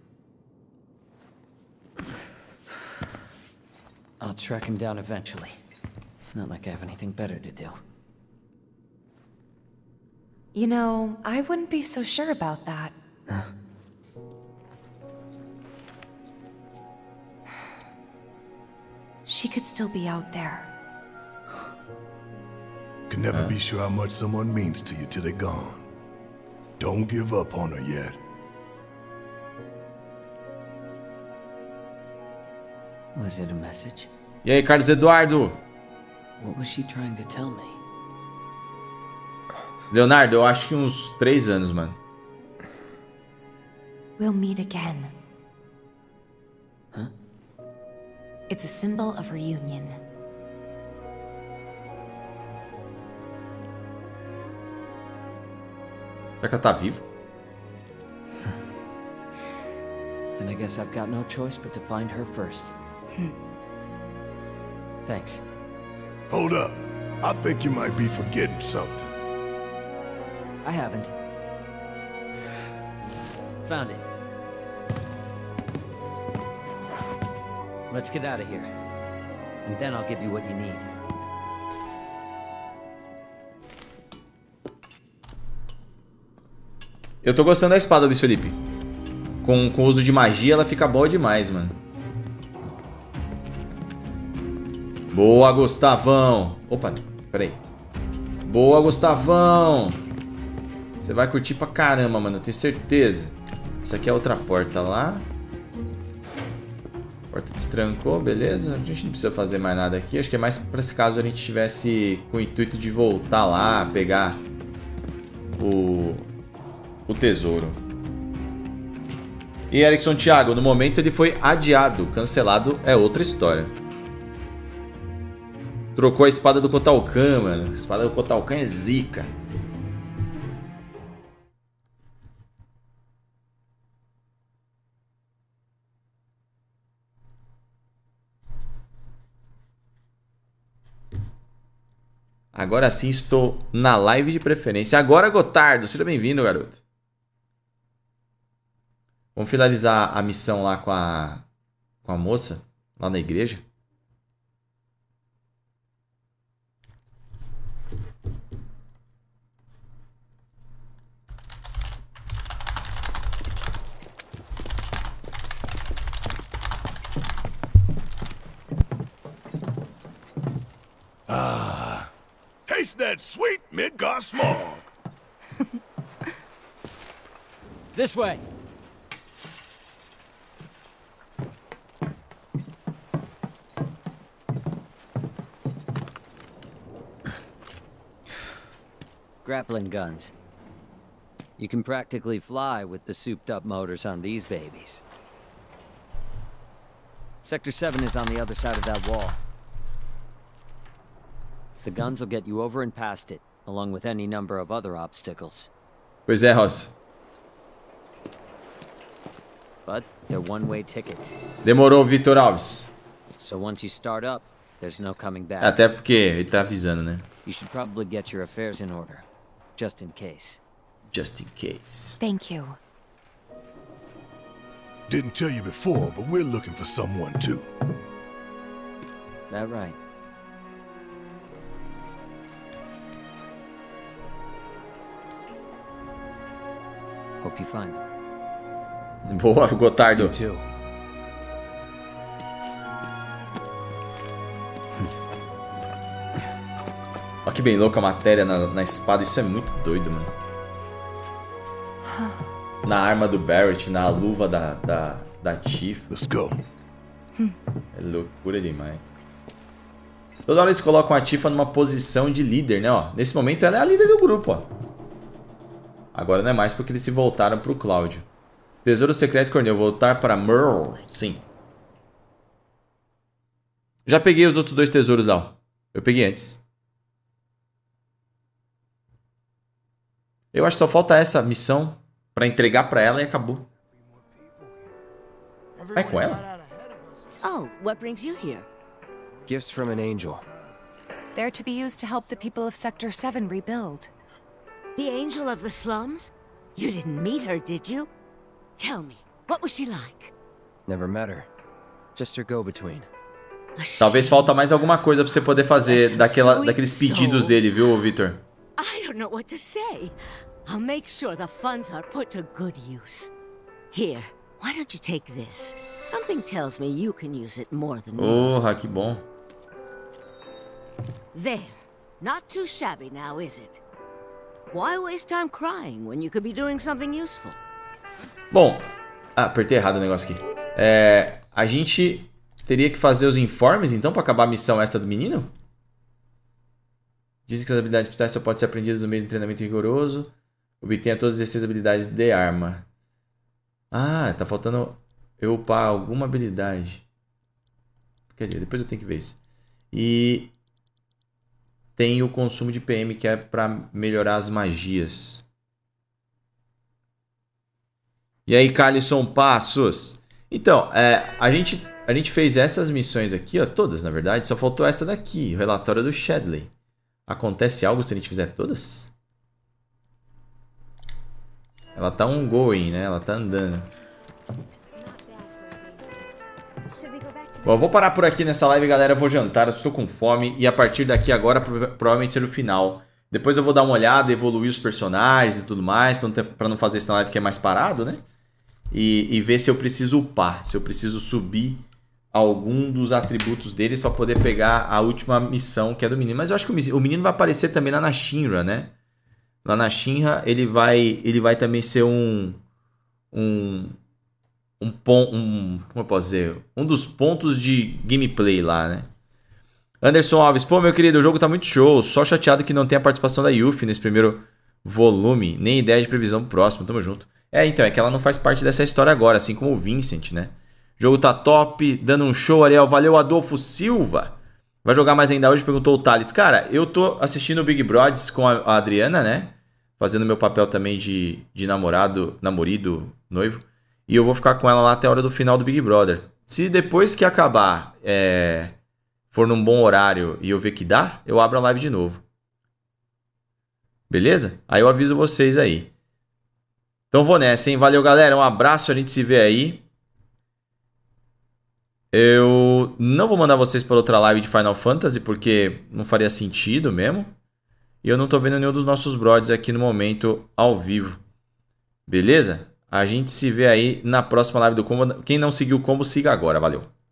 I'll track him down eventually. Not like I have anything better to do. You know, I wouldn't be so sure about that. She could still be out there. Can never be sure how much someone means to you till they're gone. Don't give up on her yet. Was it a message? E aí, Carlos Eduardo? What was she trying to tell me? Leonardo, eu acho que uns 3 anos, mano. We'll meet again. Huh? It's a symbol of reunion. Será que ela tá viva? Then I guess I've got no choice but to find her first. Thanks. Hold up. I think you might be forgetting something. I haven't. Found it. Let's get out of here. And then I'll give you what you need. Eu tô gostando da espada, Luiz Felipe. Com o uso de magia, ela fica boa demais, mano. Boa, Gustavão. Opa, peraí. Boa, Gustavão. Você vai curtir pra caramba, mano. Eu tenho certeza. Essa aqui é outra porta lá. Porta destrancou, beleza. A gente não precisa fazer mais nada aqui. Acho que é mais pra esse caso a gente tivesse com o intuito de voltar lá, pegar o tesouro. E Erickson Thiago, no momento ele foi adiado. Cancelado é outra história. Trocou a espada do Kotalkan, mano. A espada do Kotalkan é zica. Agora sim estou na live de preferência. Agora, Gotardo, seja bem-vindo, garoto. Vamos finalizar a missão lá com a moça, lá na igreja. catch that sweet Midgar smog. This way. Grappling guns. You can practically fly with the souped-up motors on these babies. Sector 7 is on the other side of that wall. The guns will get you over and past it, along with any number of other obstacles. Pois é, Ross. But they're one-way tickets. Demorou, Vitor Alves. So once you start up, there's no coming back. Até porque ele tá avisando, né? You should probably get your affairs in order, just in case. Just in case. Thank you. Didn't tell you before, but we're looking for someone too. That right. Hope you find them. Boa, Gotardo. You too. Olha que bem louca a matéria na espada. Isso é muito doido, mano. Na arma do Barrett, na luva da Tifa. Let's go. É loucura demais. Toda hora eles colocam a Tifa numa posição de líder, né? Ó, nesse momento ela é a líder do grupo, ó. Agora não é mais porque eles se voltaram pro Cláudio. Tesouro secreto, Cornel. Voltar para Merle. Sim. Já peguei os outros 2 tesouros lá, ó. Eu peguei antes. Eu acho que só falta essa missão pra entregar pra ela e acabou. Vai com ela? Oh, what brings you here? Gifts from an angel. They're to be used to help the people of Sector 7 rebuild. The angel of the slums? You didn't meet her, did you? Tell me, what was she like? Never met her. Just her go-between. Talvez falta mais alguma coisa pra você poder fazer daqueles pedidos dele, viu, Victor? I don't know what to say. I'll make sure the funds are put to good use. Here, why don't you take this? Something tells me you can use it more than me. Porra, que bom. There. Not too shabby now, is it? Why waste time crying when you could be doing something useful? Bom, apertei errado o negócio aqui. A gente teria que fazer os informes, então, pra acabar a missão extra do menino? Dizem que as habilidades especiais só podem ser aprendidas no meio de treinamento rigoroso. Obtenha todas as 16 habilidades de arma. Ah, tá faltando eu upar alguma habilidade. Quer dizer, depois eu tenho que ver isso. E tem o consumo de PM, que é pra melhorar as magias. E aí, Carlisson Passos? Então, a gente fez essas missões aqui, ó, todas na verdade. Só faltou essa daqui, o relatório do Shadley. Acontece algo se a gente fizer todas? Ela tá ongoing, né? Ela tá andando. Bom, eu vou parar por aqui nessa live, galera. Eu vou jantar, eu estou com fome. E a partir daqui agora, provavelmente será o final. Depois eu vou dar uma olhada, evoluir os personagens e tudo mais. Pra não fazer isso na live que é mais parado, né? E ver se eu preciso upar. Se eu preciso subir algum dos atributos deles pra poder pegar a última missão, que é do menino. Mas eu acho que o menino vai aparecer também lá na Shinra, né? Lá na Shinra ele vai também ser como eu posso dizer? Um dos pontos de gameplay lá, né? Anderson Alves, pô, meu querido, o jogo tá muito show. Só chateado que não tem a participação da Yuffie nesse primeiro volume. Nem ideia de previsão pro próximo, tamo junto. Então, é que ela não faz parte dessa história agora, assim como o Vincent, né? O jogo tá top, dando um show, Ariel. Valeu, Adolfo Silva. Vai jogar mais ainda hoje? Perguntou o Thales. Cara, eu tô assistindo o Big Brothers com a Adriana, né? Fazendo meu papel também de namorido, noivo. E eu vou ficar com ela lá até a hora do final do Big Brother. Se depois que acabar for num bom horário e eu ver que dá, eu abro a live de novo. Beleza? Aí eu aviso vocês aí. Então vou nessa, hein? Valeu, galera. Um abraço, a gente se vê aí. Eu não vou mandar vocês para outra live de Final Fantasy, porque não faria sentido mesmo. E eu não tô vendo nenhum dos nossos brothers aqui no momento ao vivo. Beleza? A gente se vê aí na próxima live do Combo. Quem não seguiu o Combo, siga agora. Valeu.